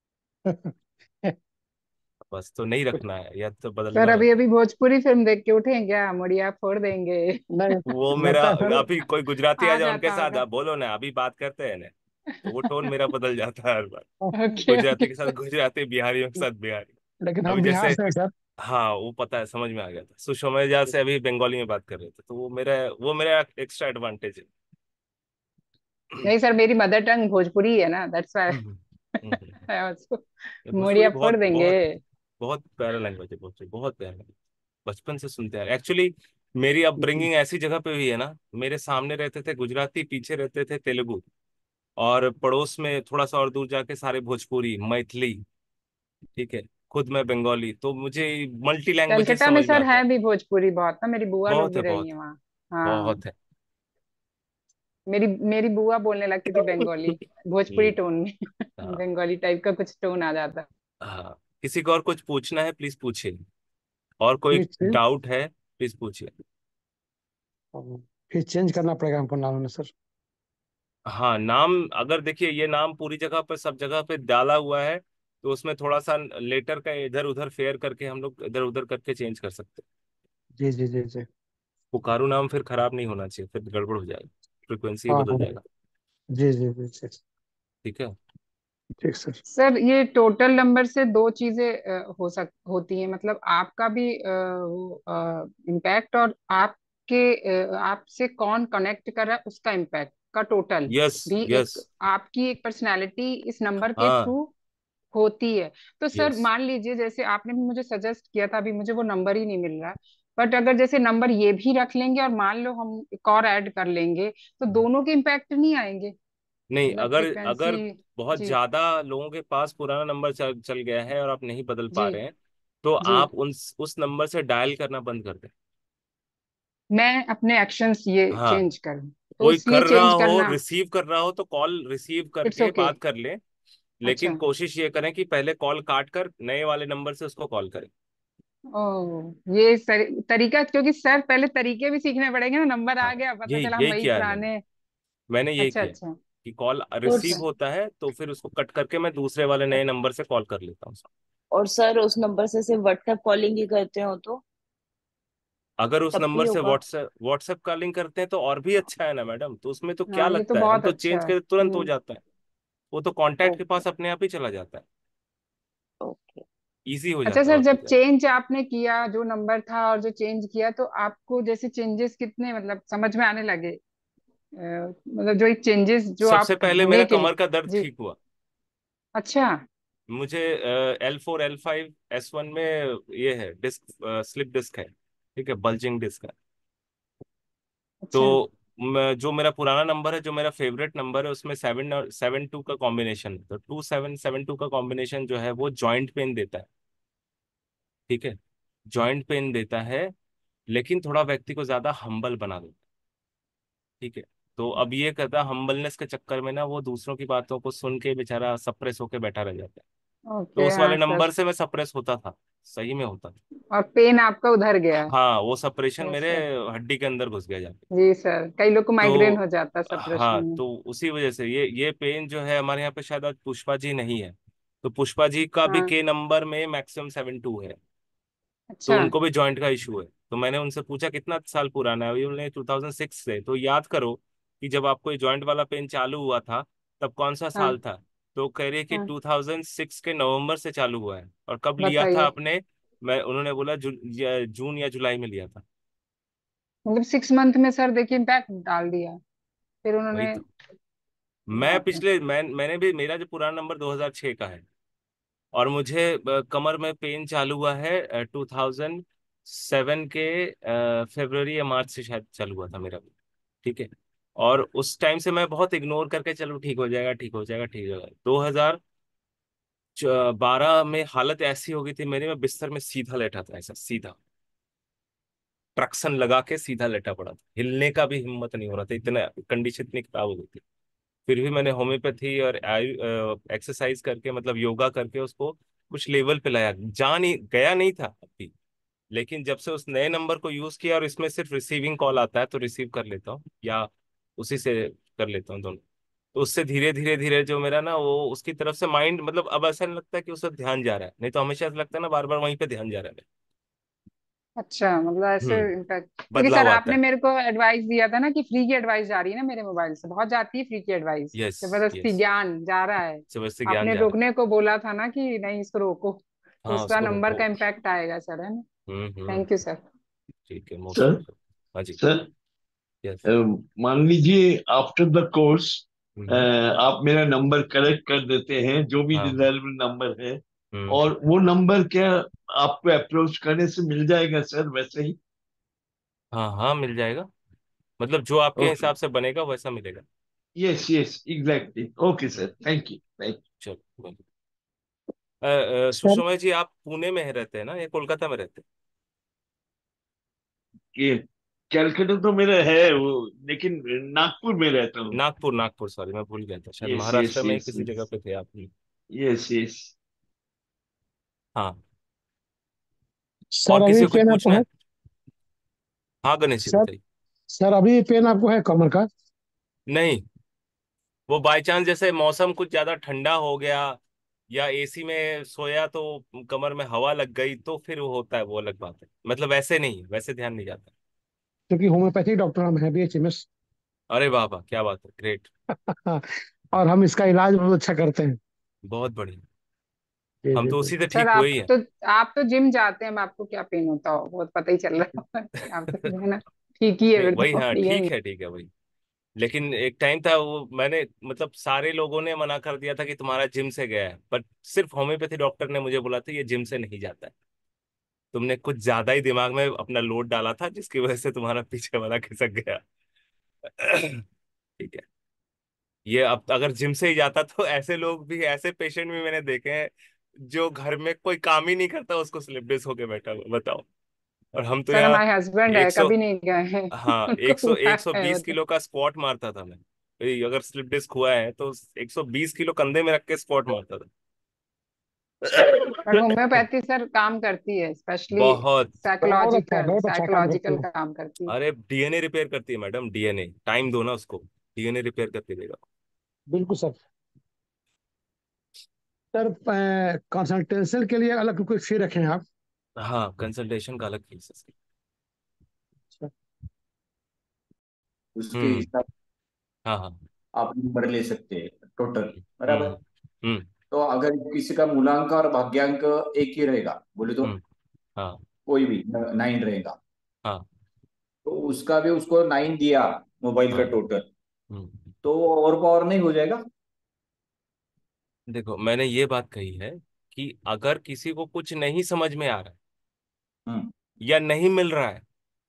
बस तो नहीं रखना है या तो सर बदलना है अभी तो। अभी भोजपुरी फिल्म देख के उठे हैं क्या, मुड़िया फोड़ देंगे? नहीं, वो मेरा, लगता है सर। अभी कोई गुजराती आ आ जाए उनके जाता साथ, होगा। आप बोलो ना अभी बात करते हैं ना, तो वो टोन मेरा बदल जाता है हर बार। Okay Gujarati okay. के साथ गुजराती, बिहारियों के साथ बिहारी। लेकिन अभी हम बिहार जैसे, से हैं सर। हाँ वो पता है, समझ में आ गया था। सुषमा से अभी बंगाली में बात कर रहे थे, तो वो मेरा वो मेरा एक्स्ट्रा एडवांटेज है। नहीं सर, मेरी मदर टंग भोजपुरी है ना, दैट्स व्हाई हम्म, हम्म, हम्म। मैं उसको ये मुड़िया भोजपुरी फोड़ बहुत देंगे। बहुत बहुत प्यारा लैंग्वेज है, भोजपुरी बहुत प्यारा लैंग्वेज। बचपन से सुनते हैं एक्चुअली। मेरी जी। अपब्रिंगिंग ऐसी जगह पे हुई है ना, मेरे सामने रहते थे गुजराती, पीछे रहते थे तेलुगु, और पड़ोस में थोड़ा सा और दूर जाके सारे भोजपुरी, मैथिली। ठीक है, खुद मैं बंगाली, तो मुझे मल्टी लैंग्वेजेस कलकत्ता में समझ में सर आते है हैं। भी भोजपुरी बहुत ना, मेरी बुआ लोग बहुत भी है, रही बहुत है है, वहाँ। हाँ, बहुत है। मेरी मेरी बुआ बोलने लगती थी बंगाली, भोजपुरी हम्म। टोन में। हाँ बंगाली टाइप का कुछ टोन आ जाता। हाँ, किसी को और कुछ पूछना है प्लीज पूछिए, और कोई फिर फिर डाउट है प्लीज पूछिए। फिर चेंज करना पड़ेगा हमको नाम में सर? हाँ नाम, अगर देखिए ये नाम पूरी जगह पर सब जगह पे डाला हुआ है, तो उसमें थोड़ा सा लेटर का इधर उधर फेयर करके हम लोग इधर उधर करके चेंज कर सकते हैं। जी जी जी जी। पुकारू नाम फिर खराब नहीं होना चाहिए, फिर गड़बड़ हो जाएगा, फ्रिक्वेंसी हाँ बदल हाँ। जाएगा। जी जी जी जी। ठीक है। ठीक सर। सर ये टोटल नंबर से दो चीजें अ, हो सक होती हैं, मतलब आपका भी इम्पैक्ट, और आपके अ, आपसे कौन कनेक्ट कर रहा है उसका इम्पैक्ट का टोटल यस भी यस। एक आपकी एक पर्सनालिटी इस नंबर के हाँ। थ्रू होती है। तो सर यस। मान लीजिए, जैसे आपने भी मुझे सजेस्ट किया था, अभी मुझे वो नंबर ही नहीं मिल रहा, बट अगर जैसे नंबर ये भी रख लेंगे और मान लो हम एक और ऐड कर लेंगे, तो दोनों के इम्पैक्ट नहीं आएंगे? नहीं, मतलब अगर अगर फ्रिक्वेंसी। बहुत जी ज्यादा लोगों के पास पुराना नंबर चल चल गया है और आप नहीं बदल जी पा रहे हैं, तो जी। आप उन उस नंबर से डायल करना बंद कर दें। मैं अपने एक्शंस ये हाँ, चेंज करूं, तो कोई इसलिए कर रहा चेंज हो, करना। रिसीव कर रहा हो, तो कॉल रिसीव इट्स करके ओके। बात कर ले। लेकिन अच्छा। कोशिश ये करें कि पहले कॉल काट कर नए वाले नंबर से उसको कॉल करें। ओह, ये सर, तरीका, क्योंकि सर पहले तरीके भी सीखने पड़ेंगे ना, नंबर हाँ, आ गया, पता यही चला हम यही वही किया है मैंने। पुराने। मैंने यही अच्छा किया है। अच्छा। कि कॉल और रिसीव होता है तो फिर उसको कट करके मैं दूसरे वाले नए नंबर से कॉल कर लेता हूँ। और सर उस नंबर से सिर्फ व्हाट्सएप कॉलिंग ही करते हो तो अगर उस तब भी नंबर से होगा? व्हाट्सएप व्हाट्सएप कॉलिंग करते हैं तो और भी अच्छा है ना मैडम, तो उसमें तो क्या हाँ ये तो लगता है, हम बहुत तो अच्छा चेंज है। कर तुरंत हो हम्म। जाता है, वो तो कांटेक्ट के ओके। पास अपने आप ही चला जाता है, ओके। इजी हो अच्छा जाता है सर, और जब कुछ नहीं। चेंज आपने किया जो नंबर था और जो चेंज किया, तो आपको जैसे चेंजेस कितने मतलब समझ में आने लगे? अ, मतलब जो एक चेंजेस जो सबसे आप पहले मेरा लेके। कमर का दर्द जी। ठीक हुआ। अच्छा। मुझे L four L five S one में ये है डिस्क, स्लिप डिस्क है, ठीक है, बल्जिंग डिस्क है। अच्छा। तो मैं, जो मेरा पुराना नंबर है, जो मेरा फेवरेट नंबर है, उसमें सेवन और सेवन टू का कॉम्बिनेशन है, तो टू सेवन सेवन टू का कॉम्बिनेशन जो है वो जॉइंट पेन देता है, ठीक है, जॉइंट पेन देता है, लेकिन थोड़ा व्यक्ति को ज्यादा हम्बल बना देता है, ठीक है। तो अब ये कहता हम्बलनेस के चक्कर में ना वो दूसरों की बातों को सुन के बेचारा सप्रेस होके बैठा रह जाता है। तो ओके। उस हाँ वाले सर। नंबर से मैं सप्रेस होता था, सही में होता था। और पेन आपका उधर गया है? हाँ, वो सप्रेशन यस मेरे सर। हड्डी के अंदर घुस गया जाके। जी सर, कई लोग को माइग्रेन तो हो जाता है सप्रेशन हाँ, में। तो उसी वजह से ये ये पेन जो है हमारे यहाँ पे शायद आज पुष्पा जी नहीं है, तो पुष्पा जी का भी हाँ। के नंबर में मैक्सिमम सेवन टू है, तो अच्छा। उनको भी जॉइंट का इशू है। तो मैंने उनसे पूछा कितना साल पुराना है, अभी उन्होंने टू थाउजेंड सिक्स से, तो याद करो कि जब आपको ये जॉइंट वाला पेन चालू हुआ था तब कौन सा हाँ। साल था? तो कह रही है कि हाँ। टू थाउजेंड सिक्स के नवंबर से चालू हुआ है, और कब लिया था बताइए। आपने? मैं उन्होंने बोला जू, या- जून या जुलाई में लिया था। मतलब सिक्स मंथ में सर देखिए इम्पैक्ट डाल दिया फिर वही उन्होंने। तो, मैं बाप रे। पिछले मैं मैंने भी, मेरा जो पुराना नंबर दो हज़ार छह का है, और मुझे अ, कमर में पेन चालू हुआ है टू थाउजेंड सेवन के फरवरी या मार्च से शायद चालू हुआ था मेरा भी, ठीक है। और उस टाइम से मैं बहुत इग्नोर करके चलो ठीक हो जाएगा, ठीक हो जाएगा, ठीक हो जाएगा। दो हज़ार बारह में हालत ऐसी हो गई थी मेरी, मैं बिस्तर में सीधा लेटा था, ऐसा सीधा ट्रक्शन लगा के सीधा लेटा पड़ा था, हिलने का भी हिम्मत नहीं हो रहा था, इतना कंडीशन इतनी खराब हो गई थी। फिर भी मैंने होम्योपैथी और आयु एक्सरसाइज करके, मतलब योगा करके उसको कुछ लेवल पे लाया, जा नहीं गया नहीं था अभी, लेकिन जब से उस नए नंबर को यूज किया और इसमें सिर्फ रिसीविंग कॉल आता है तो रिसीव कर लेता हूँ, या उसी से कर लेता हूँ दोनों, तो उससे धीरे धीरे धीरे जो मेरा ना वो उसकी तरफ से माइंड, मतलब अब ऐसा नहीं लगता है कि उस पर ध्यान जा रहा है, नहीं तो हमेशा ऐसा लगता है ना बार बार वहीं पे ध्यान जा रहा है अच्छा, मतलब ऐसे मेरा। हम्म, इम्पैक्ट, क्योंकि सर बदलाव आता आपने है। मेरे को एडवाइस दिया था ना कि फ्री की एडवाइस जा रही है ना मेरे मोबाइल से, बहुत जाती है फ्री की एडवाइस, यस, जबरदस्ती यस, ज्ञान जा रहा है। सुबह ज्ञान आपने जा रहा रोकने को बोला था ना कि नहीं इसको रोको, है, तो हाँ उसका उसको नंबर रोको। का इम्पैक्ट आएगा सर, है ना? हम्म, हम्म, थैंक यू सर। ठीक है, मोस्ट सर वेलकम। हाँ जी। Sir yes. अ, मान लीजिए आफ्टर द कोर्स हम्म। आप मेरा नंबर करेक्ट कर देते हैं, जो भी हाँ। डिजायरेबल नंबर है, हम्म। और वो नंबर क्या आपको अप्रोच करने से मिल जाएगा सर वैसे ही? हाँ हाँ, मिल जाएगा, मतलब जो आपके ओके। हिसाब से बनेगा वैसा मिलेगा। Yes yes exactly. Okay sir, thank you thank चलो, अ, अ, सर सुषमा जी, आप पुणे में रहते हैं ना या कोलकाता में रहते यू। ये कैलकाटा तो मेरा है वो, लेकिन नागपुर में रहता हैं? हूँ। नागपुर, नागपुर, सॉरी मैं भूल गया था, शायद यस यस महाराष्ट्र में ही यस किसी जगह पे थे आप। Yes yes. हाँ। और सर किसी अभी को कुछ पेन आपको पूछना है? है? हाँ गणेश जी सर बताइए। सर अभी पेन आपको है कमर का? नहीं, वो बाय चांस जैसे मौसम कुछ ज्यादा ठंडा हो गया या एसी में सोया तो कमर में हवा लग गई तो फिर वो होता है, वो अलग बात है, मतलब वैसे नहीं, वैसे ध्यान नहीं जाता। क्योंकि होम्योपैथिक डॉक्टर हम हैं, बी एच एम एस। अरे वाह वाह, क्या बात है, ग्रेट। और हम इसका इलाज बहुत अच्छा करते हैं। बहुत बढ़िया, जी हम जी तो जी। उसी से सर ठीक हुए आप ही हैं। तो आप तो जिम जाते हैं, अब आपको क्या पेन होता हो वो तो पता ही चल रहा है। आप तो फिर है ना, ठीक ही है नहीं फिर वही, तो, हाँ बढ़िया ही ठीक है, ठीक है वही। लेकिन एक टाइम था वो, मैंने मतलब सारे लोगों ने मना कर दिया था कि तुम्हारा जिम से गया है, बट सिर्फ होम्योपैथी डॉक्टर ने मुझे बोला था ये जिम से नहीं जाता है, तुमने कुछ ज्यादा ही दिमाग में अपना लोड डाला था जिसकी वजह से तुम्हारा पीछे वाला खिसक गया। ठीक है। ये अब अगर जिम से ही जाता तो ऐसे लोग भी, ऐसे पेशेंट भी मैंने देखे हैं जो घर में कोई काम ही नहीं करता उसको स्लिप डिस्क होके बैठा हुआ, बताओ। और हम तो सर। यहाँ हमारे हस्बैंड है, एक सौ, कभी नहीं गए हैं। हाँ उनको एक सौ हुआ एक सौ है वो बीस तो। किलो का स्क्वाट मारता था मैं। ये अगर स्लिप डिस्क हुआ है तो एक सौ बीस किलो कंधे में रख के स्क्वाट मारता था। पर होम्योपैथी सर काम करती है, स्पेशली बहुत। बहुत अच्छा साइकोलॉजिकल बहुत अच्छा काम करती साइकोलॉजिकल है। काम करती है। अरे डीएनए रिपेयर करती है मैडम, डीएनए, टाइम दो ना उसको, डीएनए रिपेयर करके देगा। बिल्कुल सर। सर कंसल्टेशन के लिए अलग कोई फी रखें आप? हाँ, कंसल्टेशन का अलग फीस है सर। उसके हम्म। हिसाब हाँ हाँ। आप नंबर ले सकते हैं टोटल, हम्म बराबर। हम्म तो अगर किसी का मूलांक और भाग्यांक एक ही रहेगा बोले तो, हम्म। हाँ कोई भी नाइन रहेगा, हाँ तो उसका भी उसको नाइन दिया मोबाइल का हाँ। टोटल, हम्म। तो ओवर पावर नहीं हो जाएगा? देखो, मैंने ये बात कही है कि अगर किसी को कुछ नहीं समझ में आ रहा है हम्म या नहीं मिल रहा है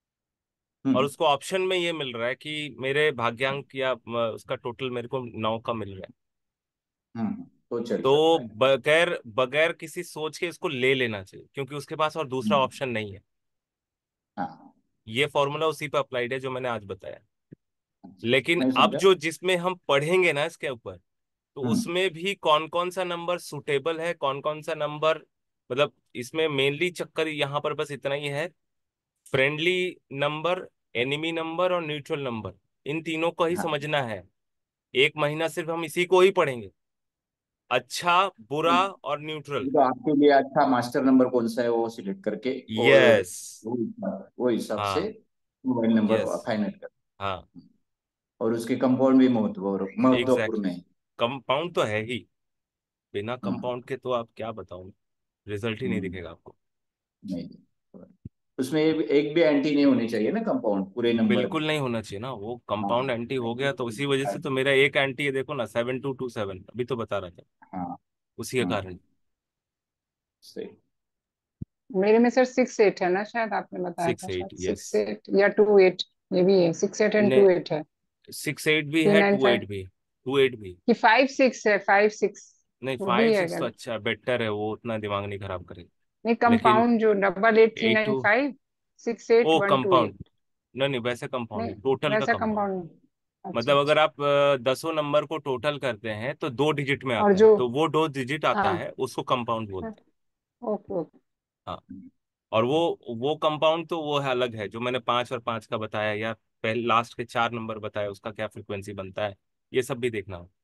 और हम्म उसको ऑप्शन में ये मिल रहा है कि मेरे भाग्यांक या अ, उसका टोटल मेरे को नौ का मिल रहा है, हम्म तो चल तो सकता है। बगैर बगैर किसी सोच के इसको ले लेना चाहिए, क्योंकि उसके पास और दूसरा हम्म, ऑप्शन नहीं है। हाँ। ये फॉर्मूला उसी पे अप्लाइड है जो मैंने आज बताया। अच्छा, लेकिन मैं अब समझा। जो जिसमें हम पढ़ेंगे ना इसके ऊपर, तो हम्म उसमें भी कौन कौन सा नंबर सुटेबल है, कौन कौन सा नंबर, मतलब इसमें मेनली चक्कर यहाँ पर बस इतना ही है, फ्रेंडली नंबर, एनिमी नंबर और न्यूट्रल नंबर, इन तीनों को ही हाँ, समझना है। एक महीना सिर्फ हम इसी को ही पढ़ेंगे, अच्छा, बुरा और न्यूट्रल। तो आपके लिए अच्छा मास्टर नंबर कौन सा है वो सिलेक्ट करके, और यस। वो हिसाब वो हिसाब से हाँ। Mobile number yes. फाइनल कर, हाँ। और उसके कंपाउंड भी महत्व महत्वपूर्ण एग्जैक्टली। है। कंपाउंड तो है ही, बिना हम्म, कंपाउंड के तो आप क्या बताऊं, रिजल्ट ही नहीं हम्म, दिखेगा आपको। नहीं, उसमें एक, एक भी एंटी नहीं होनी चाहिए ना कंपाउंड पूरे नंबर में। बिल्कुल नहीं होना चाहिए ना, वो हाँ कंपाउंड एंटी हो गया तो उसी वजह से तो मेरा एक एंटी है, देखो ना, सेवन टू टू सेवन, अभी तो बता रहा था, हाँ। उसी के हम्म, कारण। सही। मेरे में सर सिक्स एट है ना, शायद आपने बताया सिक्स था, एट शायद यस। सिक्स एट या टू एट, ये भी है, सिक्स एट एंड ने टू एट है। सिक्स एट भी थ्री है, नाइन टू फाइव एट भी, टू एट भी। कि फाइव सिक्स है, फाइव सिक्स नहीं, वो भी फाइव है सिक्स क्या? तो अच्छा बेटर है, वो उतना दिमाग नहीं खराब करेगा। नहीं, लेकिन कंपाउंड जो double eight three eight nine two five six eight O one two eight compound, नहीं नहीं, वैसे कंपाउंड नहीं, नहीं, टोटल का वैसा कंपाउंड। कंपाउंड नहीं। अच्छा मतलब अगर अच्छा। आप अ, दसों नंबर को टोटल करते हैं तो दो डिजिट में और आता है, जो, तो वो दो डिजिट आता हाँ, है उसको कंपाउंड बोलते हैं। Okay okay. हाँ। और वो वो कंपाउंड तो वो है अलग है, जो मैंने पांच और पांच का बताया या पहले लास्ट के चार नंबर बताया, उसका क्या फ्रिक्वेंसी बनता है, ये सब भी देखना हो।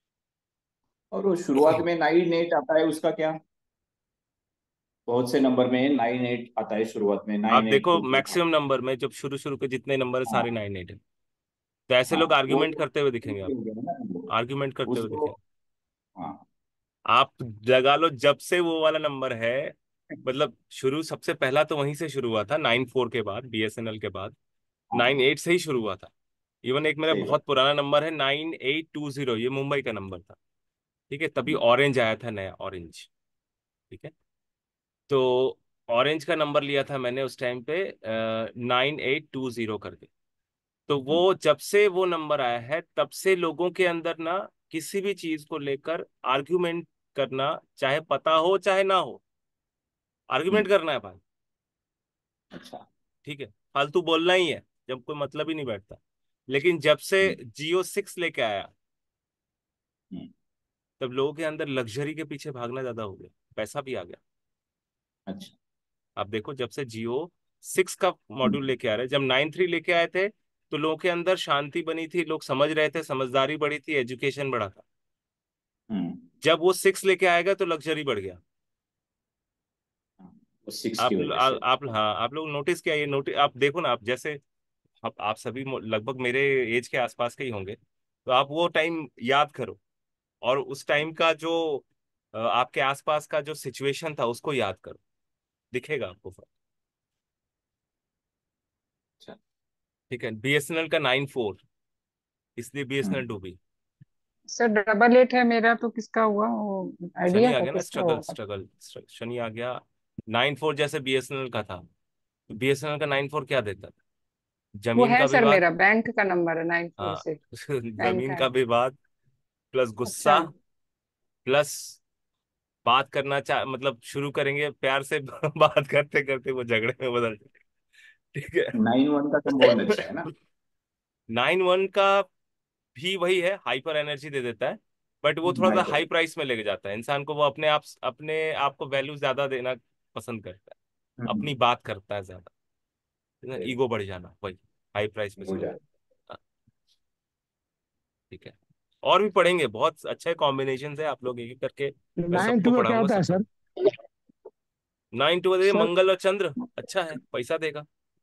और वो शुरुआत में नाइन एट आता है, उसका क्या? बहुत से नंबर में नाइन एट आता है शुरुआत में, आप नाइन एट देखो टू टू मैक्सिमम नंबर में जब शुरू शुरू के जितने नंबर है सारे हाँ नाइन एट है, तो ऐसे हाँ, लोग वो आर्ग्यूमेंट करते हुए दिखेंगे हो आपको, गया ना वो, आर्ग्यूमेंट करते हुए उसको। दिखेंगे। हाँ आप लगा लो जब से वो वाला नंबर है, मतलब शुरू सबसे पहला तो वहीं से शुरू हुआ था, नाइन फोर के बाद, बीएसएनएल के बाद नाइन हाँ, एट से ही शुरू हुआ था। इवन एक मेरा सही बात। बहुत पुराना नंबर है नाइन एट टू जीरो, ये मुंबई का नंबर था, ठीक है, तभी हम्म, ऑरेंज आया था, नया ऑरेंज, ठीक है। तो ऑरेंज का नंबर लिया था मैंने उस टाइम पे नाइन एट टू जीरो करके। तो हम्म, वो जब से वो नंबर आया है तब से लोगों के अंदर ना किसी भी चीज को लेकर आर्ग्यूमेंट करना, चाहे पता हो चाहे ना हो, आर्ग्यूमेंट हम्म, करना है भाई, अच्छा। ठीक है, फालतू बोलना ही है जब कोई मतलब ही नहीं बैठता। लेकिन जब से हम्म, जियो सिक्स लेके आया, हम्म, तब लोगों के अंदर लग्जरी के पीछे भागना ज्यादा हो गया, पैसा भी आ गया। अच्छा। आप देखो जब से जियो सिक्स का मॉड्यूल हम्म, लेके आ रहे हैं, जब नाइन थ्री लेके आए थे तो लोगों के अंदर शांति बनी थी, लोग समझ रहे थे, समझदारी बढ़ी थी, एजुकेशन बढ़ा था। हम्म, जब वो सिक्स लेके आएगा तो लग्जरी बढ़ गया। वो सिक्स की आप वजह आ, से। आप हाँ, आप लोग नोटिस किया, ये नोटिस आप देखो ना, आप जैसे आप आप सभी मो- लगभग मेरे एज के आसपास के ही होंगे, तो आप वो टाइम याद करो, और उस टाइम का जो अ, आपके आसपास का जो सिचुएशन था उसको याद करो, दिखेगा आपको फर्क। अच्छा। ठीक है, बीएसएनएल का नाइन फोर, इसलिए बीएसएनएल हम्म, डूबी। सर डबल एट है मेरा, तो किसका हुआ वो शनि आइडिया आ है गया ना, किसका स्ट्रगल होगा? स्ट्रगल शनि आ गया। नाइन फोर जैसे बीएसएनएल का था, तो बीएसएनएल का नाइन फोर क्या देता था, वो जमीन है का सर, विवाद। मेरा बैंक का नंबर है नाइन फोर हाँ। सिक्स, बैंक का जमीन का है। विवाद, प्लस अच्छा। गुस्सा, प्लस बात करना चाह, मतलब शुरू करेंगे प्यार से बात करते करते वो झगड़े में बदल जाएगा, ठीक नाइन वन का कंपाउंड अच्छा है है। ना? नाइन वन का भी वही है, हाइपर एनर्जी दे देता है, बट वो थोड़ा सा हाइपर। हाई प्राइस में लेके जाता है इंसान को, वो अपने आप अपने आप को वैल्यू ज्यादा देना पसंद करता है, हम्म, अपनी बात करता है ज्यादा, सही, ईगो बढ़ जाना, वही हाई प्राइस में हो सेल। जाए। हाँ, ठीक है। और भी पढ़ेंगे, बहुत अच्छे कॉम्बिनेशन है, आप लोग एक एक करके मैं नाइन सबको टू का क्या पढ़ाऊंगा, होता है सब। Sir? Nine two sir Mangal और चंद्र, अच्छा है, पैसा देगा,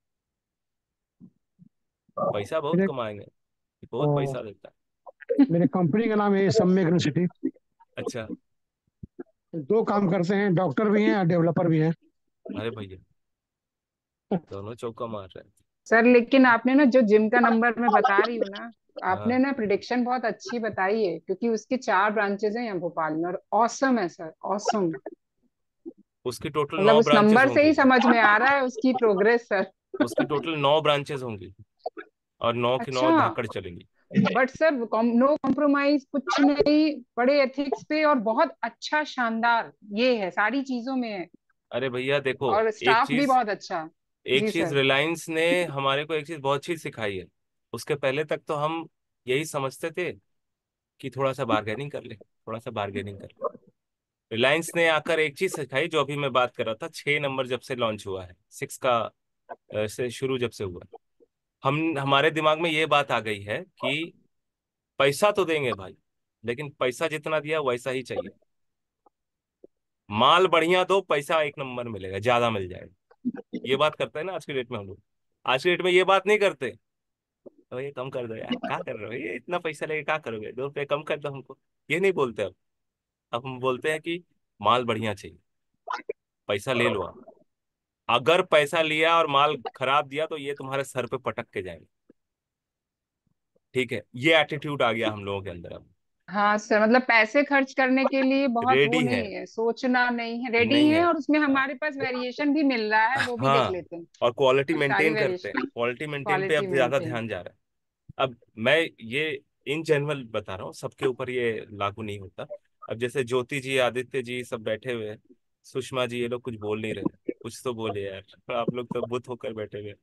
पैसा बहुत मेरे कमाएंगे, बहुत ओ, पैसा देता मेरे कंपनी का नाम है सम्यक यूनिवर्सिटी। है। अच्छा। दो काम करते हैं, डॉक्टर भी हैं और डेवलपर भी हैं। अरे भैया, दोनों चौका मार रहे हैं। सर लेकिन आपने ना जो जिम का नंबर मैं बता रही हूँ ना, आपने हाँ, ना प्रिडिक्शन बहुत अच्छी बताई है, क्योंकि उसके चार ब्रांचेस हैं यहाँ भोपाल में, और ऑसम है सर, ऑसम। उसकी टोटल मतलब नौ उस ब्रांचेस नंबर से होंगी। ही समझ में आ रहा है उसकी प्रोग्रेस सर। उसकी टोटल नौ ब्रांचेस होंगी, और नौ की नौ अच्छा। धाकड़ चलेंगी। बट सर नो कॉम्प्रोमाइज, कुछ नहीं, बड़े एथिक्स पे, और बहुत अच्छा शानदार ये है, सारी चीजों में है, अरे भैया देखो, और एक स्टाफ भी चीज, बहुत अच्छा। एक जी चीज सर। रिलायंस ने हमारे को एक चीज बहुत चीज सिखाई है। उसके पहले तक तो हम यही समझते थे कि थोड़ा सा बार्गेनिंग कर ले, थोड़ा सा बार्गेनिंग कर ले। रिलायंस ने आकर एक चीज सिखाई, जो अभी मैं बात कर रहा था, छह नंबर जब से लॉन्च हुआ है, सिक्स का अ, से शुरू जब से हुआ है, हम हमारे दिमाग में ये बात आ गई है कि पैसा तो देंगे भाई, लेकिन पैसा जितना दिया वैसा ही चाहिए। माल बढ़िया दो, पैसा एक नंबर मिलेगा, ज्यादा मिल जाएगा। ये बात करते हैं ना आज की डेट में हम लोग। आज की डेट में ये बात नहीं करते, तो ये कम कर दो यार, क्या कर रहे हो, ये इतना पैसा लेके क्या करोगे, दो रुपये कम कर दो हमको, ये नहीं बोलते अब। अब हम बोलते हैं कि माल बढ़िया चाहिए, पैसा ले लो आप। अगर पैसा लिया और माल खराब दिया तो ये तुम्हारे सर पे पटक के जाएंगे। ठीक है, ये एटीट्यूड आ गया हम लोगों के अंदर अब। हाँ सर, मतलब पैसे खर्च करने के लिए बहुत वो रेडी है, नहीं है, सोचना नहीं है, रेडी नहीं है, है। और उसमें हाँ, हमारे पास वेरिएशन भी मिल रहा है, वो भी देख हाँ, लेते हैं। और क्वालिटी सारी मेंटेन करते हैं, वेरिएशन, क्वालिटी मेंटेन पे क्वालिटी अब ज्यादा मेंटेन। ध्यान जा रहा है। अब मैं ये इन जनरल बता रहा हूँ, सबके ऊपर ये लागू नहीं होता। अब जैसे ज्योति जी, आदित्य जी सब बैठे हुए हैं, सुषमा जी, ये लोग कुछ बोल नहीं रहे, कुछ तो बोले यार, आप लोग तो बुत होकर बैठे हुए हैं।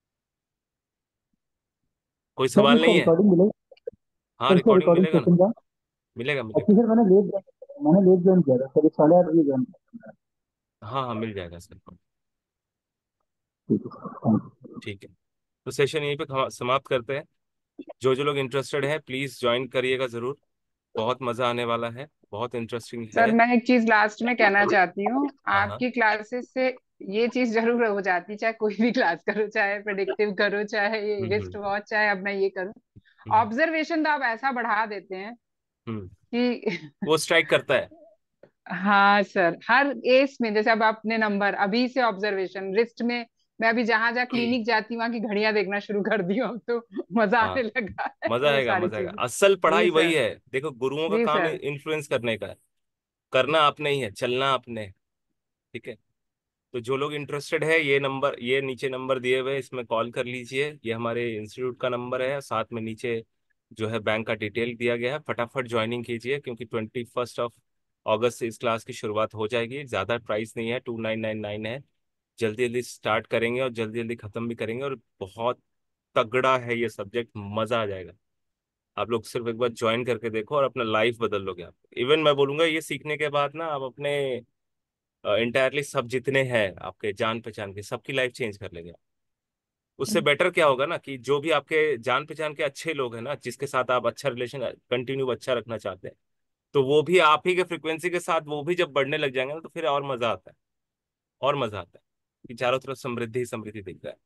कोई सर सवाल इसका नहीं है? रिकॉर्डिंग मिलेगा? हाँ, सर इसका रिकॉर्डिंग रिकॉर्डिंग मिलेगा ना, सेशन का? मिलेगा मिलेगा। अच्छा सर, मैंने लेट मैंने लेट ज्वाइन किया था सर, साढ़े आठ बजे ज्वाइन किया था। हाँ हाँ, मिल जाएगा सर। ठीक है सर, थैंक यू। ठीक है, तो सेशन यहीं पे खमा- समाप्त करते हैं। जो जो लोग इंटरेस्टेड है प्लीज ज्वाइन करिएगा जरूर, बहुत मजा आने वाला है, बहुत इंटरेस्टिंग है। सर मैं एक चीज लास्ट में कहना चाहती हूँ, हाँ हाँ। आपकी क्लासेस से ये चीज जरूर हो जाती, चाहे कोई भी क्लास करो, चाहे प्रेडिक्टिव करो, चाहे ये हम्म रिस्ट हम्म वॉच, चाहे अब मैं ये करूँ, हम्म ऑब्जर्वेशन तो आप ऐसा बढ़ा देते हैं हम्म। कि वो स्ट्राइक करता है। हाँ सर, हर एज में, जैसे अब आपने नंबर अभी से ऑब्जर्वेशन रिस्ट में, मैं अभी जहां जहाँ क्लिनिक जाती हूँ वहां की घड़ियां देखना शुरू कर दी हूँ, अब तो मजा हाँ, आने लगा है मजा वो आएगा, सारी मजा आएगा। चीजें। असल जी पढ़ाई वही सर। है, देखो गुरुओं का जी काम सर। इन्फ्लुएंस करने का है, करना आपने ही है, चलना आपने है। ठीक है, तो जो लोग इंटरेस्टेड है, ये नंबर, ये नीचे नंबर दिए हुए हैं, इसमें कॉल कर लीजिए, ये हमारे इंस्टीट्यूट का नंबर है, साथ में नीचे जो है बैंक का डिटेल दिया गया है। फटाफट ज्वाइनिंग कीजिए, क्योंकि ट्वेंटी फर्स्ट ऑफ अगस्त से इस क्लास की शुरुआत हो जाएगी। ज़्यादा प्राइस नहीं है, टू नाइन नाइन नाइन है। जल्दी जल्दी स्टार्ट करेंगे और जल्दी जल्दी खत्म भी करेंगे, और बहुत तगड़ा है ये सब्जेक्ट, मज़ा आ जाएगा। आप लोग सिर्फ एक बार ज्वाइन करके देखो और अपना लाइफ बदल लोगे आप। इवन मैं बोलूंगा, ये सीखने के बाद ना आप अपने इंटायरली सब जितने हैं आपके जान पहचान के, सबकी लाइफ चेंज कर लेंगे। उससे बेटर क्या होगा ना, कि जो भी आपके जान पहचान के अच्छे लोग हैं ना, जिसके साथ आप अच्छा रिलेशन कंटिन्यू अच्छा रखना चाहते हैं, तो वो भी आप ही के फ्रिक्वेंसी के साथ वो भी जब बढ़ने लग जाएंगे ना, तो फिर और मजा आता है, और मजा आता है कि चारों तरफ समृद्धि ही समृद्धि दिख रहा है।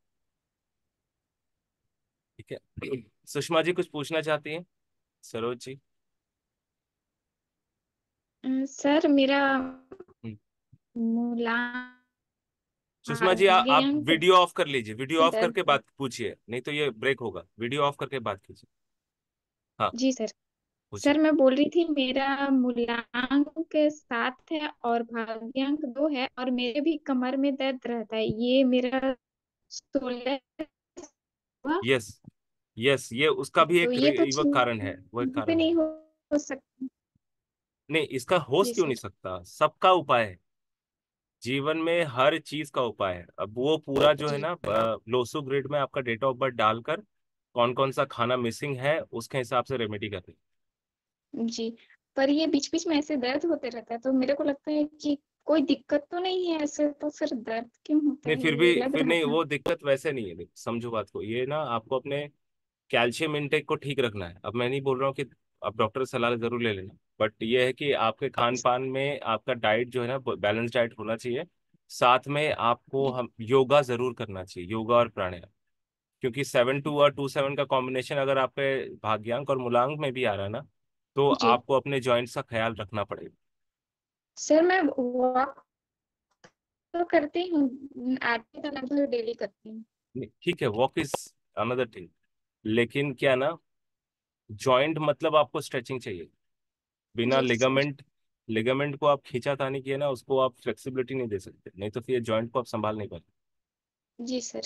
ठीक है। सुषमा जी कुछ पूछना चाहती हैं? सरोज जी? अ, सर मेरा हम्म। मूलांक सुषमा जी, आ, आप भाग्यांक वीडियो ऑफ कर लीजिए, वीडियो ऑफ करके दर्द। बात पूछिए, नहीं तो ये ब्रेक होगा। वीडियो ऑफ करके बात कीजिए। हाँ, जी सर। पूछिए। सर मैं बोल रही थी, मेरा मूलांक सात है और भाग्यांक दो है, और मेरे भी कमर में दर्द रहता है, ये मेरा सोलह हुआ। यस, यस, ये उसका भी तो एक ये तो रि- वो कारण है, वो एक छीन पे कारण है। नहीं हो, हो सकता। नहीं, इसका होश जी क्यों नहीं सर। सकता, सबका उपाय है, जीवन में हर चीज का उपाय है। अब वो पूरा जो है जी ना, अ, लोसू ग्रिड में आपका डेट ऑफ बर्थ डालकर कौन कौन सा खाना मिसिंग है, उसके हिसाब से रेमेडी करनी। जी। पर ये बीच बीच में ऐसे दर्द होते रहता है, तो मेरे को लगता है कि कोई दिक्कत तो नहीं है ऐसे, तो फिर दर्द क्यों होता नहीं, है, फिर ये भी लग फिर रहा नहीं, था। वो दिक्कत वैसे नहीं है। देखो, समझो बात को, ये ना आपको अपने कैल्शियम इंटेक को ठीक रखना है। अब मैं नहीं बोल रहा हूँ कि आप डॉक्टर से सलाह जरूर ले लेना, बट ये है कि आपके खान पान में आपका डाइट जो है ना बैलेंस डाइट होना चाहिए। साथ में आपको हम योगा जरूर करना चाहिए, योगा और प्राणायाम। क्योंकि सेवन टू और टू सेवन का कॉम्बिनेशन अगर आपके भाग्यांक और मूलांक में भी आ रहा है ना, तो जी आपको अपने जॉइंट्स का ख्याल रखना पड़ेगा। सर, मैं वॉक तो करती हूँ, आधी तो लगभग डेली करती हूँ। नहीं, ठीक है, वॉक इज अनदर थिंग, लेकिन क्या ना, जॉइंट मतलब आपको स्ट्रेचिंग चाहिए। बिना जी सर। लिगामेंट लिगामेंट को आप खींचातानी किए ना, उसको आप फ्लेक्सिबिलिटी नहीं दे सकते, नहीं तो फिर जॉइंट को आप संभाल नहीं पाते। जी सर।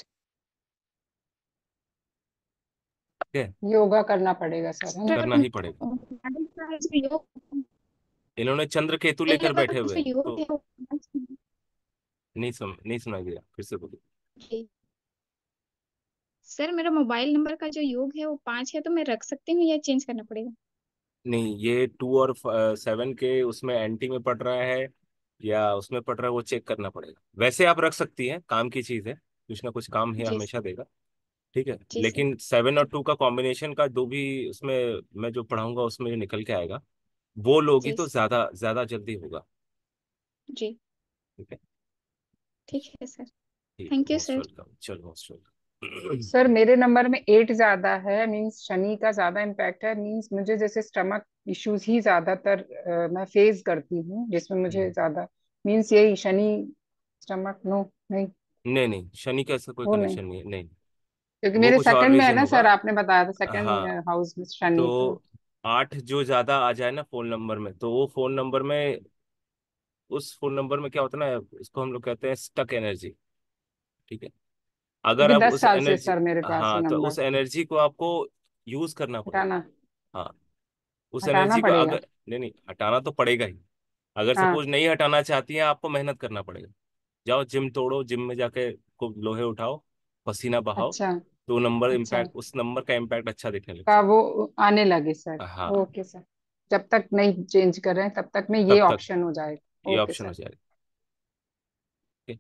ठीक है, योगा करना पड़ेगा सर, है ना? करना ही पड़ेगा। योग इन्होंने चंद्र केतु पहले लेकर वाला बैठे हुए जो हैं, योग तो है वो नहीं सम नहीं सुनाई दिया, फिर से बोलिए। जी सर, मेरा मोबाइल नंबर का जो योग है वो पाँच है, तो मैं रख सकती हूँ या चेंज करना पड़ेगा? नहीं, ये टू और सेवन के उसमें एंटी में पड़ रहा है या उसमें पड़ रहा है, वो चेक करना पड़ेगा। वैसे आप रख सकती हैं, काम की चीज है, कुछ ना कुछ काम है जी हमेशा देगा। ठीक है, जी सर। लेकिन सेवन और टू का कॉम्बिनेशन का दो भी उसमें मैं जो पढ़ाऊंगा उसमें जो निकल के आएगा, वो लोगी जी तो ज्यादा ज्यादा जल्दी होगा। जी ठीक है, ठीक है सर। ठीक है, thank you most sir. Welcome, चलो मोस्ट वेलकम। सर मेरे नंबर में एट ज्यादा है, मींस शनि का ज्यादा इम्पैक्ट है, मींस मुझे जैसे स्टमक इश्यूज ही ज्यादातर अ, मैं फेस करती हूँ, जिसमें मुझे ज्यादा मींस यही शनि स्टमक नो नहीं नहीं नहीं, शनि का ऐसा कोई वो नहीं, कनेक्शन नहीं है, नहीं। क्योंकि वो मेरे कुछ और सेकंड में है रीजन ना सर, होगा। आपने बताया था सेकंड हाँ, हाउस में शनि तो। तो आठ जो ज्यादा आ जाए ना फोन नंबर में, तो वो फोन नंबर में, उस फोन नंबर में क्या होता है ना, इसको हम लोग कहते हैं स्टक एनर्जी। ठीक है, अगर क्योंकि आप दस उस साल से एनर्जी, सर मेरे पास हाँ, है तो नंबर। उस एनर्जी को आपको यूज करना पड़ेगा। हटाना हाँ, उस हटाना एनर्जी को पड़ेगा। अगर, नहीं नहीं, हटाना तो पड़ेगा ही। अगर हाँ सपोज नहीं हटाना चाहती हैं, आपको मेहनत करना पड़ेगा। जाओ जिम तोड़ो, जिम में जाके खूब लोहे उठाओ, पसीना बहाओ, अच्छा तो नंबर अच्छा, इम्पैक्ट, उस नंबर का इम्पैक्ट अच्छा दिखने लग का जाए। वो आने लगे सर। हाँ, ओके सर, जब तक नहीं चेंज कर रहे हैं तब तक में ये तब तक ऑप्शन हो जाएगा। ये ओके ऑप्शन हो सर। जाएगा। ठीक है।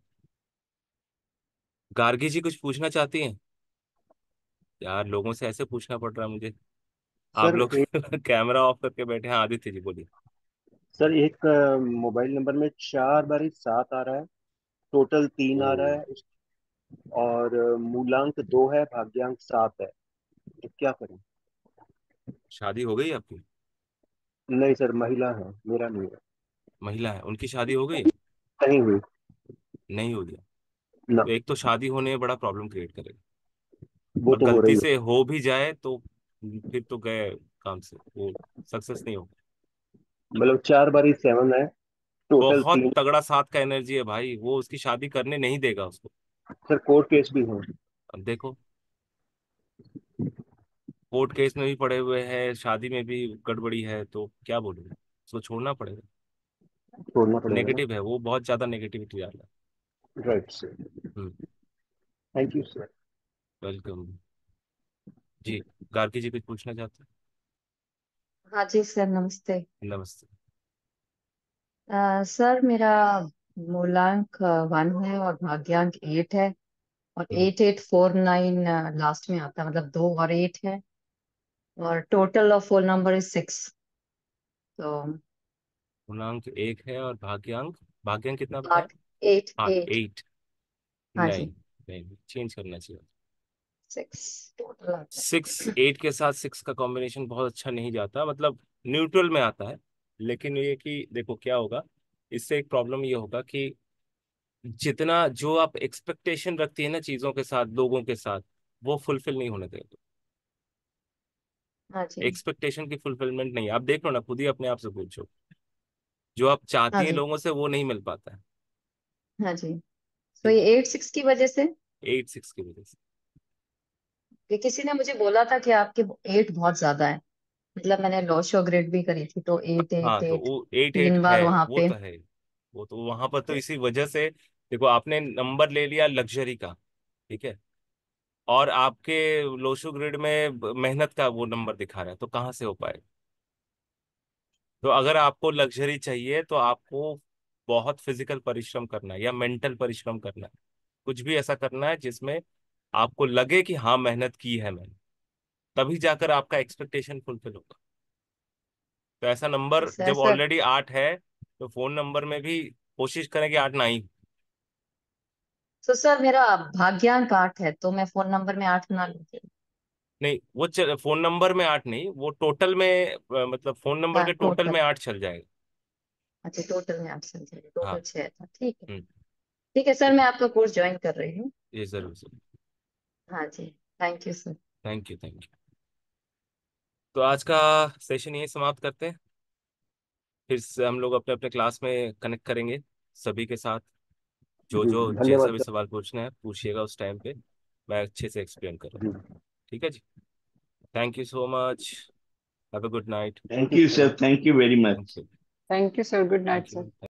गार्गी जी कुछ पूछना चाहती हैं? यार लोगों से ऐसे पूछना पड़ रहा है मुझे, आप सर लोग एक कैमरा ऑफ करके बैठे हैं। आदित्य जी बोलिए। सर एक अ, मोबाइल नंबर में चार बारी सात आ रहा है, टोटल तीन ओ, आ रहा है उस- और अ, मूलांक दो है, भाग्यांक सात है, तो क्या करें? शादी हो गई आपकी? नहीं सर, महिला है, मेरा नहीं है। महिला है, उनकी शादी हो गई है? नहीं हुई। नहीं हो गया? ना, तो एक तो शादी होने में बड़ा प्रॉब्लम क्रिएट करेगा, वो और तो हो गलती रही है। से हो भी जाए तो फिर तो गए काम से, वो सक्सेस नहीं होगा। मतलब चार बारी सेवन है, टोटल बहुत तीन। तगड़ा साथ का एनर्जी है भाई, वो उसकी शादी करने नहीं देगा उसको। सर कोर्ट केस भी है। अब देखो, कोर्ट केस में भी पड़े हुए हैं, शादी में भी गड़बड़ी है, तो क्या बोलूं, उसको छोड़ना पड़ेगा। छोड़ना पड़ेगा ना। नेगेटिव है वो, बहुत ज्यादा नेगेटिविटी आ रहा है। Right sir. हम्म, थैंक यू सर। वेलकम जी। गार्गी जी कुछ पूछना चाहते हाँ जी सर, नमस्ते। हैं? नमस्ते। अ, सर मेरा मूलांक वन है और भाग्यांक एट है, और हम्म, eight eight four nine last में आता है, मतलब दो और एट है, और total of four number is six. तो पूर्णांक एक है और भाग्यांक, भाग्यांक कितना बताया? आठ, एट आठ, एट। एट। हाँ नहीं, जी, नहीं चेंज करना चाहिए। सिक्स टोटल आता सिक्स है। एट के साथ सिक्स का कॉम्बिनेशन बहुत अच्छा नहीं जाता, मतलब न्यूट्रल में आता है। लेकिन ये कि देखो क्या होगा, इससे एक प्रॉब्लम ये होगा कि जितना जो आप एक्सपेक्टेशन रखती है ना चीजों के साथ, लोगों के साथ, वो फुलफिल नहीं होने देते। हाँ जी। एक्सपेक्टेशन की फुलफिलमेंट नहीं, आप देख लो ना, खुद ही अपने आप से पूछो, जो आप हाँ चाहती हैं जी। लोगों से वो नहीं मिल पाता है। हाँ जी। तो ठीक ये एट सिक्स की वजह से, है, एट सिक्स की वजह से। कि किसी ने मुझे बोला था कि आपके एट बहुत ज्यादा है, मतलब मैंने लो शो ग्रेड भी करी थी, तो एट एट हाँ, तो एट वो एट एट तीन है, बार वहां वो पे। तो है। वो तो वहां पर तो इसी वजह से, देखो आपने नंबर ले लिया लग्जरी का, ठीक है, और आपके लोशो ग्रिड में ब- मेहनत का वो नंबर दिखा रहा है, तो कहाँ से हो पाएगा? तो अगर आपको लग्जरी चाहिए तो आपको बहुत फिजिकल परिश्रम करना है या मेंटल परिश्रम करना है, कुछ भी ऐसा करना है जिसमें आपको लगे कि हाँ मेहनत की है मैंने, तभी जाकर आपका एक्सपेक्टेशन फुलफिल होगा। तो ऐसा नंबर सर जब सर ऑलरेडी आठ है तो फोन नंबर में भी कोशिश करें कि आठ ना ही। तो सर मेरा भाग्यांक आठ है, तो मैं फोन नंबर में आठ ना लूँ? नहीं, वो चल, फोन नंबर में आठ नहीं, वो टोटल में अ, मतलब फोन नंबर हाँ के टोटल टोटल। में आठ चल जाएगा। अच्छा टोटल में आठ समझे, हाँ। टोटल छह था, ठीक है। हम्म। ठीक है सर, मैं आपका कोर्स ज्वाइन कर रही हूँ। ये जरूर सर। हाँ जी, thank you sir. Thank you, thank you. तो आज का सेशन यही समाप्त करते हैं। फिर से हम लोग अपने अपने क्लास में कनेक्ट करेंगे सभी के साथ। जो जी जो जैसा धन्यवाद भी सर। सवाल पूछना है पूछिएगा उस टाइम पे, मैं अच्छे से एक्सप्लेन जी करूँगा। ठीक है जी। Thank you so much. Have a good night. Thank you sir, thank you very thank much. You. Thank you sir, good night thank sir. You.